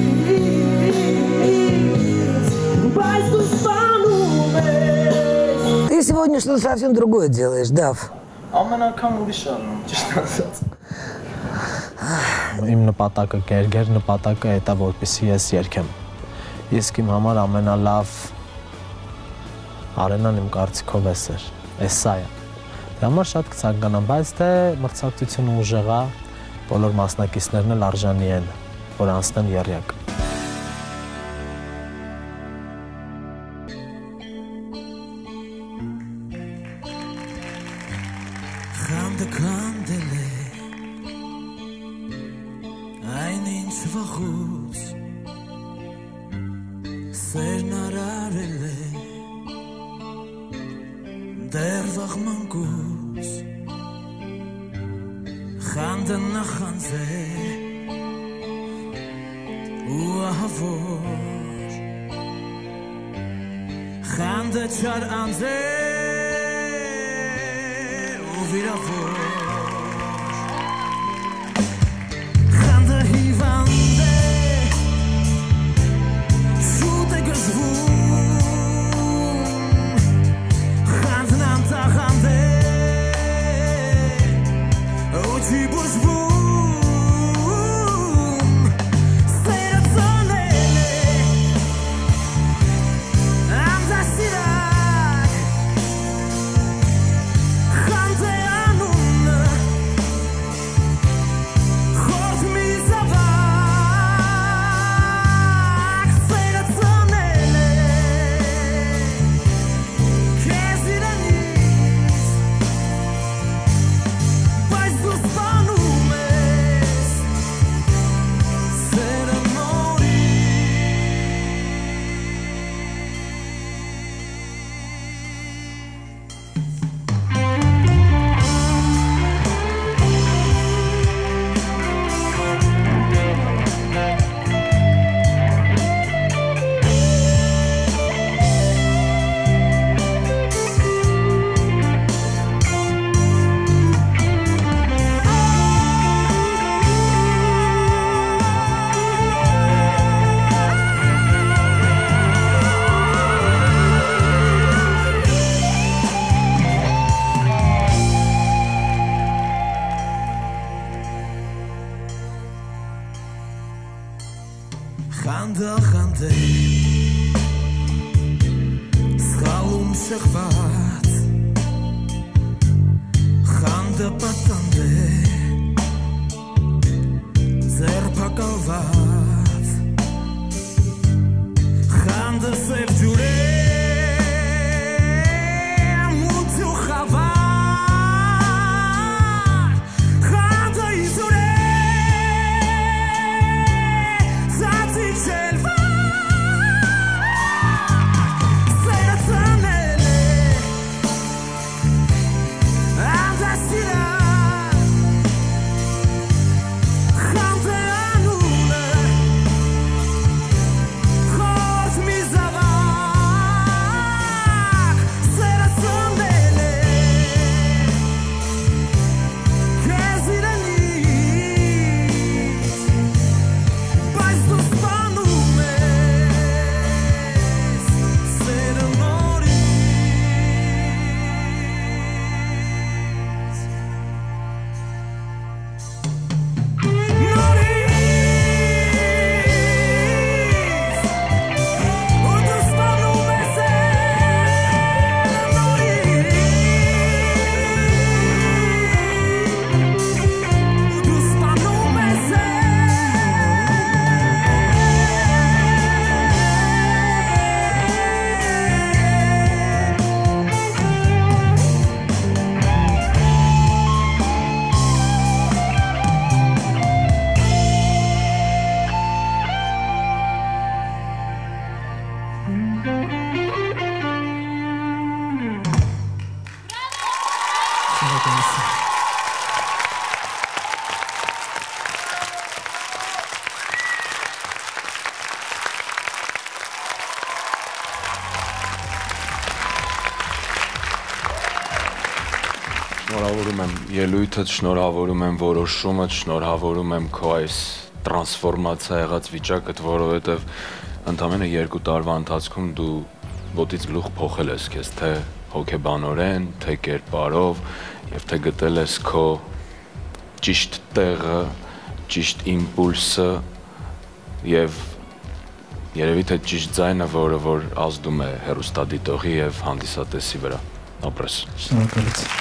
Բայց դու սպանում ես։ Ты сегодня что-то совсем другое делаешь, Дав. Ամեն անգամ ուրիշ անում, ճիշտ ասած։ Իմ նպատակը, գերգեր նպատակը է դա, որպեսզի ես երգեմ։ Իսկ իմ համար ամենալավ արենան իմ կարծիքով էս էր, էս սա է։ Դրա համար շատ կցանկանամ, բայց թե մրցակցությունը ուժեղ է, բոլոր մասնակիցներն էլ արժանի են, որ անցնեն եռյակ։ Խանդը քանդել է այն ինչ վախուց սերն արարել է դեռ վաղ մանկուց խանդը նախանձ է ու ահա որ խանդը չար անձ է ու վիրավոր խանդը հիվանդ է շուտ է գժվում խանդն անտաղանդ է ու չի բուժվում սերը ծոնել է անձասիրակ խանդ է անունը խորդ մի զավակ սերը ծոնել է քեզ իրանից բայց դու սպանում ես սերը նորից խանդը խանդ է սխալում շեղված խանդը պատանդ է ձերբակալված խանդը սև ջուր է մութ ու խավար խանդը իզուր է ծածի չելվար սերը ծանել է անձասիրակ խանդը անունը խորդ մի զավակ Շնորհավորում եմ ելույթդ, շնորհավորում եմ որոշումդ, շնորհավորում եմ քո այս տրանսֆորմացիա եղած վիճակդ, որովհետև ընդամենը երկու տարվա ընթացքում դու ոտից գլուխ փոխել ես քեզ, թե հոգեբանորեն, թե կերպարով, եւ թե գտել ես քո ճիշտ տեղը, ճիշտ իմպուլսը եւ երևի թե ճիշտ ձայնը, որը որ ազդում է հեռուստադիտողի եւ հանդիսատեսի վրա։ Ապրես։ Շնորհակալություն։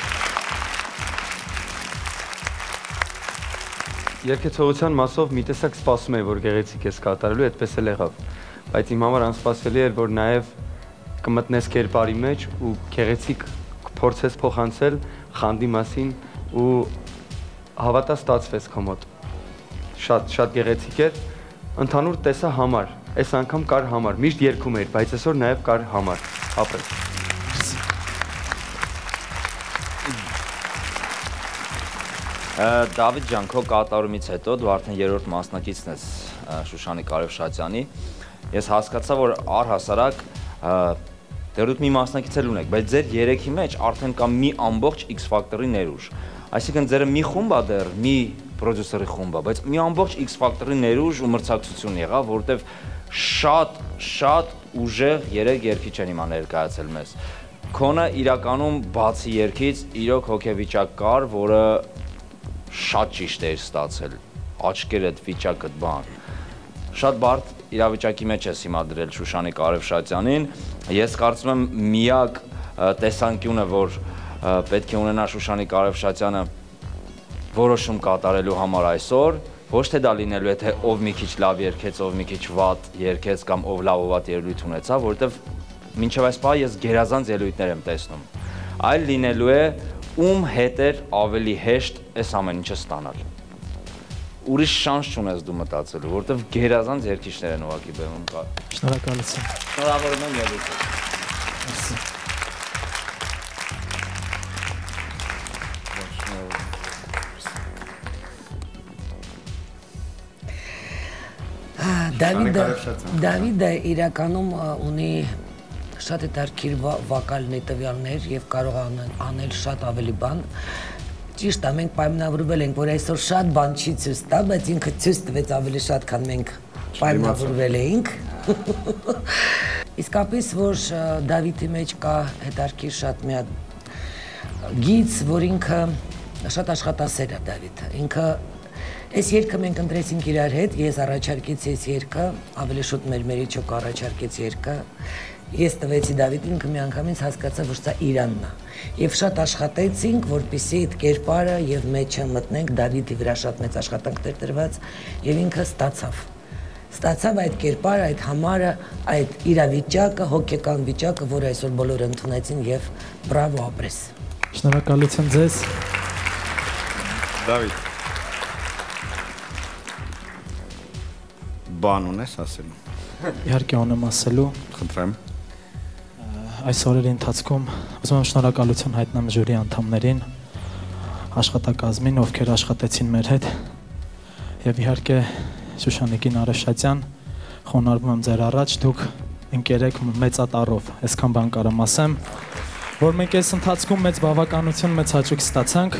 Երկեցողության մասով մի տեսակ սպասում էի, որ գեղեցիկ ես կատարելու, այդպես էլ եղավ։ Բայց իմ համար անսպասելի էր, որ նաև կմտնես կերպարի մեջ ու գեղեցիկ կփորձես փոխանցել խանդի մասին ու հավատա ստացվեց քո մոտ։ Շատ շատ գեղեցիկ էր։ Ընդհանուր տեսա համար, այս անգամ կար համար, միշտ երգում էր, բայց այսօր նաև կար համար։ Ապրես։ Դավիթ ջան, քո կատարումից հետո դու արդեն երրորդ մասնակիցն ես Շուշանի Կարևշատյանի։ Ես հասկացա, որ առհասարակ դեռ դուք մի մասնակից էլ ունեք, բայց ձեր երեքի մեջ արդեն կա մի ամբողջ X Factor-ի ներուժ։ Այսինքն ձերը մի խումբ է դեռ, մի պրոդյուսերի խումբ է, բայց մի ամբողջ X Factor-ի ներուժ ու մրցակցություն եղավ, որովհետև շատ շատ ուժեղ երեք երգիչ են հիմա ներկայացել մեզ։ Քոնը իրականում բացի երգից իրոք հոգեվիճակ կար, որը շատ ճիշտ էր ստացել, աչքերդ, վիճակդ բան։ Շատ բարդ իրավիճակի մեջ ես հիմա դրել Շուշանի Կարևշատյանին։ Ես կարծում եմ միակ տեսանկյունը, որ պետք է ունենա Շուշանի Կարևշատյանը որոշում կատարելու համար այսօր, ոչ թե դա լինելու է, թե ով մի քիչ լավ երգեց, ով մի քիչ վատ երգեց կամ ով լավ ու վատ ելույթ ունեցավ, որովհետև մինչև այս պահը ես գերազանց ելույթներ եմ տեսնում։ Այլ լինելու է ում հետ էր ավելի հեշտ այս ամեն ինչը ստանալ։ Ուրիշ շանս չունես դու մտածելու, որովհետև գերազանց երգիչներ են ուղղակի բեմում կա։ Շնորհակալություն։ Շնորհավորում եմ ելույթը։ Դավիթը Դավիթը իրականում ունի շատ հետաքրքիր վոկալներ տվյալներ եւ կարող է անել շատ ավելի բան։ Ճիշտ է, մենք պայմանավորվել ենք, որ այսօր շատ բան չի ցույց տա, բայց ինքը ցույց տվեց ավելի շատ, քան մենք պայմանավորվել էինք։ Իսկապես որ Դավիթի մեջ կա հետաքրքիր շատ մի հատ գիծ, որ ինքը շատ աշխատասեր է Դավիթը։ Ինքը այս երգը մենք ընտրեցինք իրար հետ, ես առաջարկեցի այս երգը, ավելի շուտ մեր Մերիչոկ առաջարկեց երգը։ Ես տվեցի Դավիթին, ինքը միանգամից հասկացա, որ սա իրանն է։ Եվ շատ աշխատեցինք, որպեսզի այդ կերպարը եւ մեջը մտնենք, Դավիթի վրա շատ մեծ աշխատանքներ դրված եւ ինքը ստացավ։ Ստացավ այդ կերպարը, այդ համարը, այդ իրավիճակը, հոգեկան վիճակը, որը այսօր բոլորը ընդունեցին եւ բրավո ապրես։ Շնորհակալություն ձեզ։ Դավիթ։ Բան ունես ասելու։ Իհարկե ունեմ ասելու։ Խնդրեմ։ Այս օրերի ընթացքում ուզում եմ շնորհակալություն հայտնեմ ժյուրի անդամներին, աշխատակազմին, ովքեր աշխատեցին մեր հետ, եւ իհարկե Շուշանիկին Արեշատյան, խոնարհվում եմ ձեր առաջ, դուք ընկերեք մեծատառով, այսքան բան կարամ ասեմ, որ մենք այս ընթացքում մեծ բավականություն, մեծ հաճույք ստացանք,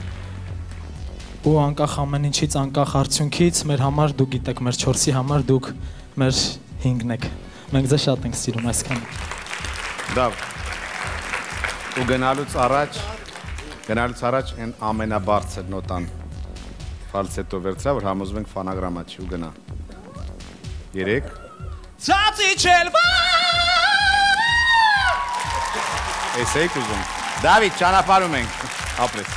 ու անկախ ամեն ինչից, անկախ արդյունքից, մեր համար դուք գիտեք, մեր չորսի համար դուք մեր հինգն եք, մենք ձեզ շատ ենք սիրում այսքան։ Դավ, ու գնալուց առաջ, գնալուց առաջ են ամենաբարձր նոտան ֆալցետո վերցրա, որ համոզում ենք ֆանագրամա չի ու գնա։ Երեք։ Ծացի չելվա։ Էս էիք ուզում։ Դավիթ, ճանապարհում ենք, ապրես։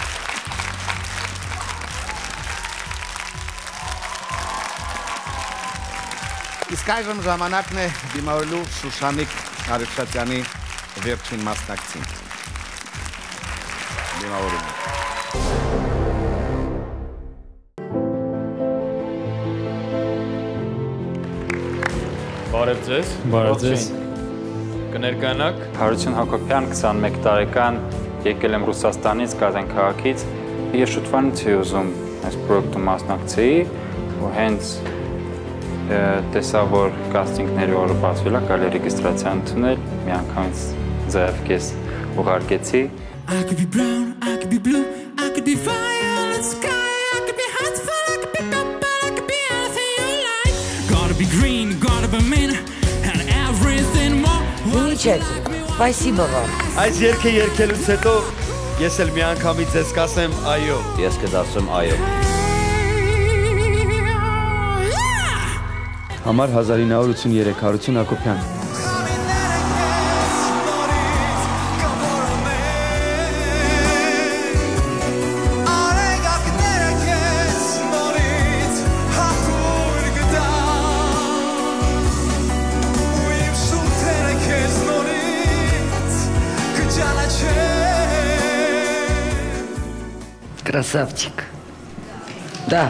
Իսկ այժմ ժամանակն է դիմավորելու Շուշանիկ Կարևշատյանի վերջին մասնակցին։ Դիմավորում ենք։ Բարև ձեզ։ Բարև ձեզ։ Կներկայանաք Հարություն Հակոբյան, քսանմեկ տարեկան, եկել եմ Ռուսաստանից, Կազան քաղաքից։ Ես շուտվանից էի ուզում այս պրոյեկտում մասնակցեի, ու հենց տեսա, որ կաստինգների օրը բացվել է, կարելի է ռեգիստրացիա ընդունել, մի անգամից ձայավկես ուղարկեցի։ I could be brown, I could be blue, I could be violet sky, I could be hot fire, I could be purple, I could be anything you like. Gotta be green, gotta be mean, and everything more. Замечательно. Спасибо вам. Այս երգը երգելուց հետո ես էլ մի անգամից ես կասեմ այո։ Ես կդասեմ այո։ Համար հազար ինը հարյուր ութսուներեք Հարություն Հակոբյան։ Красавчик. Да.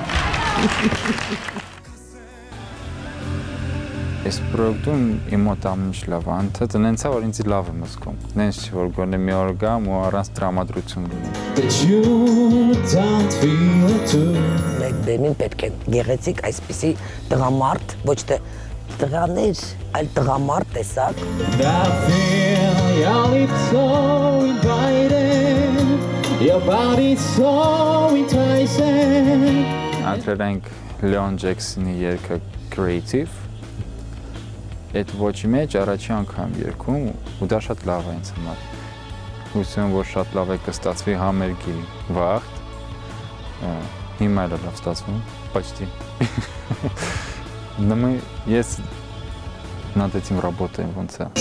Այս պրոյեկտում իմ մոտ ամեն ինչ լավ է, ընդհանրապես նենց է, որ ինձ լավ եմ զգում։ Նենց չի, որ գոնե մի օր գամ ու առանց տրամադրություն լինի։ Մեկ բեմին պետք է գեղեցիկ այսպիսի տղամարդ, ոչ թե տղաներ, այլ տղամարդ տեսակ։ Your body's so enticing. Անդրել ենք Լեոն Ջեքսոնի երգը Creative։ Այդ ոչի մեջ առաջի անգամ երգում ու դա շատ լավ է ինձ համար։ Հույսում եմ, որ շատ լավ է կստացվի համերգի վաղտ։ Հիմա էլ լավ ստացվում, почти։ Նամը ես над этим работаем ոնց է։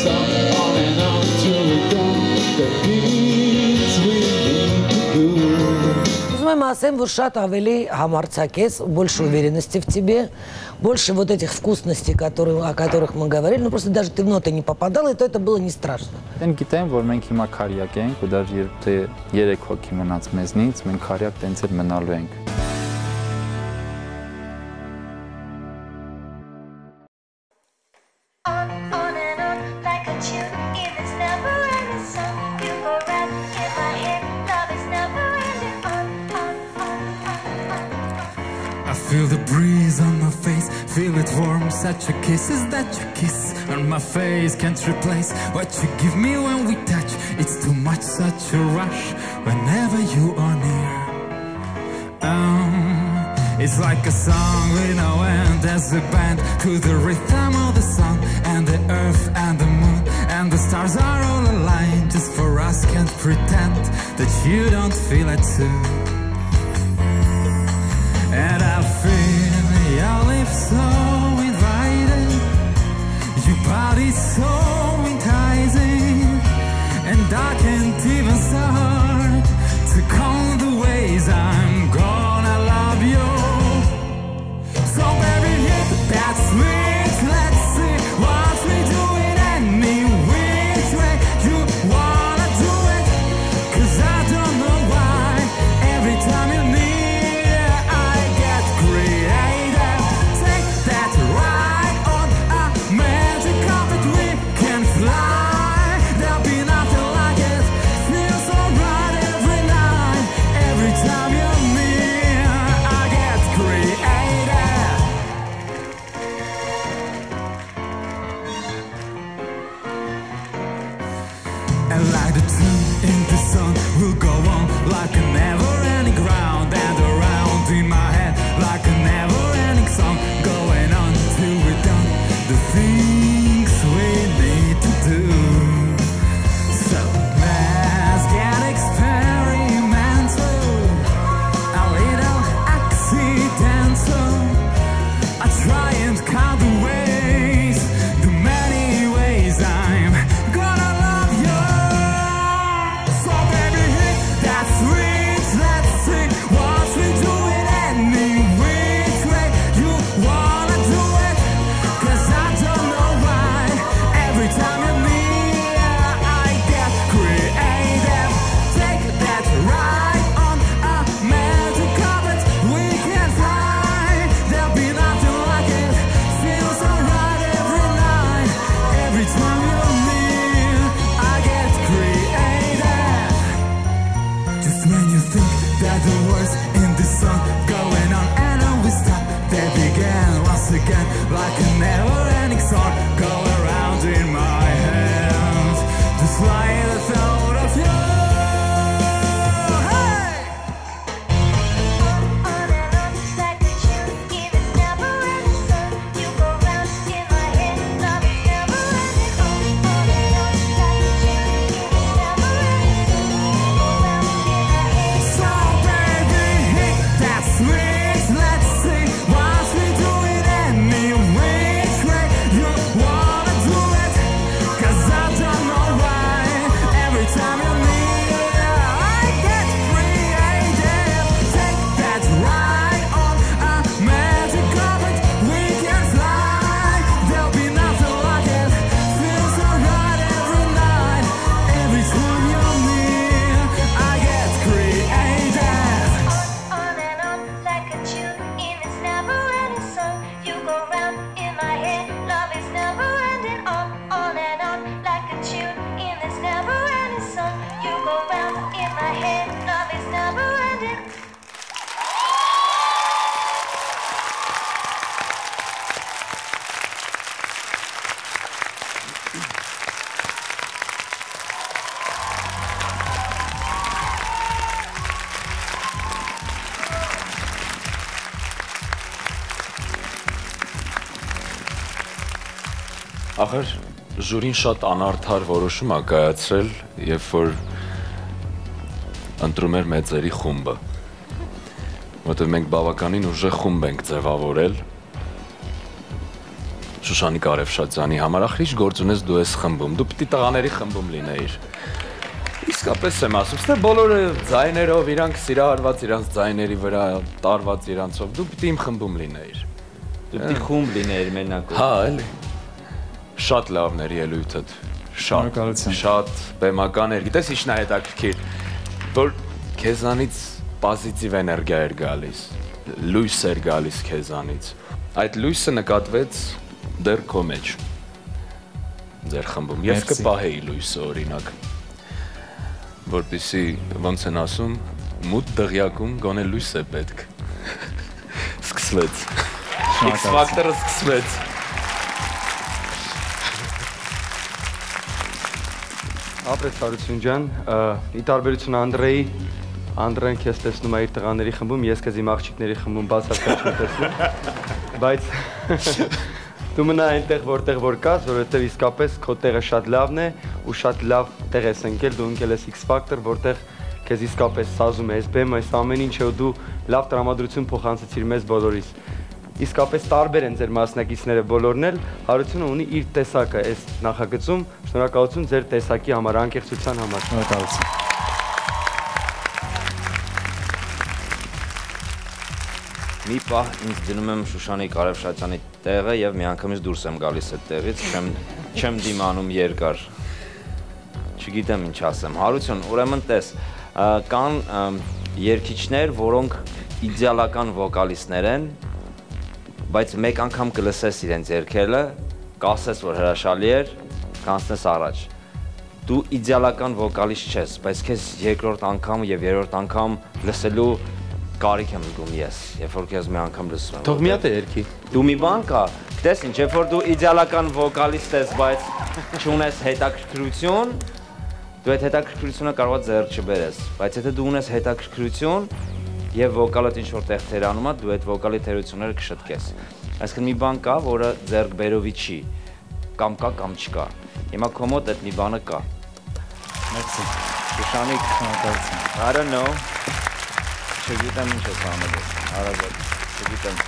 Узнаваем асем, вот шат авели хамарцакес, больше уверенности в тебе, больше вот этих вкусностей, которые, о которых мы говорили. Ну просто даже ты в ноты не попадал, и то это было не страшно. Են գիտեմ, որ մենք հիմա քարյակ ենք, ու դեռ երբ թե երեք հոգի մնաց մեզնից, մենք քարյակ տենց էլ մնալու ենք։ Feel the breeze on my face, feel it warm, such a kiss. Is that your kiss on my face? Can't replace what you give me when we touch. It's too much, such a rush whenever you are near. Um, it's like a song with no end as we bend to the rhythm of the sun. And the earth and the moon and the stars are all aligned. Just for us, can't pretend that you don't feel it too. And I feel your lips so inviting, your body so enticing, and I can't even start to count the ways I'm gonna love you. So baby, hit that switch, let's see what we do in any which way you wanna do it. Cause I don't know why every time you need like the tune in the sun will go on like a never-ending round and around in my head like a never-ending song going on till we're done the things we need to do. So let's get experimental, a little accidental. I try and count the ways, the many ways I'm gonna love you. Ախր ժյուրին շատ անարդար որոշում ա կայացրել, երբ որ ընտրում էր մեծերի խումբը։ Որտեղ մենք բավականին ուժեղ խումբ ենք ձևավորել Շուշանիկ Արևշատյանի համար, ախր ինչ գործ ունես դու ես խմբում, դու պիտի տղաների խմբում լինեիր։ Իսկապես եմ ասում, ստե բոլորը ձայներով, իրանք սիրահարված իրանց ձայների վրա, տարված իրանցով, դու պիտի իմ խմբում լինեիր։ Դու պիտի խումբ լինեիր մենակ։ Հա, էլի։ Շատ լավն էր ելույթդ, շատ, շատ բեմական էր, գիտես ինչն է հետաքրքիր, որ քեզանից պոզիտիվ էներգիա էր գալիս, լույս էր գալիս քեզանից, այդ լույսը նկատվեց դեռ քո մեջ, ձեր խմբում, ես կպահեի լույսը օրինակ, որպեսզի ոնց են ասում, մութ դղյակում գոնե լույս է պետք, սկսվեց, X Factor-ը սկսվեց, Ապրեց Հարություն ջան, ի տարբերություն Անդրեի, Անդրեն քեզ տեսնում է իր տղաների խմբում, ես քեզ իմ աղջիկների խմբում բացարձակ չեմ տեսնում, բայց դու մնա այնտեղ, որտեղ որ կաս, որովհետև իսկապես քո տեղը շատ լավն է ու շատ լավ տեղ ես ընկել, դու ընկել ես X Factor, որտեղ քեզ իսկապես սազում է այս բեմը, այս ամեն ինչը ու դու լավ տրամադրություն փոխանցեցիր մեզ բոլորիս։ Իսկապես տարբեր են ձեր մասնակիցները բոլորն էլ, Հարությունը ունի իր տեսակը այս նախագծում, շնորհակալություն ձեր տեսակի համար, անկեղծության համար։ Շնորհակալություն։ Մի պահ ինձ դնում եմ Շուշանիկ Արևշատյանի տեղը եւ մի անգամից դուրս եմ գալիս այդ տեղից, չեմ չեմ դիմանում երկար։ Չգիտեմ ինչ ասեմ։ Հարություն, ուրեմն տես, կան երգիչներ, որոնք իդեալական վոկալիստներ են, բայց մեկ անգամ կլսես իրենց երգելը, կասես, որ հրաշալի էր, կանցնես առաջ։ Դու իդեալական վոկալիստ չես, բայց քեզ երկրորդ անգամ եւ երրորդ անգամ լսելու կարիք եմ զգում ես, երբ որ քեզ մի անգամ լսում եմ։ Թող մի հատ է երգի։ Դու մի բան կա, գիտես ինչ, երբ որ դու իդեալական վոկալիստ ես, բայց չունես հետաքրքրություն, դու այդ հետաքրքրությունը կարող ես ձեռք չբերես, բայց եթե դու ունես հետաքրքրություն եւ վոկալդ ինչ որ տեղ թերանում է, դու այդ վոկալի թերությունները կշտկես։ Այսինքն մի բան կա, որը ձեռք բերովի չի, կամ կա, կամ չկա։ Հիմա քո մոտ այդ մի բանը կա։ Մերսի։ Շուշանիկ, I don't know։ Չգիտեմ ինչ ես անելու, հարազատ, չգիտեմ։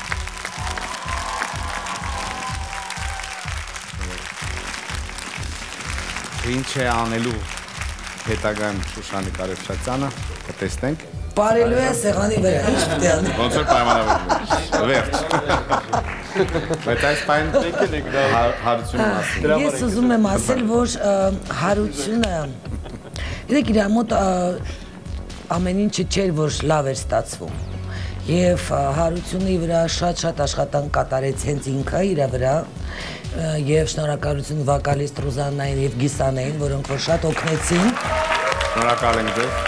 Ինչ է անելու հետագայում Շուշանիկ Արևշատյանը, կտեսնենք։ Բարելու է սեղանի վրա, ինչ պիտի անի։ Ոնց որ պայմանավորվում, վերջ։ Բայց այս պայն Հարությունը ասում։ Ես ուզում եմ ասել, որ Հարությունը, իրեք իր մոտ ամեն ինչը չէր, որ լավ էր ստացվում։ Եվ Հարությունի վրա շատ-շատ աշխատանք կատարեց հենց ինքը իր վրա եւ շնորհակալություն վոկալիստ Ռուզաննային եւ Գիսանային, որոնք որ շատ օգնեցին։ Շնորհակալ ենք ձեզ։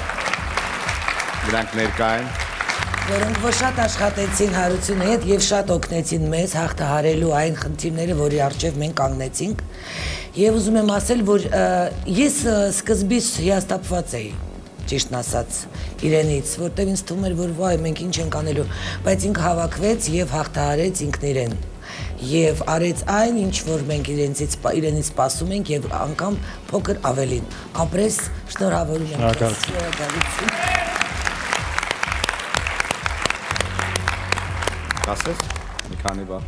Դրանք ներկա են։ Որոնք որ շատ աշխատեցին Հարությունի հետ եւ շատ օգնեցին մեզ հաղթահարելու այն խնդիրները, որի առջեւ մենք կանգնեցինք։ Եվ ուզում եմ ասել, որ ես սկզբից հիասթափված էի, ճիշտն ասած, իրենից, որտեղ ինձ թվում էր, որ վայ, մենք ինչ ենք անելու, բայց ինքը հավաքվեց եւ հաղթահարեց ինքն իրեն։ Եվ արեց այն, ինչ որ մենք իրենից իրենից սպասում ենք եւ անգամ փոքր ավելին։ Ապրես, շնորհավորում եմ։ Շնորհակալություն։ Կասես մի քանի բառ։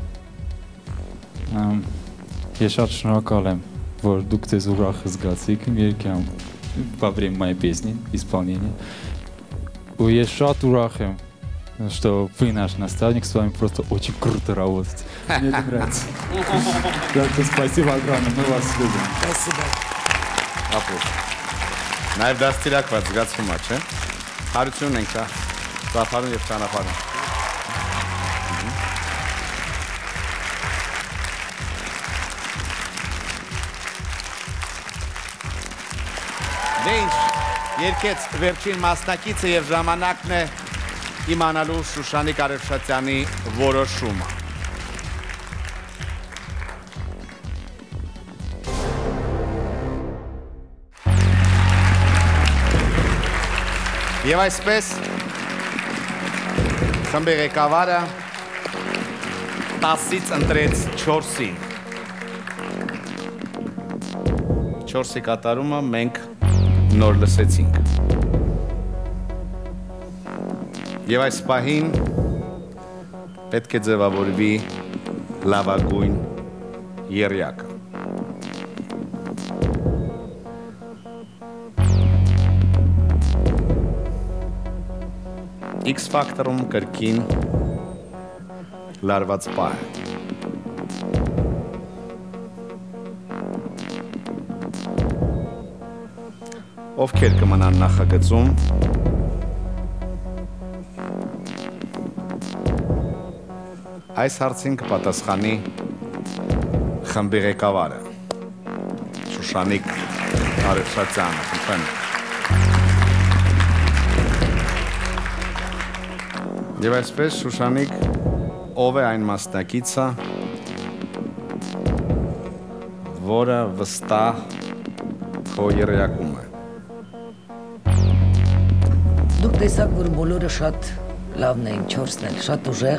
Ես շատ շնորհակալ եմ, որ դուք ձեզ ուրախ զգացիք իմ երգям во время моей песни, исполнения. И я շատ ուրախ եմ, что вы наш наставник, с вами просто очень круто работать. Мне это нравится. Так что спасибо огромное, мы вас любим. Спасибо. Ապրես։ Նաև դաստիարակված զգացվում է, չէ՞։ Հարությունն ենք դա, ծափարում եւ ճանապարհում։ Դե ինչ, երկեց վերջին մասնակիցը եւ ժամանակն է իմանալու Շուշանիկ Արևշատյանի որոշումը։ Եվ այսպես խմբի ղեկավարը տասից ընտրեց չորսին։ չորսի կատարումը մենք նոր լսեցինք։ Եվ այս պահին պետք է ձևավորվի լավագույն եռյակը։ X Factor-ում կրկին լարված պահ է։ Ովքեր կմնան նախագծում, այս հարցին կպատասխանի խմբի ղեկավարը Շուշանիկ Արևշացյանը, խնդրեմ։ Եվ այսպես Շուշանիկ, ով է այն մասնակիցը, որը վստահ քո եռյակում է։ Դուք տեսաք, որ բոլորը շատ լավն էին, չորսն էլ, շատ ուժեղ։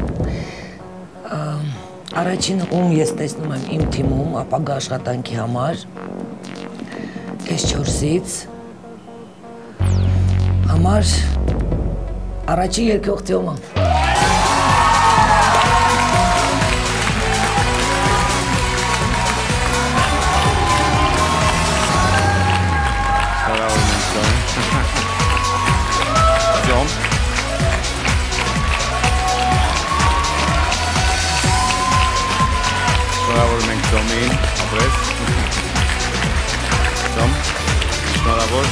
Առաջինը, ում ես տեսնում եմ իմ թիմում ապագա աշխատանքի համար, այս չորսից համար առաջին երկրող Տյոմա։ Շնորհավորում ենք Տյոմին, ապրես։ Տյոմ, շնորհավոր։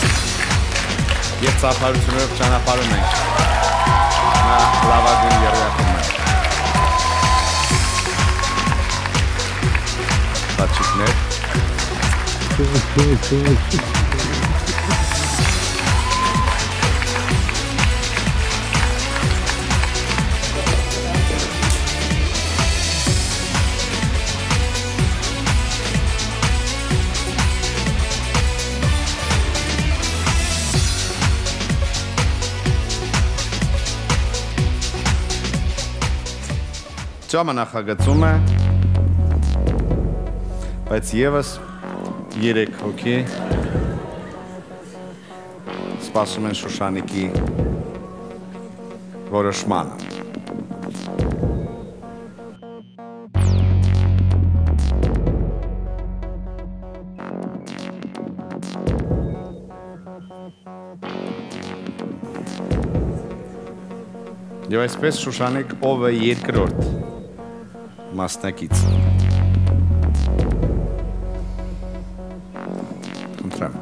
Եվ ծափարությունով ճանապարհում ենք։ Նա լավագույն եռյակում է։ Բաչիկներ։ Ճամը նախագծում է, բայց եվս երեք հոգի սպասում են Շուշանիկի որոշմանը։ Եվ այսպես Շուշանիկ, ով է երկրորդ մասնակիցը։ Խնդրեմ։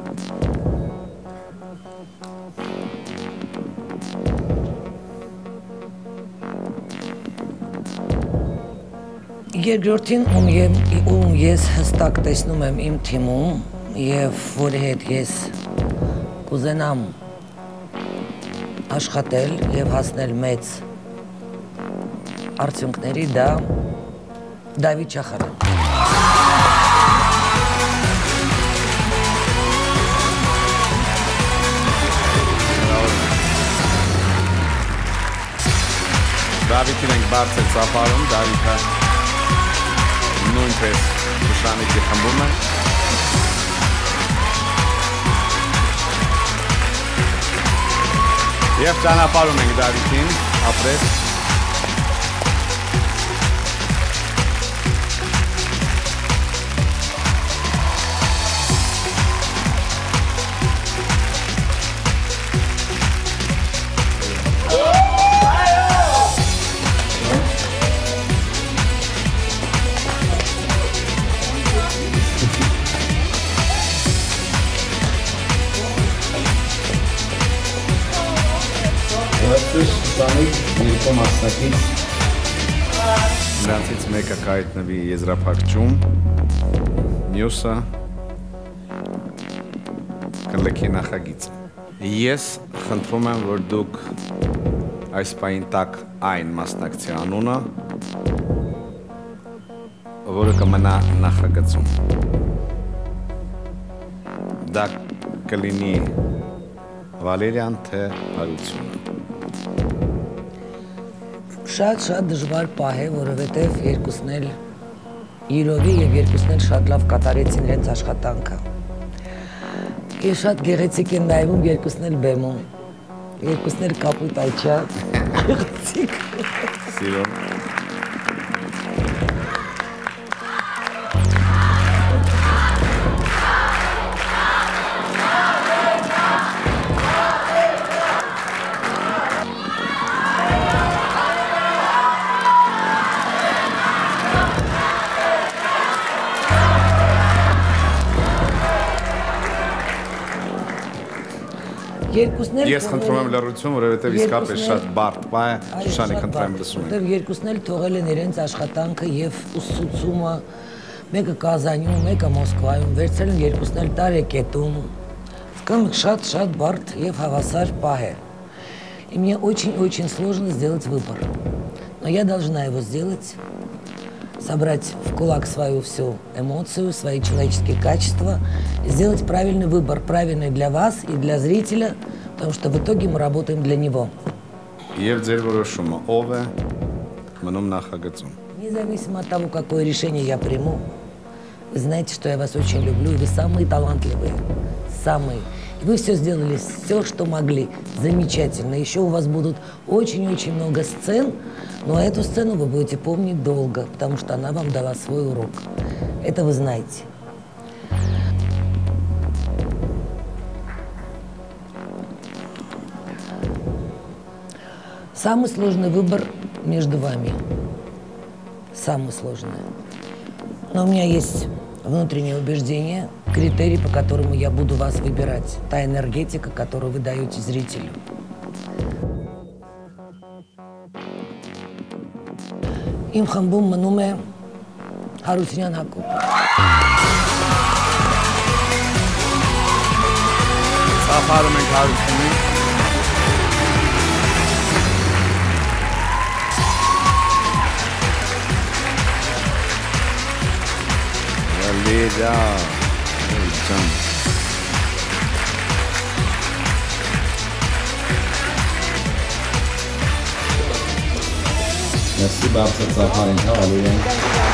Երկրորդին, ում, ում ես հստակ տեսնում եմ իմ թիմում և որի հետ ես կուզենամ աշխատել և հասնել մեծ արդյունքների, դա Դավիթ Շախարյան։ Դավիթին ենք բարձր ծափարում, Դավիթը նույնպես Շուշանիկի խմբում է։ Եվ ճանապարհում ենք Դավիթին, ապրես։ Շուշանիկ երկու մասնակից, նրանցից մեկը կայտնվի եզրափակչում, մյուսը կլքի նախագիծը։ Ես խնդրում եմ, որ դուք այս պահին տաք այն մասնակցի անունը, որը կմնա նախագծում։ Դա կլինի Վալերյան, թե Հարությունը։ Շատ-շատ դժվար պահ է, որովհետև երկուսն էլ իրովի եւ երկուսն էլ շատ լավ կատարեցին իրենց աշխատանքը։ Ես շատ գեղեցիկ եմ նայվում, երկուսն էլ բեմում։ Երկուսն էլ կապույտ այչա, գեղեցիկ։ Սիրո։ Ես խնդրում եմ լրություն, որովհետև իսկապես շատ բարդ բա է, Շուշանի խնդրեմ լսում եմ։ Երկուսն էլ թողել են իրենց աշխատանքը եւ ուսուցումը, մեկը Կազանում, մեկը Մոսկվայում, վերցրել են երկուսն էլ Տարեկետում։ Скажем, շատ-շատ բարդ եւ հավասար պահ է։ И мне очень-очень сложно сделать выбор. Но я должна его сделать, собрать в кулак свою всю эмоцию, свои человеческие качества, и сделать правильный выбор, правильный для вас и для зрителя, потому что в итоге мы работаем для него. Независимо от того, какое решение я приму, вы знаете, что я вас очень люблю, и вы самые талантливые, самые. И вы все сделали, все, что могли, замечательно. Еще у вас будут очень-очень много сцен, но эту сцену вы будете помнить долго, потому что она вам дала свой урок. Это вы знаете. Самый сложный выбор между вами. Самый сложный. Но у меня есть внутреннее убеждение, критерий, по которому я буду вас выбирать. Та энергетика, которую вы даете зрителю. Իմ խմբում մնում է Հարությունյան Հակոբ։ Սափարում ենք Հարությունին։ Վալերա, ջան։ Merci բարձր ծափարին հավալու ենք։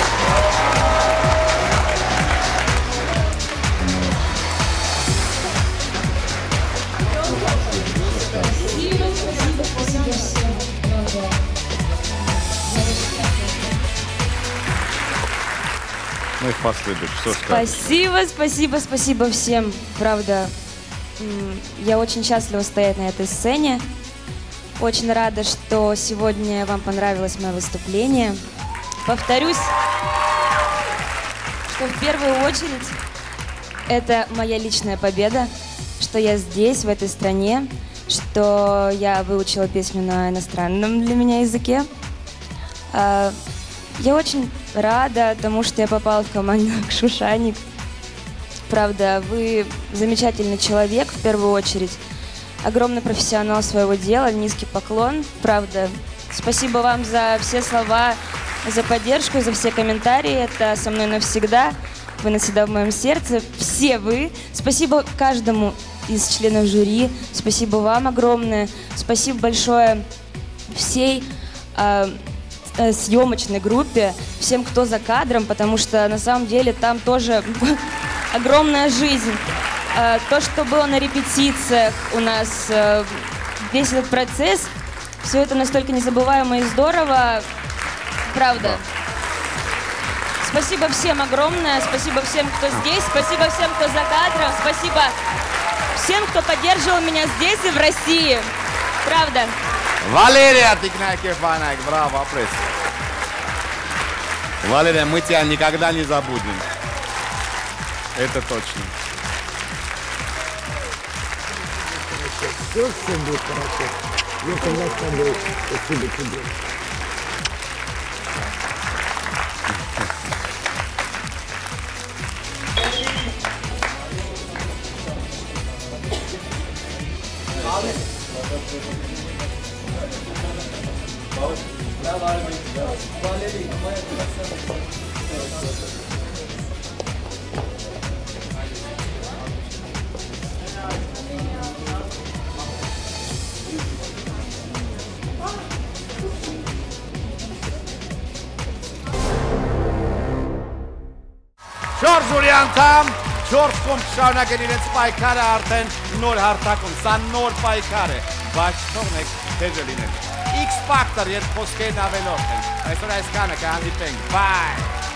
Ну и последуешь, что скажешь? Спасибо, спасибо, спасибо всем. Правда, я очень счастлива стоять на этой сцене. Очень рада, что сегодня вам понравилось мое выступление. Повторюсь, что в первую очередь это моя личная победа, что я здесь, в этой стране, что я выучила песню на иностранном для меня языке. Я очень рада тому, что я попала в команду Шушаник. Правда, вы замечательный человек в первую очередь. Огромный профессионал своего дела, низкий поклон, правда. Спасибо вам за все слова, за поддержку, за все комментарии. Это со мной навсегда. Вы навсегда в моем сердце. Все вы. Спасибо каждому из членов жюри. Спасибо вам огромное. Спасибо большое всей э, э, съемочной группе, всем, кто за кадром, потому что на самом деле там тоже огромная жизнь. То, что было на репетициях у нас, весь этот процесс, все это настолько незабываемо и здорово, правда. Спасибо всем огромное, спасибо всем, кто здесь, спасибо всем, кто за кадром, спасибо всем, кто поддерживал меня здесь и в России, правда. Валерия Тикнайкев-Ванайк, браво, пресс. Валерия, мы тебя никогда не забудем. Это точно. Все, все будет хорошо. Я всегда с тобой. Спасибо тебе. անդամ չորս խումբ շարունակեն իրենց պայքարը արդեն նոր հարթակում, սա նոր պայքար է, բայց թողնեք թեժը լինել։ X Factor երբ խոսքերն ավելորդ են, այսօր այսքանը կհանդիպենք, բայ։